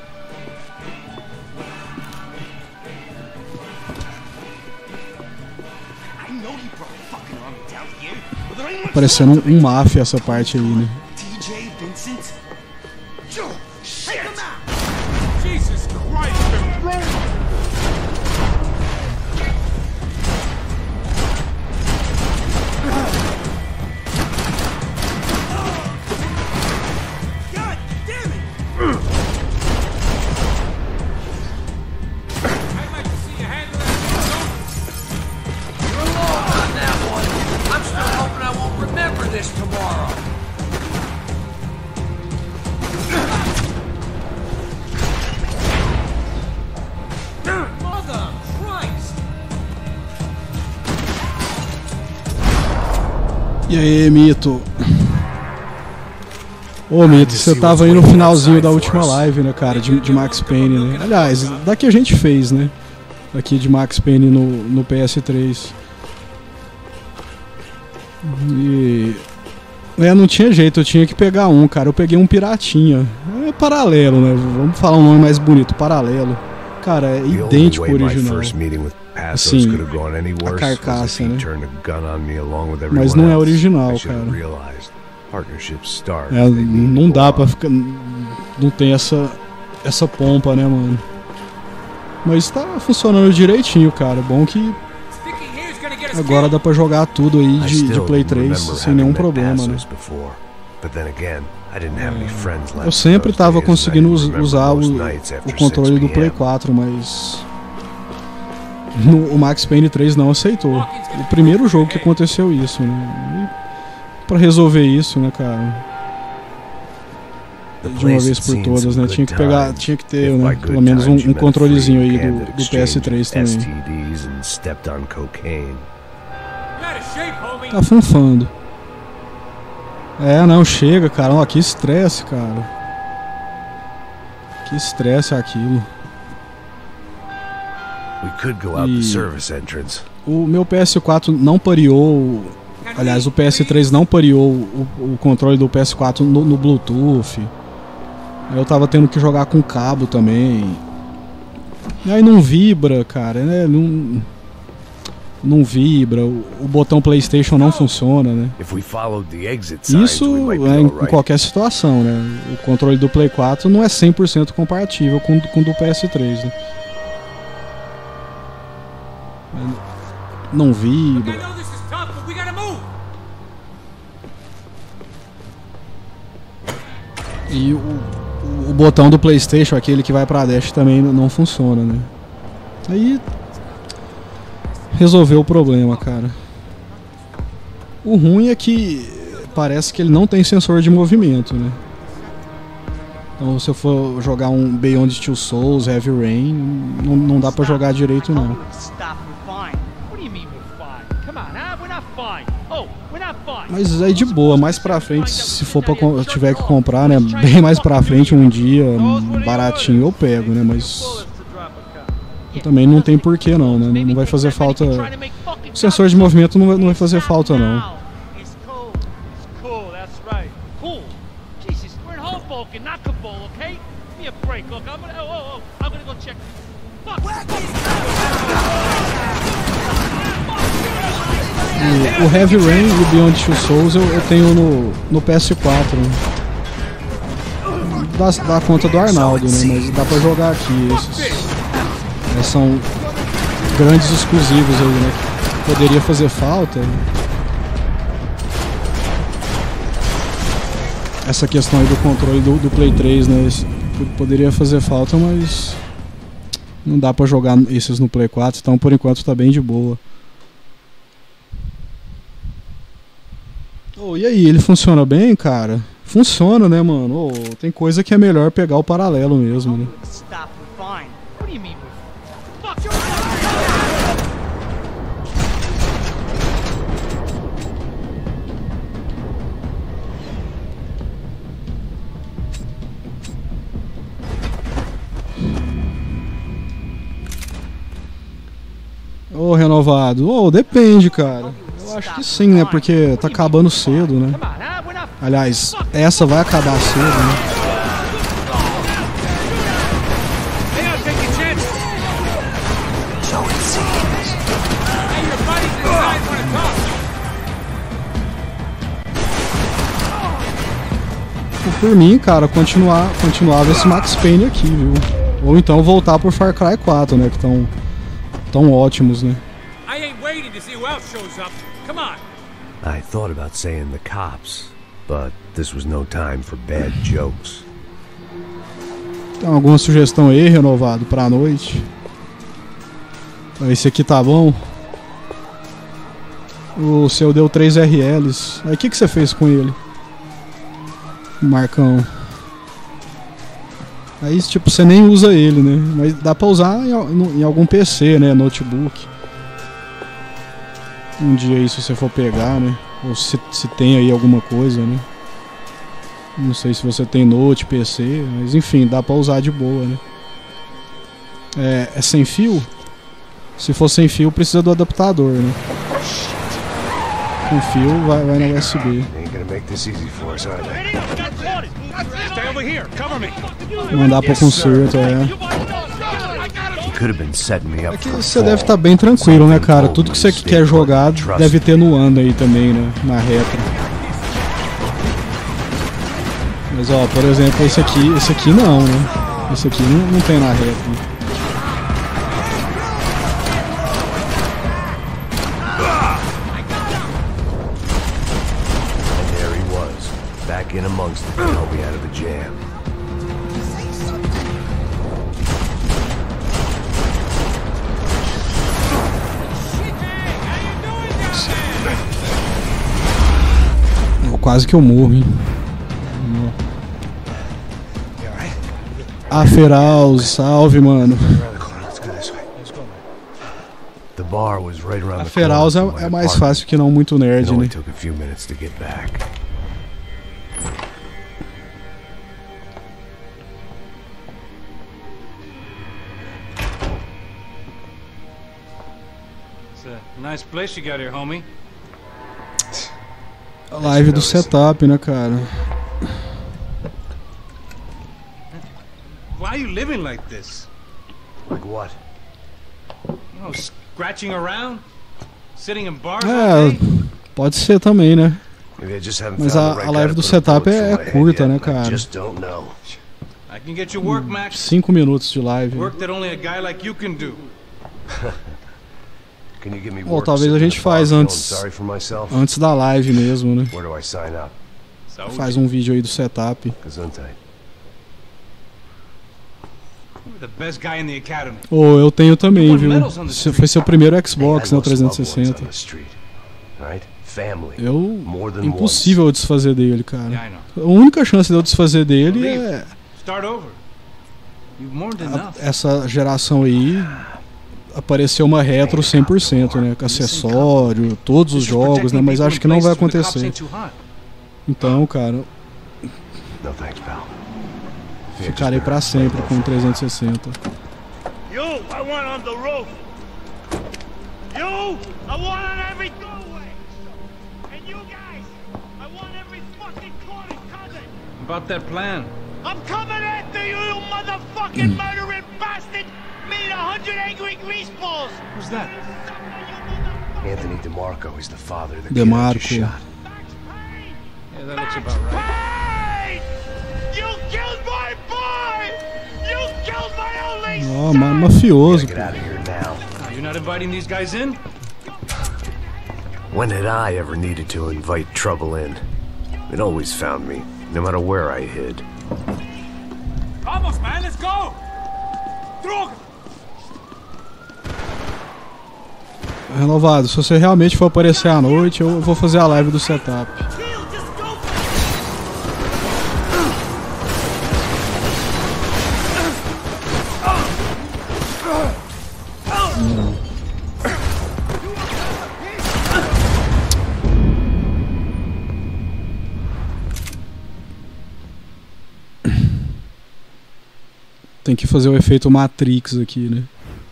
Speaker 1: Parecendo um máfia essa parte aí, né? E aí, Mito? Ô, Mito, você tava aí no finalzinho da última live, né, cara, de Max Payne, né? Aliás, daqui a gente fez, né? Aqui de Max Payne no PS3. E Não tinha jeito, eu tinha que pegar um, cara. Eu peguei um piratinha. É paralelo, né? Vamos falar um nome mais bonito, paralelo. Cara, é idêntico ao original. Assim, a carcaça, né? Mas não é original, cara. Não dá pra ficar... Não tem essa pompa, né, mano? Mas tá funcionando direitinho, cara. Bom que agora dá pra jogar tudo aí de Play 3 sem nenhum problema, né? Eu sempre tava conseguindo usar o controle do Play 4, mas o Max Payne 3 não aceitou. O primeiro jogo que aconteceu isso, né? E pra resolver isso, né, cara? De uma vez por todas, né? Tinha que ter, né, pelo menos um controlezinho aí do PS3 também. Tá funfando. Não, chega, cara. Ó, que estresse, cara. Que estresse aquilo. O meu PS4 não pareou. Aliás, o PS3 não pareou o controle do PS4 no Bluetooth. Eu tava tendo que jogar com cabo também. E aí não vibra, cara, né? Não vibra. O botão PlayStation não funciona, né? Isso em qualquer situação, né? O controle do Play 4 não é 100% compatível com o do PS3, né? Não vibra. E o botão do PlayStation, aquele que vai pra dash, também não funciona, né? Aí resolveu o problema, cara. O ruim é que parece que ele não tem sensor de movimento, né? Então se eu for jogar um Beyond Two Souls, Heavy Rain, não dá pra jogar direito, não. Mas aí de boa, mais pra frente, se for pra tiver que comprar, né, bem mais pra frente, um dia, baratinho, eu pego, né, mas também não tem porquê não, né, não vai fazer falta, o sensor de movimento não vai fazer falta não. O Heavy Rain e o Beyond Two Souls eu tenho no PS4. Dá conta do Arnaldo, né? Mas dá pra jogar aqui. Esses são grandes exclusivos aí, né? Que poderia fazer falta. Essa questão aí do controle do Play 3, né? Poderia fazer falta, mas não dá pra jogar esses no Play 4, então por enquanto tá bem de boa. E aí, ele funciona bem, cara? Funciona, né, mano? Tem coisa que é melhor pegar o paralelo mesmo, né? Renovado. Depende, cara. Eu acho que sim, né? Porque tá acabando cedo, né? Aliás, essa vai acabar cedo, né? Por mim, cara, continuava esse Max Payne aqui, viu? Ou então voltar pro Far Cry 4, né? Que tão ótimos, né?
Speaker 14: I thought about saying the cops, but this was no time for bad jokes.
Speaker 1: Tem alguma sugestão aí, renovado, pra noite? Então, esse aqui tá bom. O seu deu 3 RLs. Aí o que você fez com ele? Marcão. Aí tipo, você nem usa ele, né? Mas dá pra usar em algum PC, né? Notebook. Um dia aí, se você for pegar, né? Ou se tem aí alguma coisa, né? Não sei se você tem note, PC, mas enfim, dá pra usar de boa, né? É sem fio? Se for sem fio, precisa do adaptador, né? Com fio, vai na USB. Mandar pro concerto, é. É que você deve estar bem tranquilo, né, cara? Tudo que você quer jogar deve ter no ano aí também, né? Na retro. Mas ó, por exemplo, esse aqui não, né? Esse aqui não tem na retro.
Speaker 14: In amongst it to help me out of the jam.
Speaker 1: Quase que eu morro, hein? Feraus, salve, mano. A Feraus é mais fácil que não muito nerd, né?
Speaker 6: Nice place you got here, homie.
Speaker 1: A live do setup, né, cara?
Speaker 6: Why are you living like this?
Speaker 14: Like what?
Speaker 6: Oh, scratching around? Sitting in bars all day?
Speaker 1: Pode ser também, né? Mas a live do setup é curta, né, cara?
Speaker 6: I can get you work, Max.
Speaker 1: 5 minutos de live.
Speaker 6: Work that only a guy like you can do.
Speaker 1: Bom, talvez a gente faz antes da live mesmo, né? Faz um vídeo aí do setup. Oh, eu tenho também, viu? Foi seu primeiro Xbox, né? 360. Impossível desfazer dele, cara. A única chance de eu desfazer dele é essa geração aí. Apareceu uma retro 100%, né? Com acessório, todos os jogos, né? Mas acho que não vai acontecer. Então, cara, ficarei pra sempre com 360.
Speaker 2: You, I want on the roof. You, I want on every doorway. And you guys, I want every fucking corner covered.
Speaker 6: About that plan.
Speaker 2: I'm coming after you, you motherfucking murdering bastard! Made 100 angry greaseballs!
Speaker 6: Who's that?
Speaker 14: Anthony DeMarco. He's the father of the kid I just shot.
Speaker 6: Yeah, that looks about right.
Speaker 2: Hey! You killed my boy! You killed my only son!
Speaker 1: Oh, mafioso.
Speaker 14: Get out of here now.
Speaker 6: You're not inviting these guys in?
Speaker 4: When had I ever needed to invite trouble in? It always found me, no matter where I hid.
Speaker 10: Vamos, man, let's go! Droga!
Speaker 1: Renovado, se você realmente for aparecer à noite, eu vou fazer a live do setup. Tem que fazer o efeito Matrix aqui, né?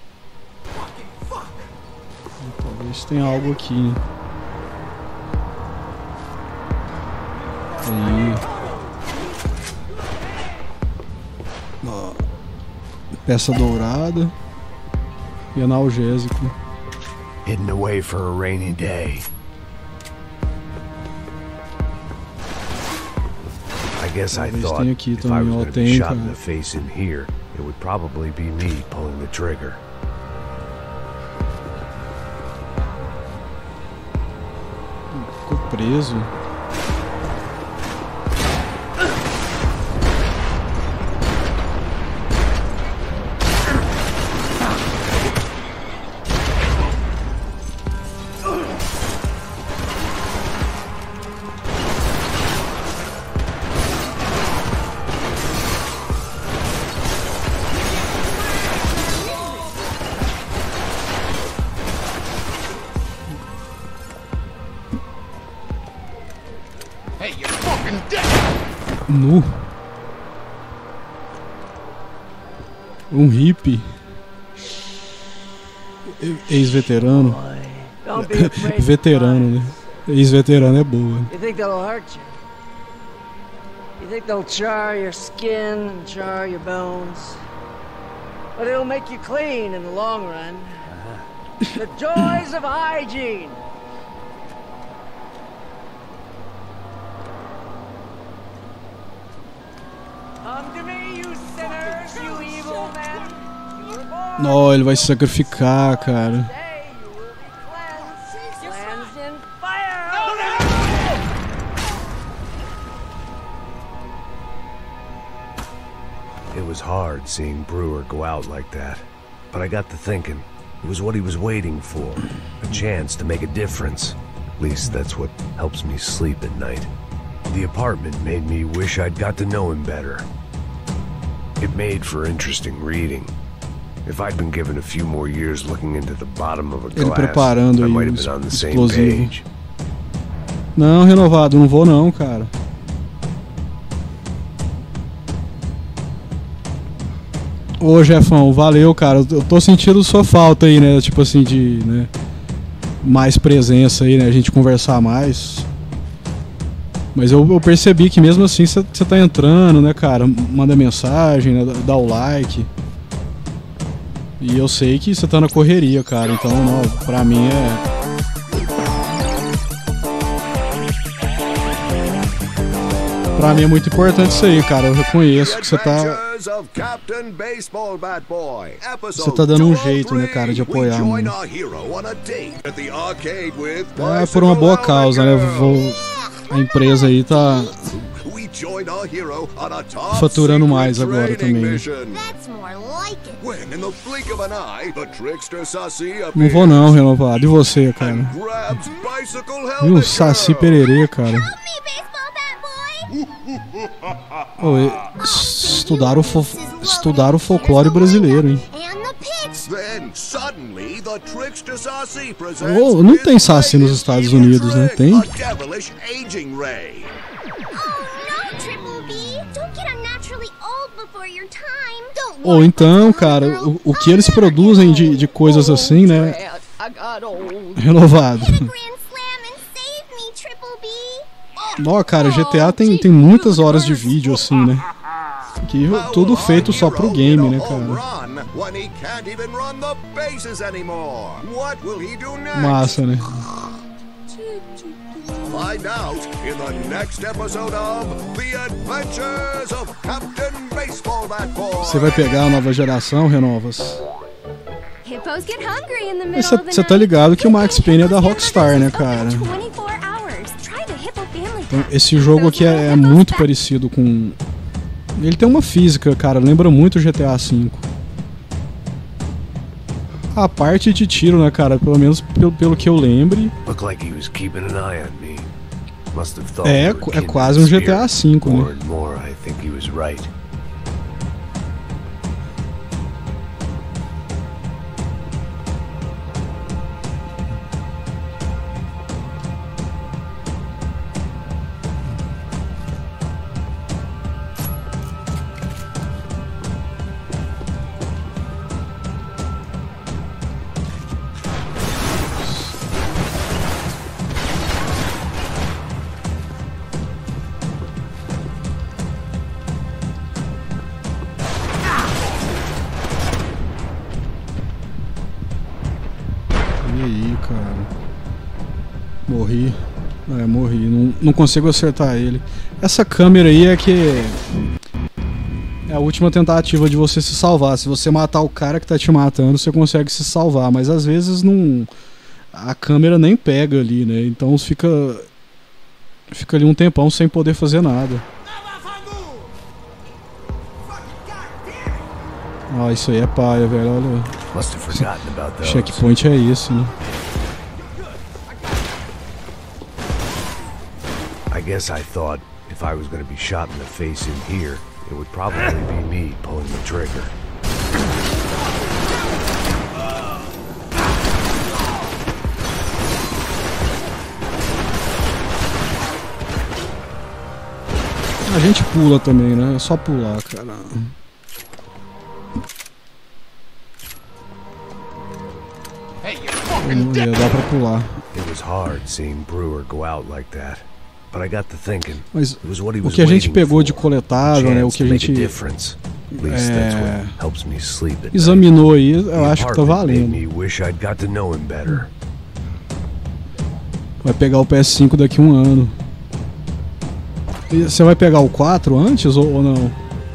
Speaker 1: Talvez tenha algo aqui, né? Aí. Ó, peça dourada e analgésico.
Speaker 4: Hidden away for a rainy day. I guess I thought if I was going to be shot in the face in here, it would probably be me pulling the trigger.
Speaker 1: Ficou preso. Nu. Um hippie. Ex-veterano. Veterano, né? Ex-veterano é boa.
Speaker 16: You think that'll hurt you? You think they'll char your skin and char your bones? But it'll make you clean in the long run. The joys of hygiene. Come to me, you sinners, you evil men.
Speaker 1: Não, ele vai se sacrificar, cara.
Speaker 14: It was hard seeing Brewer go out like that, but I got to thinking, it was what he was waiting for, a chance to make a difference. At least that's what helps me sleep at night. The apartment made me wish I'd got to know him better. It made for interesting reading. If I'd been given a few more years looking into the bottom of a glass, I might have been on the same page.
Speaker 1: Não, renovado, não vou não, cara. Ô, Jefão, valeu, cara. Eu tô sentindo sua falta aí, né? Tipo assim, de, né, mais presença aí, né? A gente conversar mais. Mas eu percebi que mesmo assim você tá entrando, né, cara? Manda mensagem, né? Dá o like. E eu sei que você tá na correria, cara. Então, não, pra mim é... Pra mim é muito importante isso aí, cara. Eu reconheço que você tá... Você tá dando um jeito, né, cara, de apoiar, mano. É por uma boa causa, né? A empresa aí tá faturando mais agora também, né? Não vou não, renovado. E você, cara? Viu? Saci Pererê, cara. Oh, estudaram o folclore brasileiro, hein? Oh, não tem Saci nos Estados Unidos, né? Tem? Ou então, cara, o que eles produzem de coisas assim, né? Renovado. Ó, cara, GTA tem muitas horas de vídeo assim, né? Que tudo feito só pro game, né, cara? Massa, né? Find out in the next episode of The Adventures of Captain Baseball Bat Boy. Você vai pegar a nova geração, Renovas? Você tá ligado que o Max Payne é da Rockstar, né, cara? Então, esse jogo aqui é muito parecido com... Ele tem uma física, cara, lembra muito o GTA V. A parte de tiro, né, cara, pelo menos pelo que eu lembre... É quase um GTA V, né? Morri. Não consigo acertar ele. Essa câmera aí é que... É a última tentativa de você se salvar. Se você matar o cara que tá te matando, você consegue se salvar. Mas às vezes não... A câmera nem pega ali, né? Então fica ali um tempão sem poder fazer nada. Ah, isso aí é paia, velho. Olha. Checkpoint é isso, né?
Speaker 14: I guess I thought if I was going to be shot in the face in here, it would probably be me pulling the trigger.
Speaker 1: A gente pula também, né? É só pular, cara. Dá pra pular.
Speaker 4: It was hard seeing Brewer go out like that. But I got to thinking.
Speaker 1: Mas
Speaker 4: it was what he
Speaker 1: o
Speaker 4: was
Speaker 1: que a gente
Speaker 4: waiting
Speaker 1: pegou
Speaker 4: for,
Speaker 1: de coletável, né? O que a gente examinou aí, eu acho que tá valendo. Vai pegar o PS5 daqui a um ano. E você vai pegar o 4 antes ou não?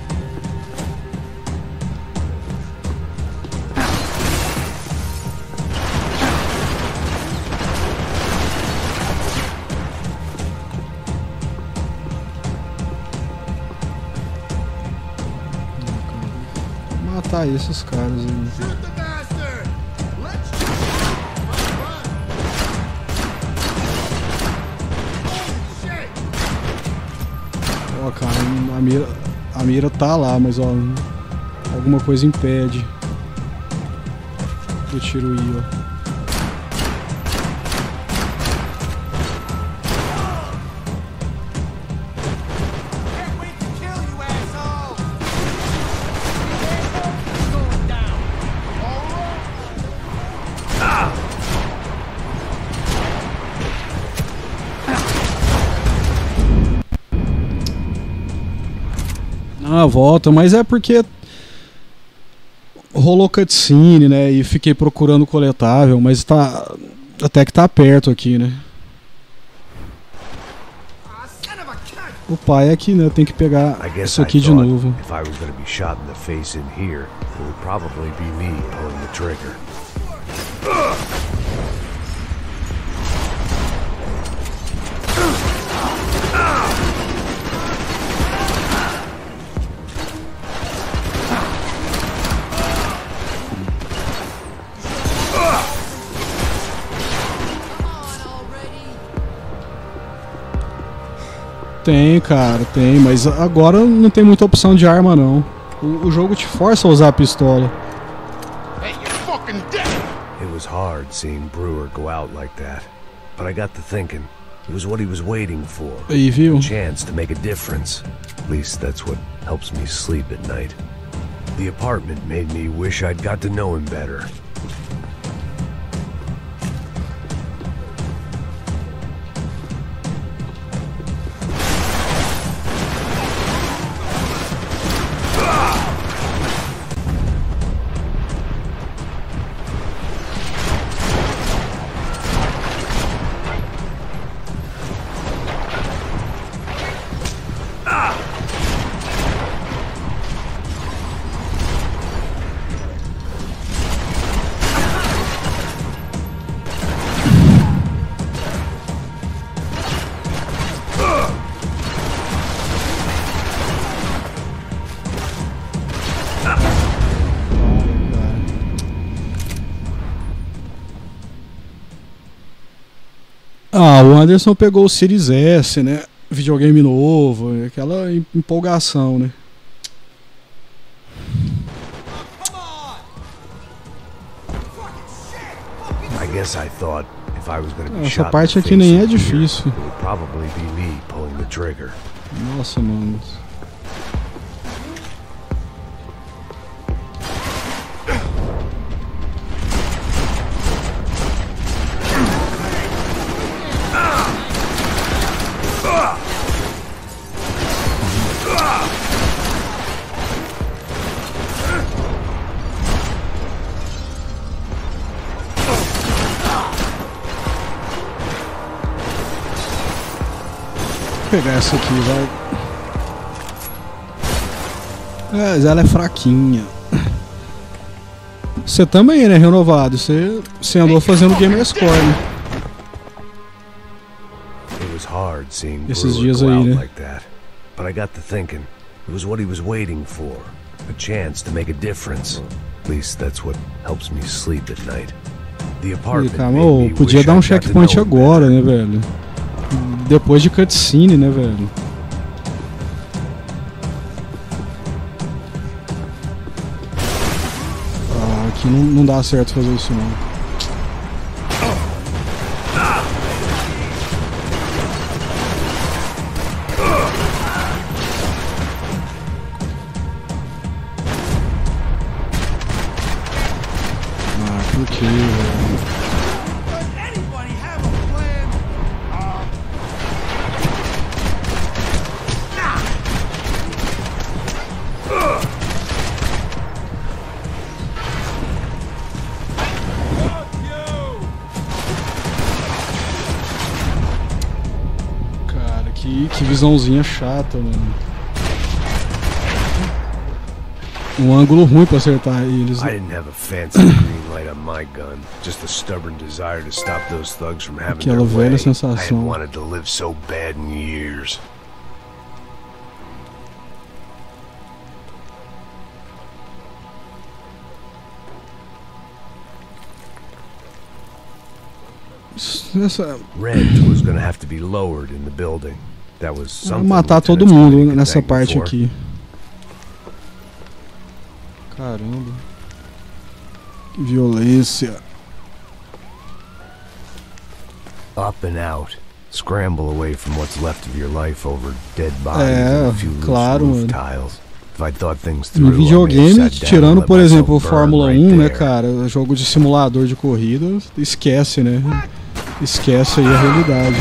Speaker 1: Matar esses caras aí. Ó, cara, a mira tá lá, mas ó, alguma coisa impede do tiro ir, ó. Volta, mas é porque rolou cutscene, né, e fiquei procurando coletável, mas tá até que tá perto aqui, né. O pai é que, né, tem que pegar isso aqui de novo. Tem, cara, tem, mas agora não tem muita opção de arma, não. O jogo te força a usar a pistola.
Speaker 4: It was hard seeing Brewer go out like that, but I got to thinking, it was what he was waiting for.
Speaker 1: Aí, viu?
Speaker 4: A chance to make a difference. At least that's what helps me sleep at night. The apartment made me wish I'd got to know him better.
Speaker 1: O Anderson pegou o Series S, né? Videogame novo, aquela empolgação, né? Essa parte aqui nem é difícil. Nossa, mano. Vou pegar essa aqui, vai. Mas ela é fraquinha. Você também, né, renovado? Você andou fazendo Gamerscore, né? Esses dias aí, né?
Speaker 4: But I got to thinking, it was what he was waiting for. A chance to make a difference. At least that's what helps me sleep at night. The apartment made me
Speaker 1: podia
Speaker 4: wish
Speaker 1: dar um
Speaker 4: I'd got to
Speaker 1: checkpoint
Speaker 4: know
Speaker 1: agora, né, velho? Depois de cutscene, né, velho? Aqui não dá certo fazer isso, não. Por quê, velho? visãozinha chata, mano. Um ângulo ruim pra acertar eles.
Speaker 4: I didn't have a fancy green light on my gun, just a stubborn desire to stop those thugs from having their
Speaker 1: Aquela
Speaker 4: way.
Speaker 1: velha
Speaker 4: I had
Speaker 1: sensação.
Speaker 4: wanted to live so bad in years. Rent was gonna have to be lowered in the building. That was
Speaker 1: Vou
Speaker 4: something.
Speaker 1: matar todo mundo nessa parte aqui. Caramba. Que violência.
Speaker 4: Up and out. Scramble away from what's left of your life over dead bodies and a few loose roof tiles. If I thought things through,
Speaker 1: No videogame, tirando por exemplo o Fórmula 1, né, cara, jogo de simulador de corrida, esquece, né? Esquece aí a realidade.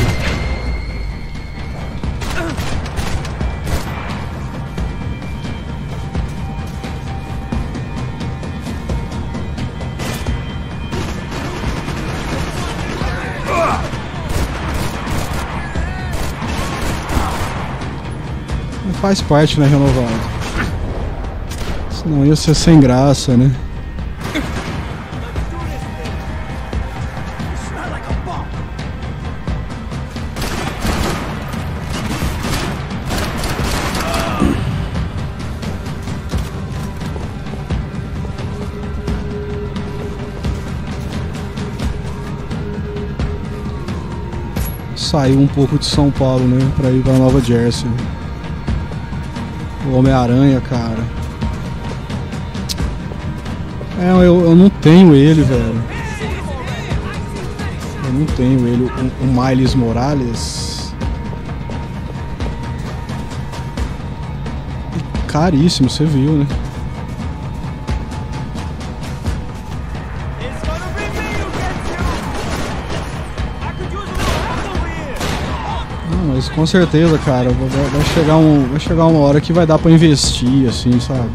Speaker 1: Faz parte, né, renovado? Senão ia ser sem graça, né? Saiu um pouco de São Paulo, né? Pra ir pra Nova Jersey. O Homem-Aranha, cara. Eu não tenho ele, velho. Eu não tenho ele. O Miles Morales. Caríssimo, você viu, né? Mas com certeza, cara, vai chegar uma hora que vai dar pra investir, assim, sabe?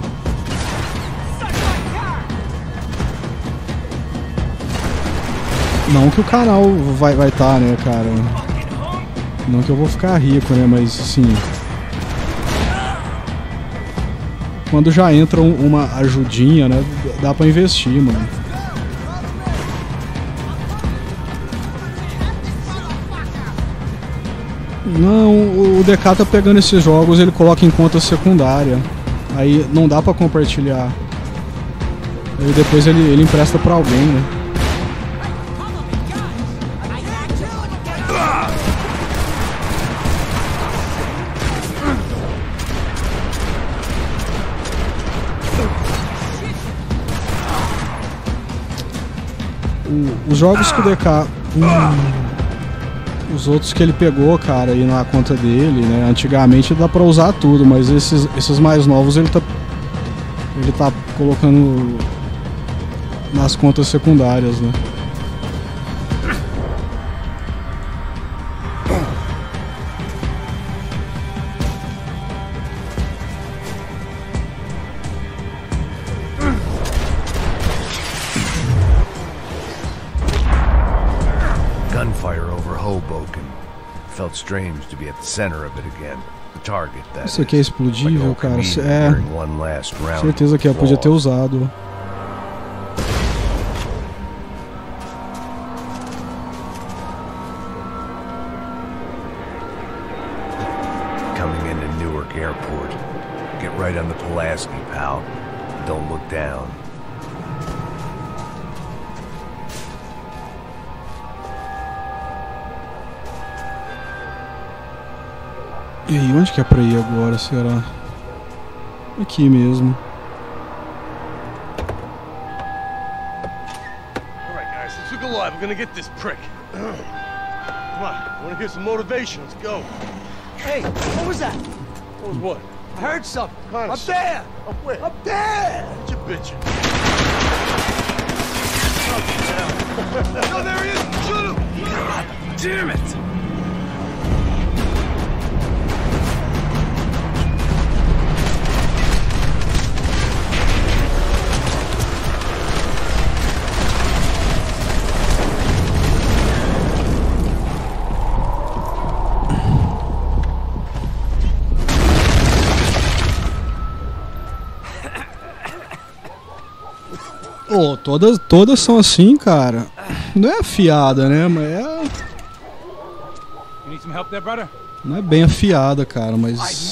Speaker 1: Não que o canal vai tá, né, cara? Não que eu vou ficar rico, né, mas assim... Quando já entra uma ajudinha, né, dá pra investir, mano. Não, o DK tá pegando esses jogos, ele coloca em conta secundária. Aí não dá pra compartilhar. Aí depois ele empresta pra alguém, né? Os jogos que o DK... Os outros que ele pegou, cara, aí na conta dele, né? Antigamente dá pra usar tudo, mas esses mais novos ele tá colocando nas contas secundárias, né?
Speaker 4: Gunfire over Hoboken. Felt strange to be at the center of it again. The target, that
Speaker 1: Isso aqui é explodível, cara. É.
Speaker 4: one last round.
Speaker 1: Certeza que eu podia ter usado.
Speaker 4: Coming into Newark Airport. Get right on the Pulaski, pal. Don't look down.
Speaker 1: E aí, onde que é pra ir agora, será? Aqui mesmo.
Speaker 2: Alright guys, let's look alive. We're gonna get this prick. Come on, wanna hear some motivation? Let's go.
Speaker 5: Hey, what was that?
Speaker 2: What was what?
Speaker 5: I heard something.
Speaker 2: Kind
Speaker 5: Up there!
Speaker 2: Up where?
Speaker 5: Up there!
Speaker 2: What you bitching? No, there he is! Shoot him! God damn it!
Speaker 1: Oh, todas são assim, cara. Não é afiada, né? Mas é...
Speaker 6: You need some help there, brother?
Speaker 1: Não é bem afiada, cara, mas...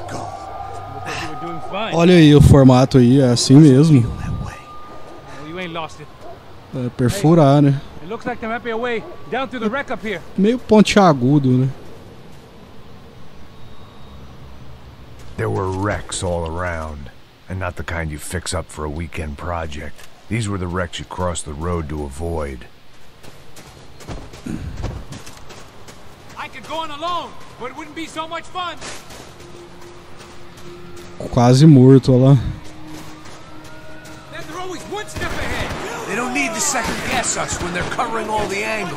Speaker 1: Olha aí o formato aí, é assim mesmo.
Speaker 6: You ain't lost it.
Speaker 1: É perfurar, né?
Speaker 6: It looks like there might be a way down through the wreck up here.
Speaker 1: Meio pontiagudo, né?
Speaker 14: There were wrecks all around, and not the kind you fix up for a weekend project. These were the wrecks you cross the road to avoid.
Speaker 10: I could go on alone, but it wouldn't be so much fun.
Speaker 1: Quase morto, olha lá.
Speaker 10: They're always one step ahead.
Speaker 13: They don't need to second guess us when they're covering all the angles.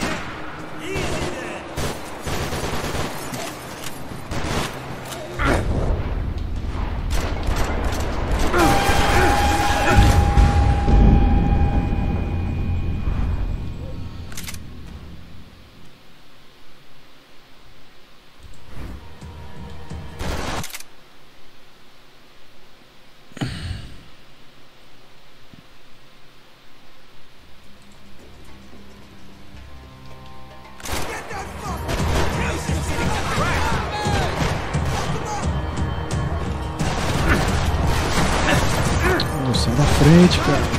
Speaker 1: Sai da frente, cara.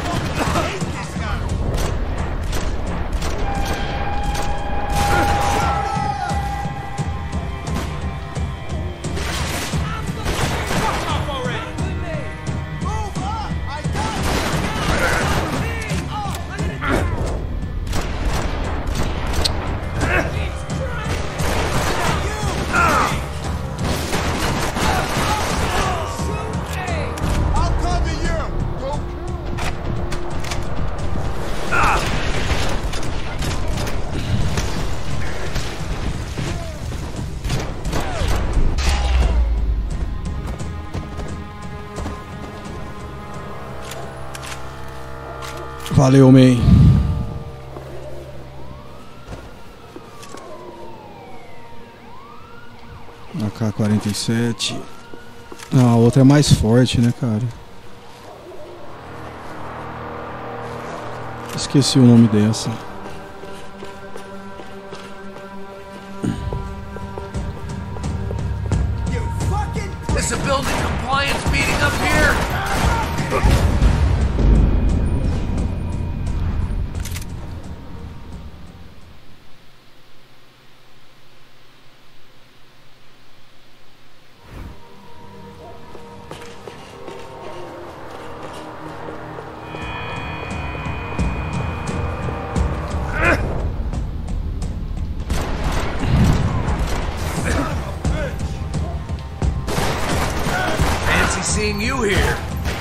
Speaker 1: Valeu, man. AK-47. Ah, a outra é mais forte, né, cara? Esqueci o nome dessa.
Speaker 13: Is the building compliance meeting up here? Seeing you here.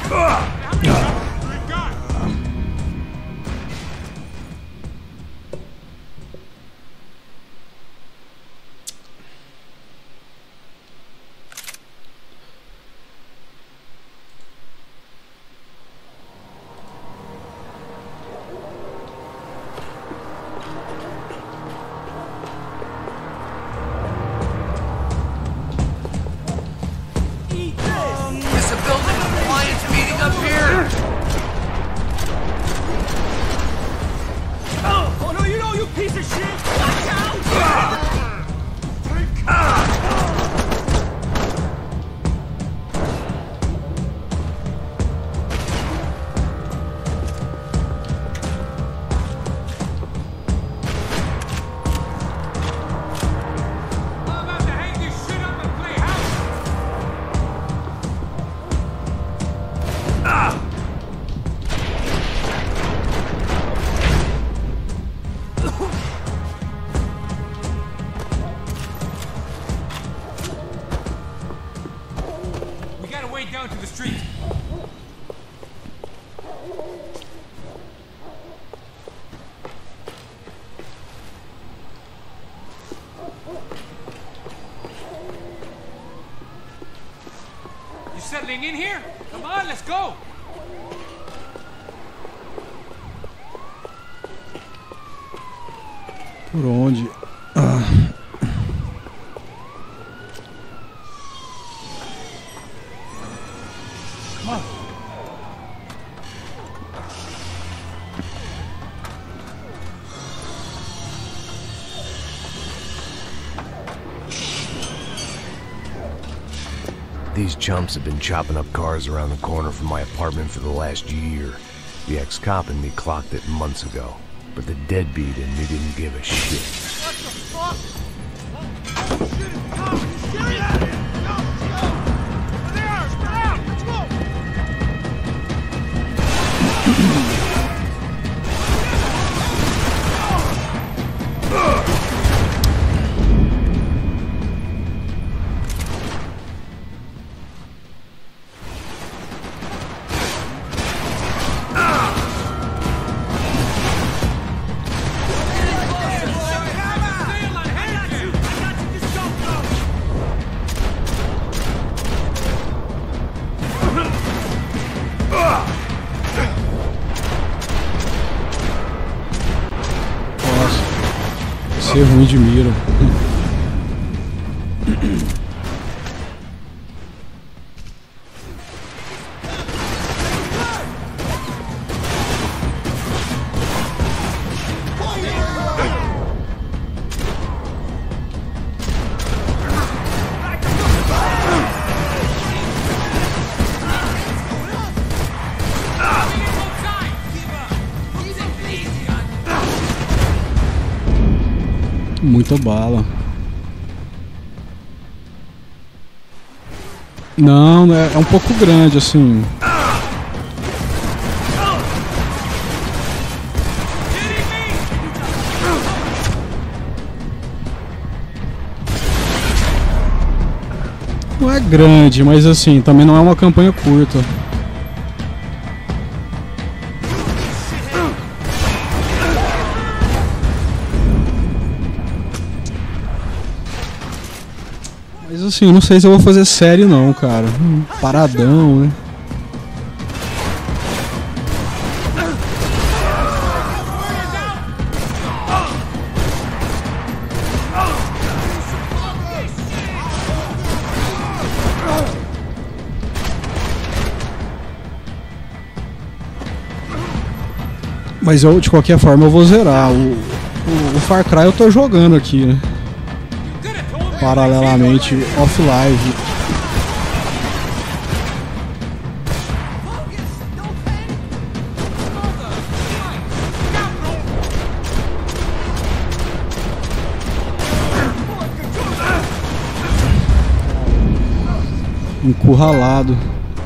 Speaker 10: Down to the street. You settling in here? Come on, let's go.
Speaker 1: Por onde?
Speaker 4: These chumps have been chopping up cars around the corner from my apartment for the last year. The ex-cop in me clocked it months ago, but the deadbeat in me didn't give a shit.
Speaker 2: What the fuck? Oh, shit, it's a cop! Are you serious? Go! There! Spread out! Let's go!
Speaker 1: Ser ruim de mira. Muita bala. Não, é um pouco grande assim. Não é grande, mas assim, também não é uma campanha curta. Mas assim, não sei se eu vou fazer série não, cara. Paradão, né? Mas eu, de qualquer forma, eu vou zerar. O Far Cry eu tô jogando aqui, né? Paralelamente, off-live. Encurralado.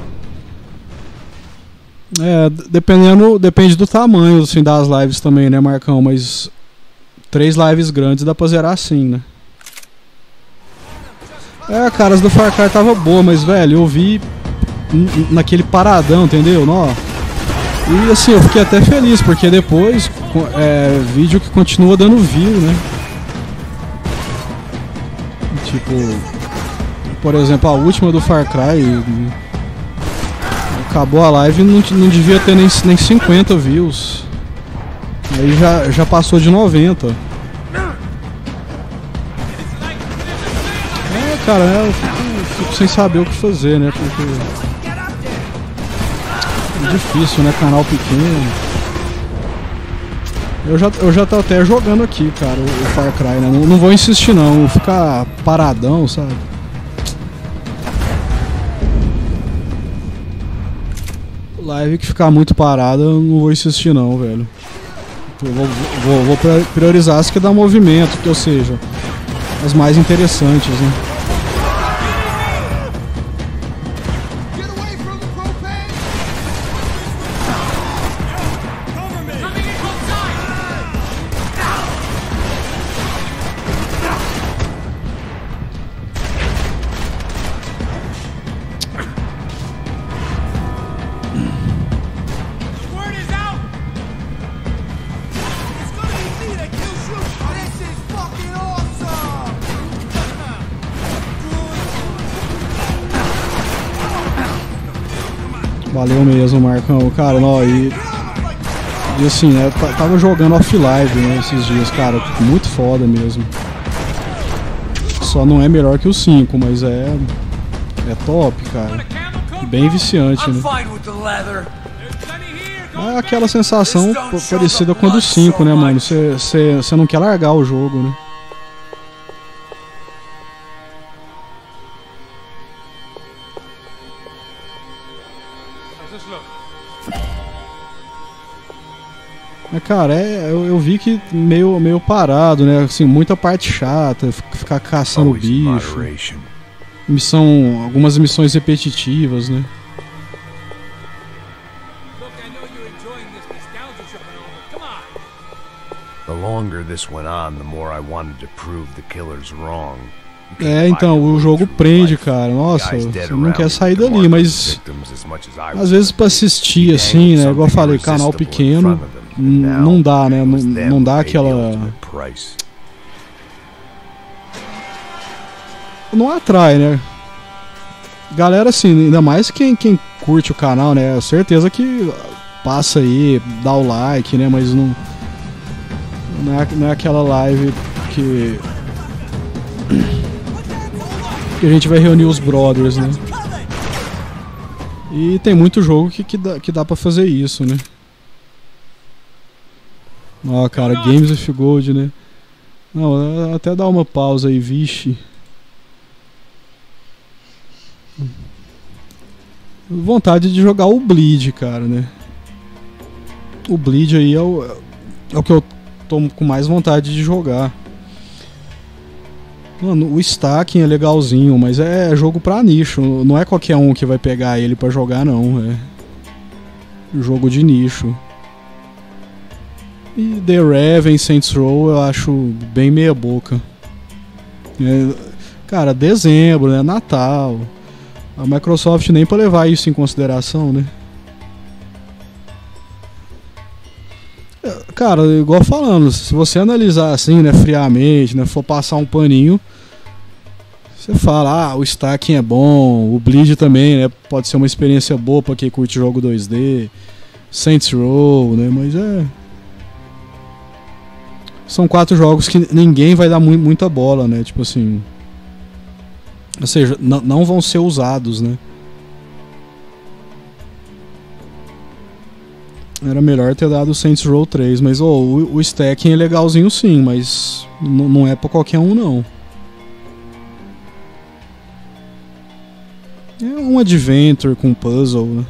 Speaker 1: É, depende do tamanho assim, das lives também, né, Marcão? Mas 3 lives grandes dá pra zerar assim, né? É, cara, as do Far Cry tava boa, mas, velho, eu vi naquele paradão, entendeu? Não. E assim, eu fiquei até feliz, porque depois vídeo que continua dando view, né? Tipo, por exemplo, a última do Far Cry acabou a live e não devia ter nem 50 views. Aí já passou de 90. Cara, eu fico sem saber o que fazer, né? Porque é difícil, né? Canal pequeno. Eu já tô até jogando aqui, cara, o Far Cry, né? Não vou insistir não, vou ficar paradão, sabe? Live que ficar muito parada, eu não vou insistir não, velho. Eu vou priorizar as que dá movimento, que ou seja, as mais interessantes, né? Valeu mesmo, Marcão. Cara, não, e assim, né, tava jogando off-live, né, esses dias, cara, muito foda mesmo. Só não é melhor que o 5, mas é top, cara. Bem viciante, né? É aquela sensação parecida com a do 5, né, mano? Você não quer largar o jogo, né? Mas, cara, eu vi que meio parado, né? Assim, muita parte chata, ficar caçando bicho. Algumas missões repetitivas, né?
Speaker 14: The longer this went on, the more I wanted to prove the killers wrong.
Speaker 1: Então, o jogo prende, cara. Nossa, você não quer sair dali, mas às vezes pra assistir, assim, né? Igual eu falei, canal pequeno, não dá, né? Não dá aquela... Não atrai, né? Galera, assim, ainda mais quem curte o canal, né? Certeza que passa aí, dá o like, né? Mas não é aquela live que a gente vai reunir os brothers, né? E tem muito jogo que dá pra fazer isso, né? Ó, cara, Games with Gold, né? Não, até dá uma pausa aí, vixe. Vontade de jogar o Bleed, cara, né? O Bleed aí é o que eu tô com mais vontade de jogar. Mano, o stacking é legalzinho, mas é jogo pra nicho. Não é qualquer um que vai pegar ele pra jogar, não. É jogo de nicho. E The Raven, Saints Row eu acho bem meia boca. Cara, dezembro, né? Natal. A Microsoft nem pra levar isso em consideração, né? Cara, igual falando, se você analisar assim, né, friamente, né, for passar um paninho, você fala, o stacking é bom, o Bleed também, né, pode ser uma experiência boa pra quem curte jogo 2D, Saints Row, né, mas são 4 jogos que ninguém vai dar muita bola, né, tipo assim, ou seja, não vão ser usados, né. Era melhor ter dado o Saints Row 3, mas o stacking é legalzinho sim, mas não é pra qualquer um não. É um adventure com puzzle, né?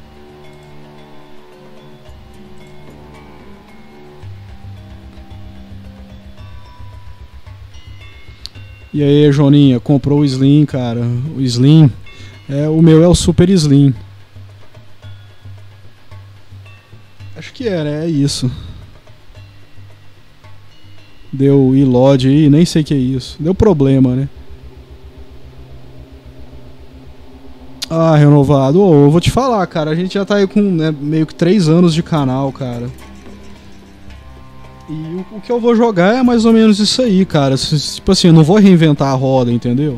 Speaker 1: E aí, Joninha, comprou o Slim, cara? O Slim, o meu é o Super Slim. Acho que é isso. Deu ilod aí, nem sei o que é isso. Deu problema, né? Ah, renovado. Eu vou te falar, cara. A gente já tá aí com meio que 3 anos de canal, cara. E o que eu vou jogar é mais ou menos isso aí, cara. Tipo assim, eu não vou reinventar a roda, entendeu?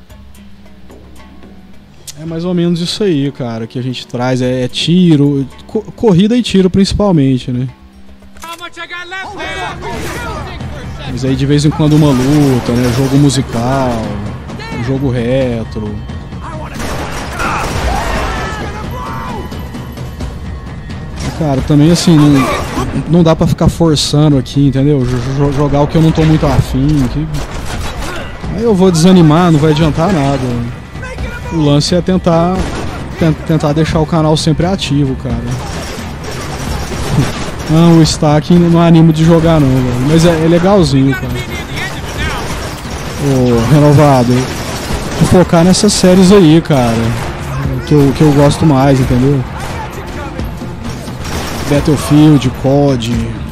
Speaker 1: É mais ou menos isso aí, cara, que a gente traz. É tiro, corrida e tiro principalmente, né? Mas aí de vez em quando uma luta, né? Jogo musical, jogo retro. Cara, também assim, não dá pra ficar forçando aqui, entendeu? Jogar o que eu não tô muito afim. Aí eu vou desanimar, não vai adiantar nada. O lance é tentar deixar o canal sempre ativo, cara. Não, o stacking não animo de jogar não, velho. Mas é legalzinho, cara. Ô, renovado, vou focar nessas séries aí, cara. Que eu gosto mais, entendeu? Battlefield, COD,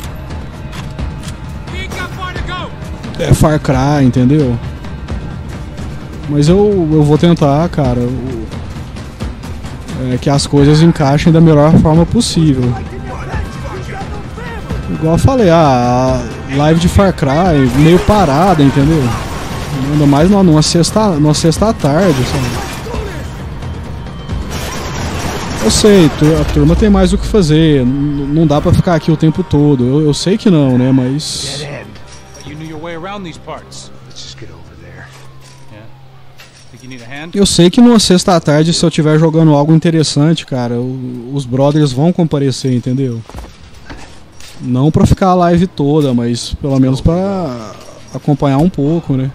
Speaker 1: Far Cry, entendeu? Mas eu vou tentar, cara, que as coisas encaixem da melhor forma possível. Igual eu falei, a live de Far Cry meio parada, entendeu? Ainda mais numa sexta à tarde, sabe? Eu sei, a turma tem mais o que fazer, não dá pra ficar aqui o tempo todo, eu sei que não, né, mas... Eu sei que numa sexta à tarde, se eu estiver jogando algo interessante, cara, os brothers vão comparecer, entendeu? Não pra ficar a live toda, mas pelo menos pra acompanhar um pouco, né?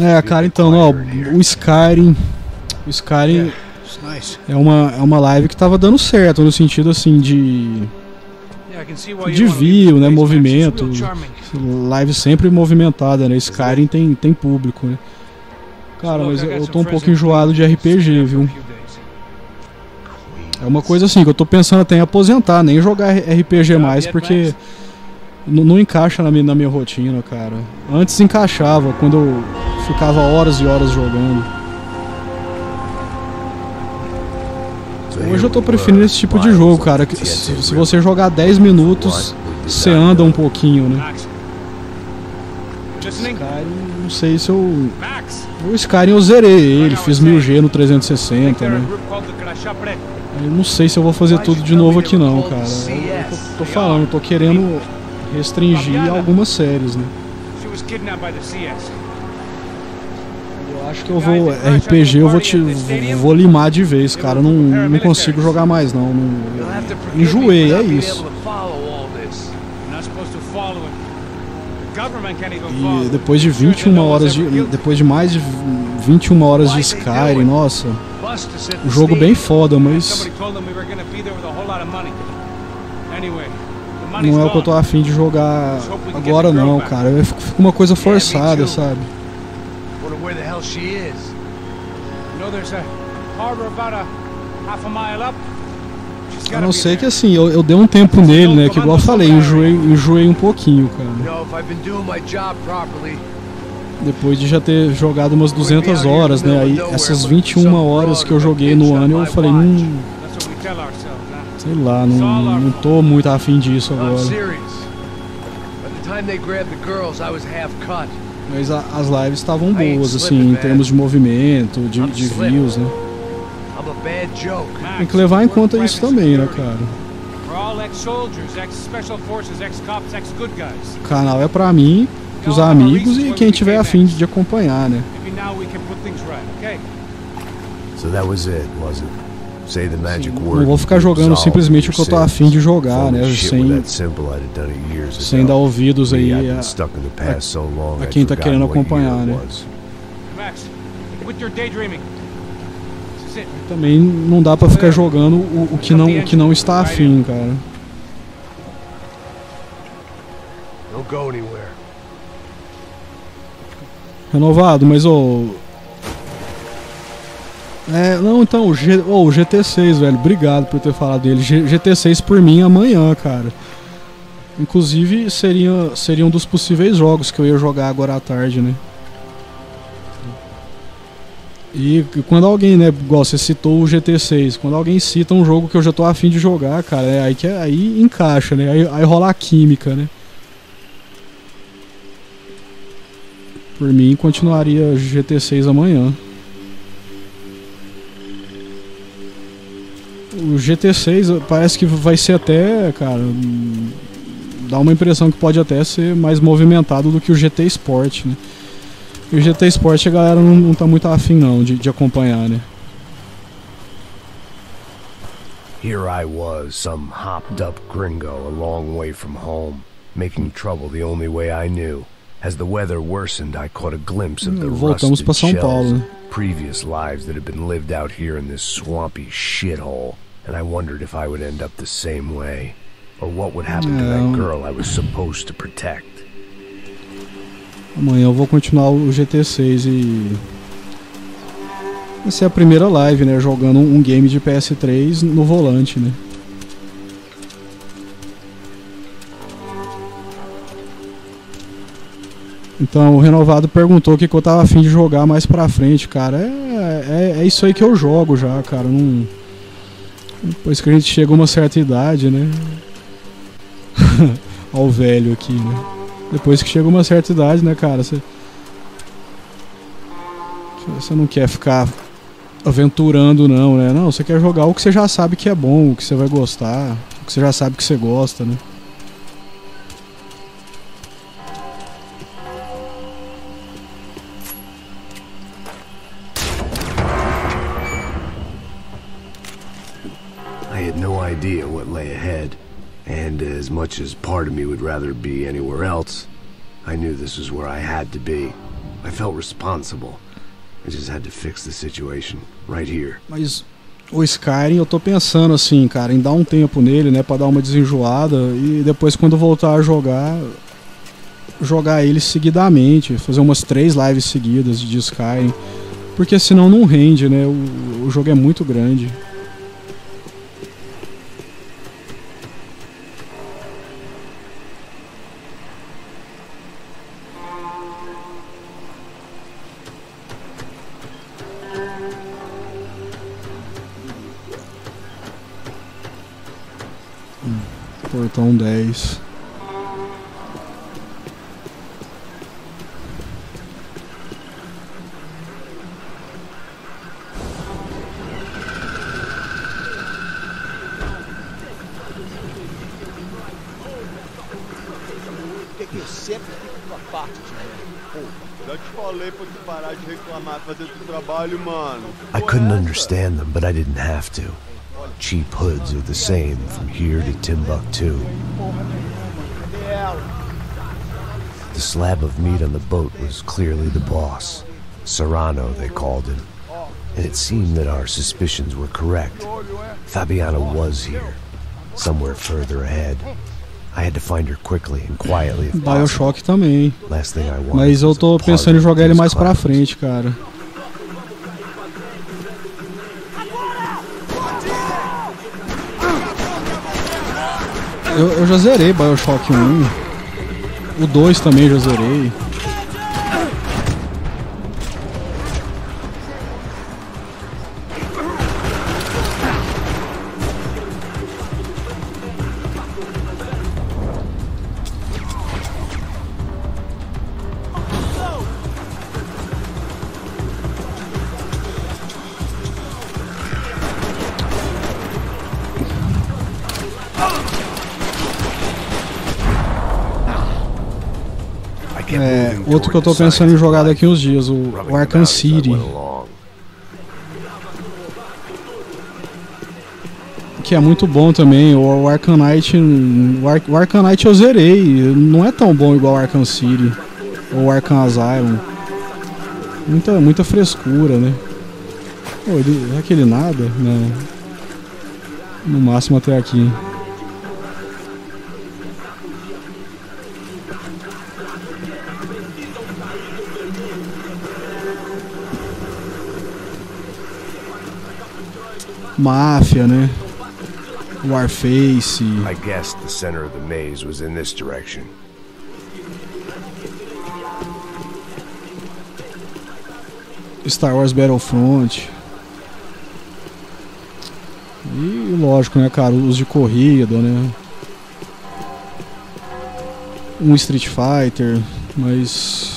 Speaker 1: Cara, então, ó, o Skyrim é uma live que tava dando certo, no sentido assim de view, né, movimento, live sempre movimentada, né, Skyrim tem público, né. Cara, mas eu tô um pouco enjoado de RPG, viu. É uma coisa assim que eu tô pensando até em aposentar, nem jogar RPG mais, porque não encaixa na minha rotina, cara. Antes encaixava, quando eu ficava horas e horas jogando. Hoje eu tô preferindo esse tipo de jogo, cara. Se você jogar 10 minutos, você anda um pouquinho, né? Skyrim, não sei se eu... O Skyrim eu zerei ele, fiz 1000G no 360, né? Eu não sei se eu vou fazer tudo de novo aqui não, cara. Eu tô falando, tô querendo restringir algumas séries, né? Eu acho que eu vou... RPG eu vou limar de vez, cara. Eu não consigo jogar mais não. Enjoei, é isso. E depois de 21 horas depois de mais de 21 horas de Skyrim, nossa, um jogo bem foda, mas não é o que eu tô afim de jogar agora não, cara. Fica uma coisa forçada, sabe? A não ser que assim, eu dei um tempo nele, né? Que igual eu falei, enjoei um pouquinho, cara. Depois de já ter jogado umas 200 horas, né? Aí essas 21 horas que eu joguei no ano, eu falei, sei lá, não tô muito afim disso agora. Mas as lives estavam boas, assim, em termos de movimento, de views, né? Tem que levar em conta isso também, né, cara? O canal é pra mim, pros amigos e quem tiver afim de acompanhar, né? Não vou ficar jogando simplesmente o que eu tô afim de jogar, né? Sem dar ouvidos aí a quem tá querendo acompanhar, né? Também não dá pra ficar jogando o que não está afim, cara. Renovado, mas não, então, o GT6, velho, obrigado por ter falado dele. GT6 por mim amanhã, cara. Inclusive seria um dos possíveis jogos que eu ia jogar agora à tarde, né? E quando alguém, né, igual você citou o GT6, quando alguém cita um jogo que eu já tô afim de jogar, cara, aí encaixa, né? Aí rola a química, né? Por mim, continuaria GT6 amanhã. O GT6 parece que vai ser até, cara, dá uma impressão que pode até ser mais movimentado do que o GT Sport, né? E o GT Sport a galera não tá muito afim não de acompanhar, né?
Speaker 14: Here I was, some hopped up gringo a long way from home, making trouble the only way I knew. As the weather worsened, I caught a glimpse of the rusted shells of previous lives that had been lived out here in this swampy shithole, and I wondered if I would end up the same way, or what would happen to that girl I was supposed to protect.
Speaker 1: Amanhã eu vou continuar o GT6 e... essa é a primeira live, né? Jogando um game de PS3 no volante, né? Então o Renovado perguntou o que eu tava afim de jogar mais pra frente, cara. É isso aí que eu jogo já, cara. Não... Depois que a gente chega a uma certa idade, né? Ó o velho aqui, né? Depois que chega uma certa idade, né, cara? Você não quer ficar aventurando, não, né? Não, você quer jogar o que você já sabe que é bom, o que você vai gostar, o que você já sabe que você gosta, né?
Speaker 4: I had no idea what lay ahead. And as much as part of me would rather be anywhere else, I knew this was where I had to be. I felt responsible. I just had to fix the situation right here.
Speaker 1: Mas o Skyrim, eu tô pensando assim, cara, em dar um tempo nele, né, pra dar uma desenjoada e depois quando voltar a jogar ele seguidamente, fazer umas 3 lives seguidas de Skyrim, porque senão não rende, né, o jogo é muito grande. Portão 10.
Speaker 2: Que eu sempre fico com a parte de mim. Já te falei pra tu parar de reclamar, fazer teu trabalho, mano.
Speaker 14: I couldn't understand them, but I didn't have to. Cheap hoods are the same from here to Timbuktu. The slab of meat on the boat was clearly the boss. Serrano, they called him. And it seemed that our suspicions were correct. Fabiana was here, somewhere further ahead. I had to find her quickly and quietly if possible.
Speaker 1: BioShock também.
Speaker 14: Last thing I wanted.
Speaker 1: Mas eu tô pensando em jogar ele mais pra frente, cara. Eu já zerei BioShock 1. O 2 também já zerei. Outro que eu tô pensando em jogar daqui uns dias, o Arkham City. Que é muito bom também. O Arkham Knight. O Arkham Knight eu zerei. Não é tão bom igual o Arkham City ou o Arkham Asylum. Muita frescura, né? Pô, aquele nada, né? No máximo até aqui. Máfia, né? Warface.
Speaker 4: I guessed the center of the maze was in this direction.
Speaker 1: Star Wars Battlefront. E lógico, né, cara, os de corrida, né? Um Street Fighter, mas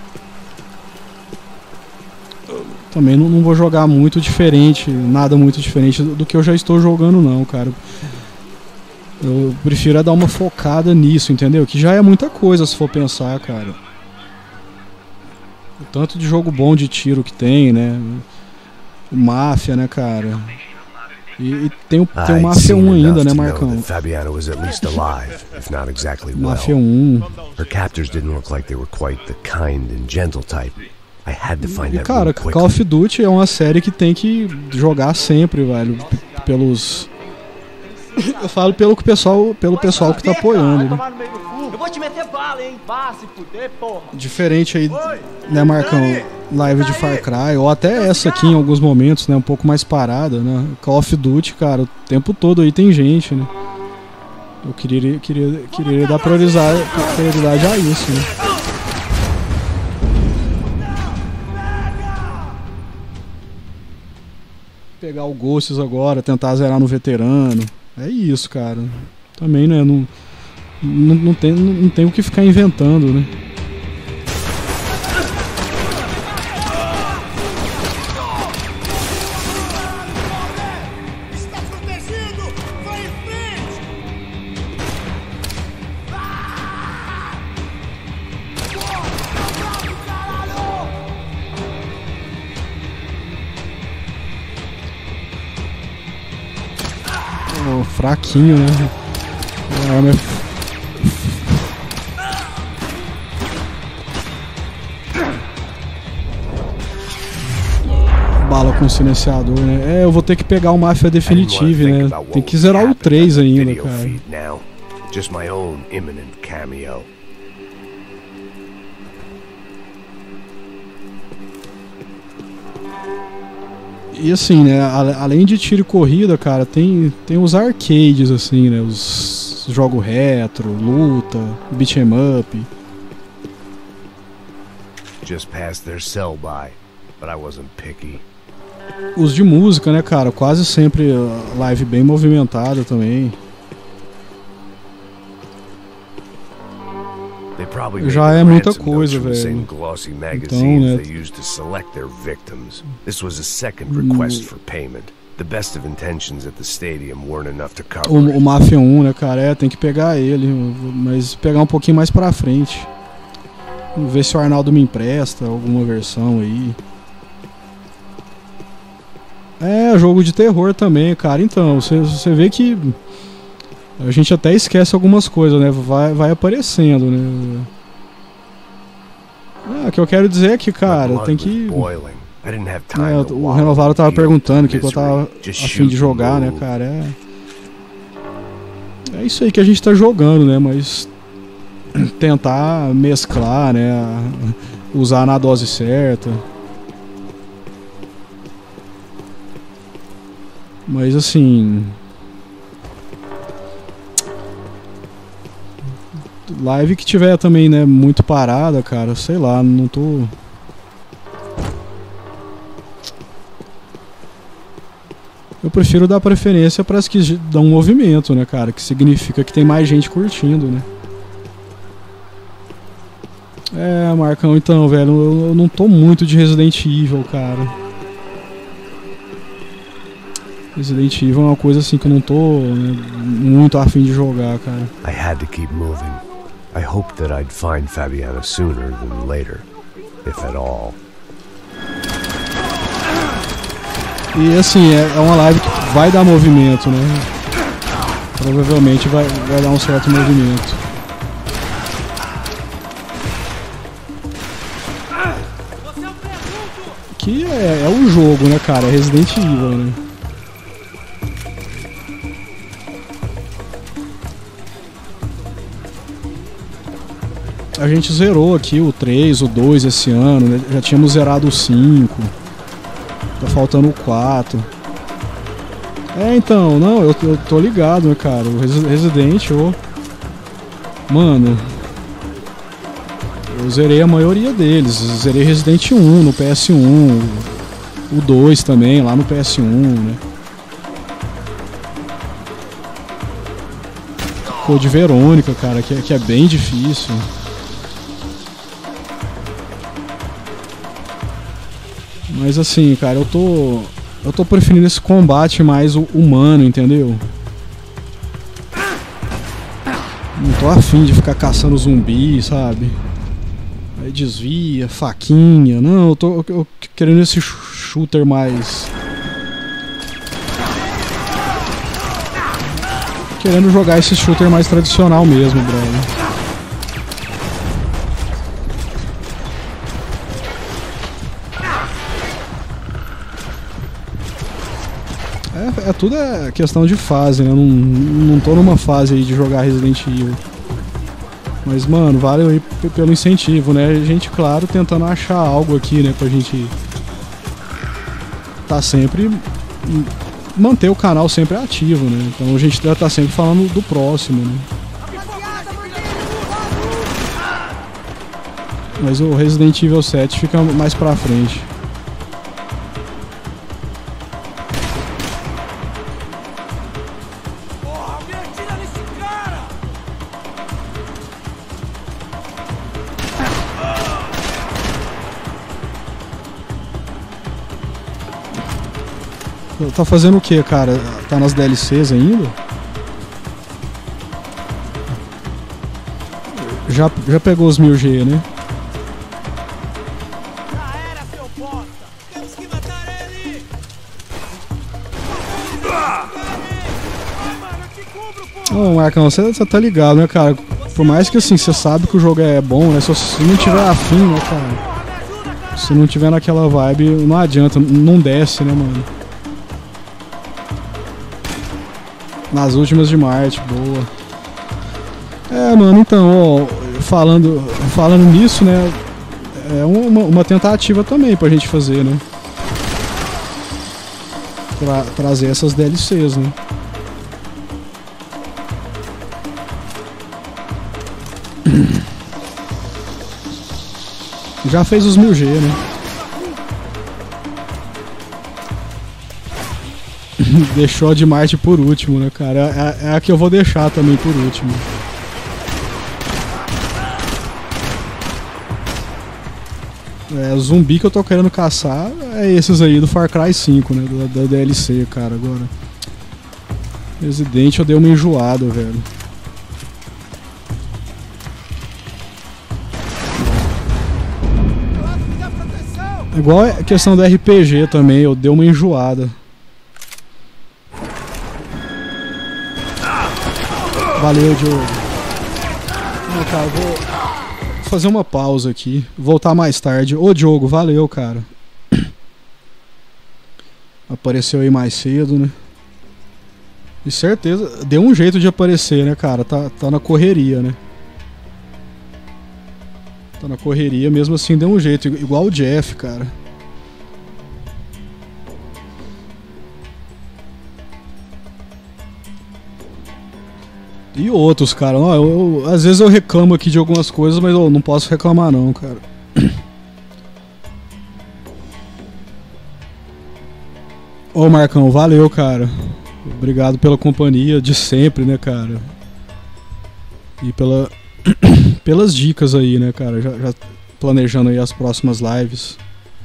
Speaker 1: também não vou jogar muito diferente, nada muito diferente do que eu já estou jogando não, cara. Eu prefiro dar uma focada nisso, entendeu? Que já é muita coisa se for pensar, cara. O tanto de jogo bom de tiro que tem, né? O Máfia, né, cara? E tem o Máfia 1 ainda, né, Marcão?
Speaker 4: Fabiana was at least alive, if not exactly well.
Speaker 1: Máfia 1.
Speaker 4: Her captors didn't look like they were quite the kind and gentle type. I had to find
Speaker 1: E cara, Call of Duty é uma série que tem que jogar sempre, velho. Eu falo pelo pessoal que tá apoiando, né?
Speaker 2: Eu vou te meter bala, hein? Vá se fuder, porra.
Speaker 1: Diferente aí, né, Marcão? Live de Far Cry, ou até essa aqui em alguns momentos, né? Um pouco mais parada, né? Call of Duty, cara, o tempo todo aí tem gente, né? Eu queria dar prioridade a isso, né? Pegar o Ghosts agora, tentar zerar no veterano. É isso, cara. Também, né? Não tem o que ficar inventando, né?
Speaker 2: Está protegido! Vai em frente!
Speaker 1: Oh, fraquinho, né? A arma bala com silenciador, né? É, eu vou ter que pegar o Mafia Definitive, né? Tem que zerar o 3 ainda, cara.
Speaker 4: Just my own imminent cameo.
Speaker 1: E assim, né, além de tiro e corrida, cara, tem os arcades, assim, né, os jogos retro, luta, beat 'em up.
Speaker 4: Just passed their sell by, but I wasn't picky.
Speaker 1: Os de música, né, cara, quase sempre live bem movimentada também. Já é muita coisa, velho. Então, né? O Mafia 1, né, cara, tem que pegar ele, mas pegar um pouquinho mais pra frente. Ver se o Arnaldo me empresta alguma versão aí. É, jogo de terror também, cara. Então, você vê que a gente até esquece algumas coisas, né? Vai aparecendo, né? O que eu quero dizer é que, cara, tem que... o Renovado tava perguntando o que eu tava a fim de jogar, né, cara? É isso aí que a gente tá jogando, né? Mas tentar mesclar, né? Usar na dose certa. Mas assim... Live que tiver também, né, muito parada, cara, sei lá, não tô... Eu prefiro dar preferência para as que dão movimento, né, cara, que significa que tem mais gente curtindo, né. É, Marcão, então, velho, eu não tô muito de Resident Evil, cara. Resident Evil é uma coisa assim que eu não tô, né, muito afim de jogar, cara.
Speaker 4: I had to keep moving. I hoped that I'd find Fabiana sooner than later, if at all.
Speaker 1: E assim, é uma live que vai dar movimento, né? Provavelmente vai dar um certo movimento. Que é o jogo, né, cara? É Resident Evil, né? A gente zerou aqui o 3, o 2 esse ano, né? Já tínhamos zerado o 5. Tá faltando o 4. É, então, não, eu tô ligado, né, cara? O Resident, mano, eu zerei a maioria deles. Zerei Resident 1 no PS1, o 2 também, lá no PS1, né? Code Verônica, cara, que é bem difícil. Mas assim, cara, eu tô preferindo esse combate mais humano, entendeu? Não tô afim de ficar caçando zumbi, sabe? Aí desvia, faquinha. Não, eu tô querendo esse shooter mais... Querendo jogar esse shooter mais tradicional mesmo, brother. Tudo é questão de fase, né? Não tô numa fase aí de jogar Resident Evil. Mas, mano, vale aí pelo incentivo, né? A gente, claro, tentando achar algo aqui, né? Pra gente tá sempre... manter o canal sempre ativo, né? Então a gente tá sempre falando do próximo, né? Mas o Resident Evil 7 fica mais pra frente. Tá fazendo o que, cara? Tá nas DLCs ainda? Já pegou os 1000G, né? Ô, Marcão, você tá ligado, né, cara? Por mais que assim, você sabe que o jogo é bom, né? Se você não tiver afim, né, cara? Se não tiver naquela vibe, não adianta, não desce, né, mano? Nas últimas de Marte, boa. É, mano, então, ó, falando nisso, né? É uma tentativa também pra gente fazer, né? Pra trazer essas DLCs, né? Já fez os 1000G, né? Deixou a de Marte por último, né, cara? É a que eu vou deixar também por último. Zumbi que eu tô querendo caçar é esses aí do Far Cry 5, né? Da DLC, cara, agora. Resident eu dei uma enjoada, velho. Igual a questão do RPG também, eu dei uma enjoada. Valeu, Diogo. Não, cara, vou fazer uma pausa aqui. Voltar mais tarde. Ô, Diogo, valeu, cara. Apareceu aí mais cedo, né? De certeza, deu um jeito de aparecer, né, cara? Tá na correria, né? Tá na correria, mesmo assim deu um jeito. Igual o Jeff, cara. E outros, cara. Não, às vezes eu reclamo aqui de algumas coisas, mas eu não posso reclamar não, cara. Ô, Marcão, valeu, cara. Obrigado pela companhia de sempre, né, cara. E pelas dicas aí, né, cara. Já planejando aí as próximas lives.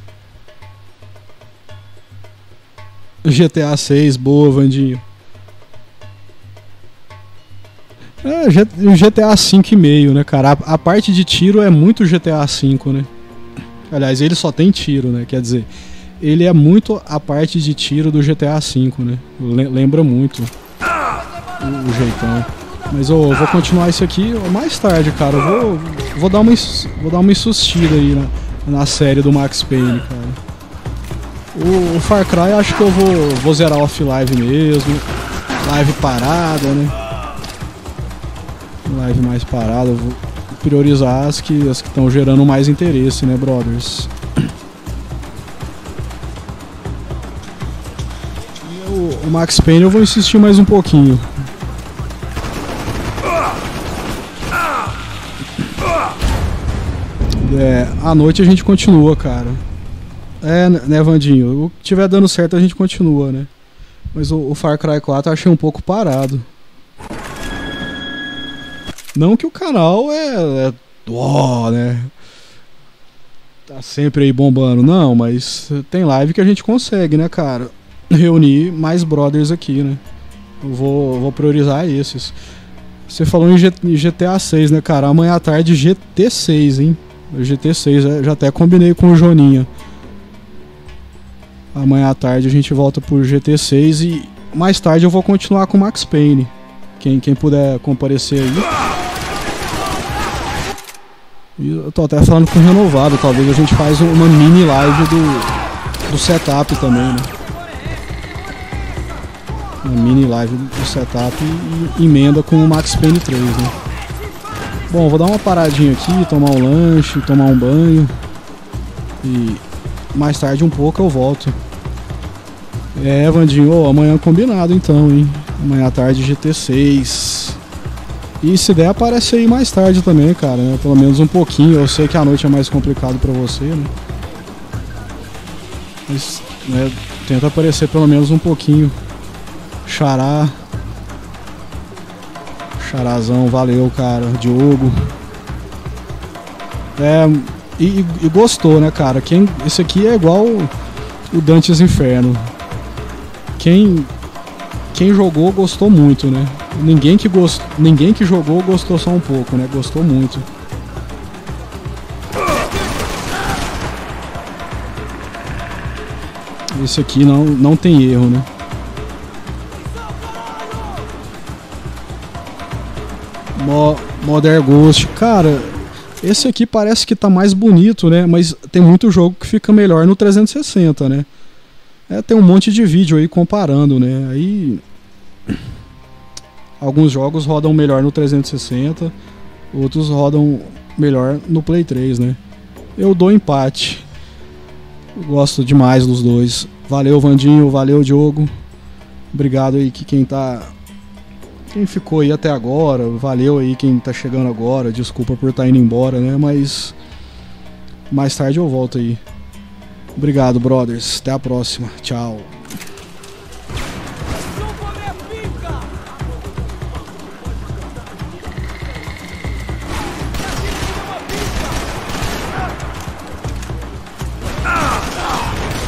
Speaker 1: GTA 6, boa, Vandinho. GTA 5,5, né, cara? A parte de tiro é muito GTA 5, né? Aliás, ele só tem tiro, né? Quer dizer, ele é muito a parte de tiro do GTA 5, né? Lembra muito o jeitão. Mas eu vou continuar isso aqui mais tarde, cara. Eu vou dar uma insustida aí na série do Max Payne, cara. O Far Cry acho que eu vou zerar off-live mesmo. Live parada, né? Live mais parada, eu vou priorizar as que estão gerando mais interesse, né, brothers? O Max Payne eu vou insistir mais um pouquinho. À noite a gente continua, cara. Né, Vandinho? O que tiver dando certo a gente continua, né? Mas o Far Cry 4 eu achei um pouco parado. Não que o canal né? Tá sempre aí bombando, não, mas tem live que a gente consegue, né, cara? Reunir mais brothers aqui, né? Eu vou priorizar esses. Você falou em GTA 6, né, cara? Amanhã à tarde GT 6, hein? GT 6, já até combinei com o Joninha. Amanhã à tarde a gente volta por GT 6 e mais tarde eu vou continuar com o Max Payne. Quem puder comparecer aí. E eu tô até falando com o Renovado, talvez a gente faz uma mini live do setup também, né? Uma mini live do setup e emenda com o Max Payne 3, né? Bom, vou dar uma paradinha aqui, tomar um lanche, tomar um banho. E mais tarde um pouco eu volto. Vandinho, amanhã combinado então, hein? Amanhã à tarde GT6. E se der, aparece aí mais tarde também, cara, né? Pelo menos um pouquinho. Eu sei que a noite é mais complicado pra você, né? Mas, né, tenta aparecer pelo menos um pouquinho. Charazão, valeu, cara. Diogo. E gostou, né, cara? Esse aqui é igual o Dante's Inferno. Quem jogou gostou muito, né? Ninguém que jogou gostou só um pouco, né? Gostou muito. Esse aqui não tem erro, né? Modern Ghost, cara, Esse aqui parece que tá mais bonito, né? Mas tem muito jogo que fica melhor no 360, né? Tem um monte de vídeo aí comparando, né? Aí alguns jogos rodam melhor no 360, outros rodam melhor no Play 3, né? Eu dou empate. Eu gosto demais dos dois. Valeu, Vandinho, valeu, Diogo. Obrigado aí que quem ficou aí até agora, valeu aí quem tá chegando agora, desculpa por estar indo embora, né, mas mais tarde eu volto aí. Obrigado, brothers, até a próxima, tchau.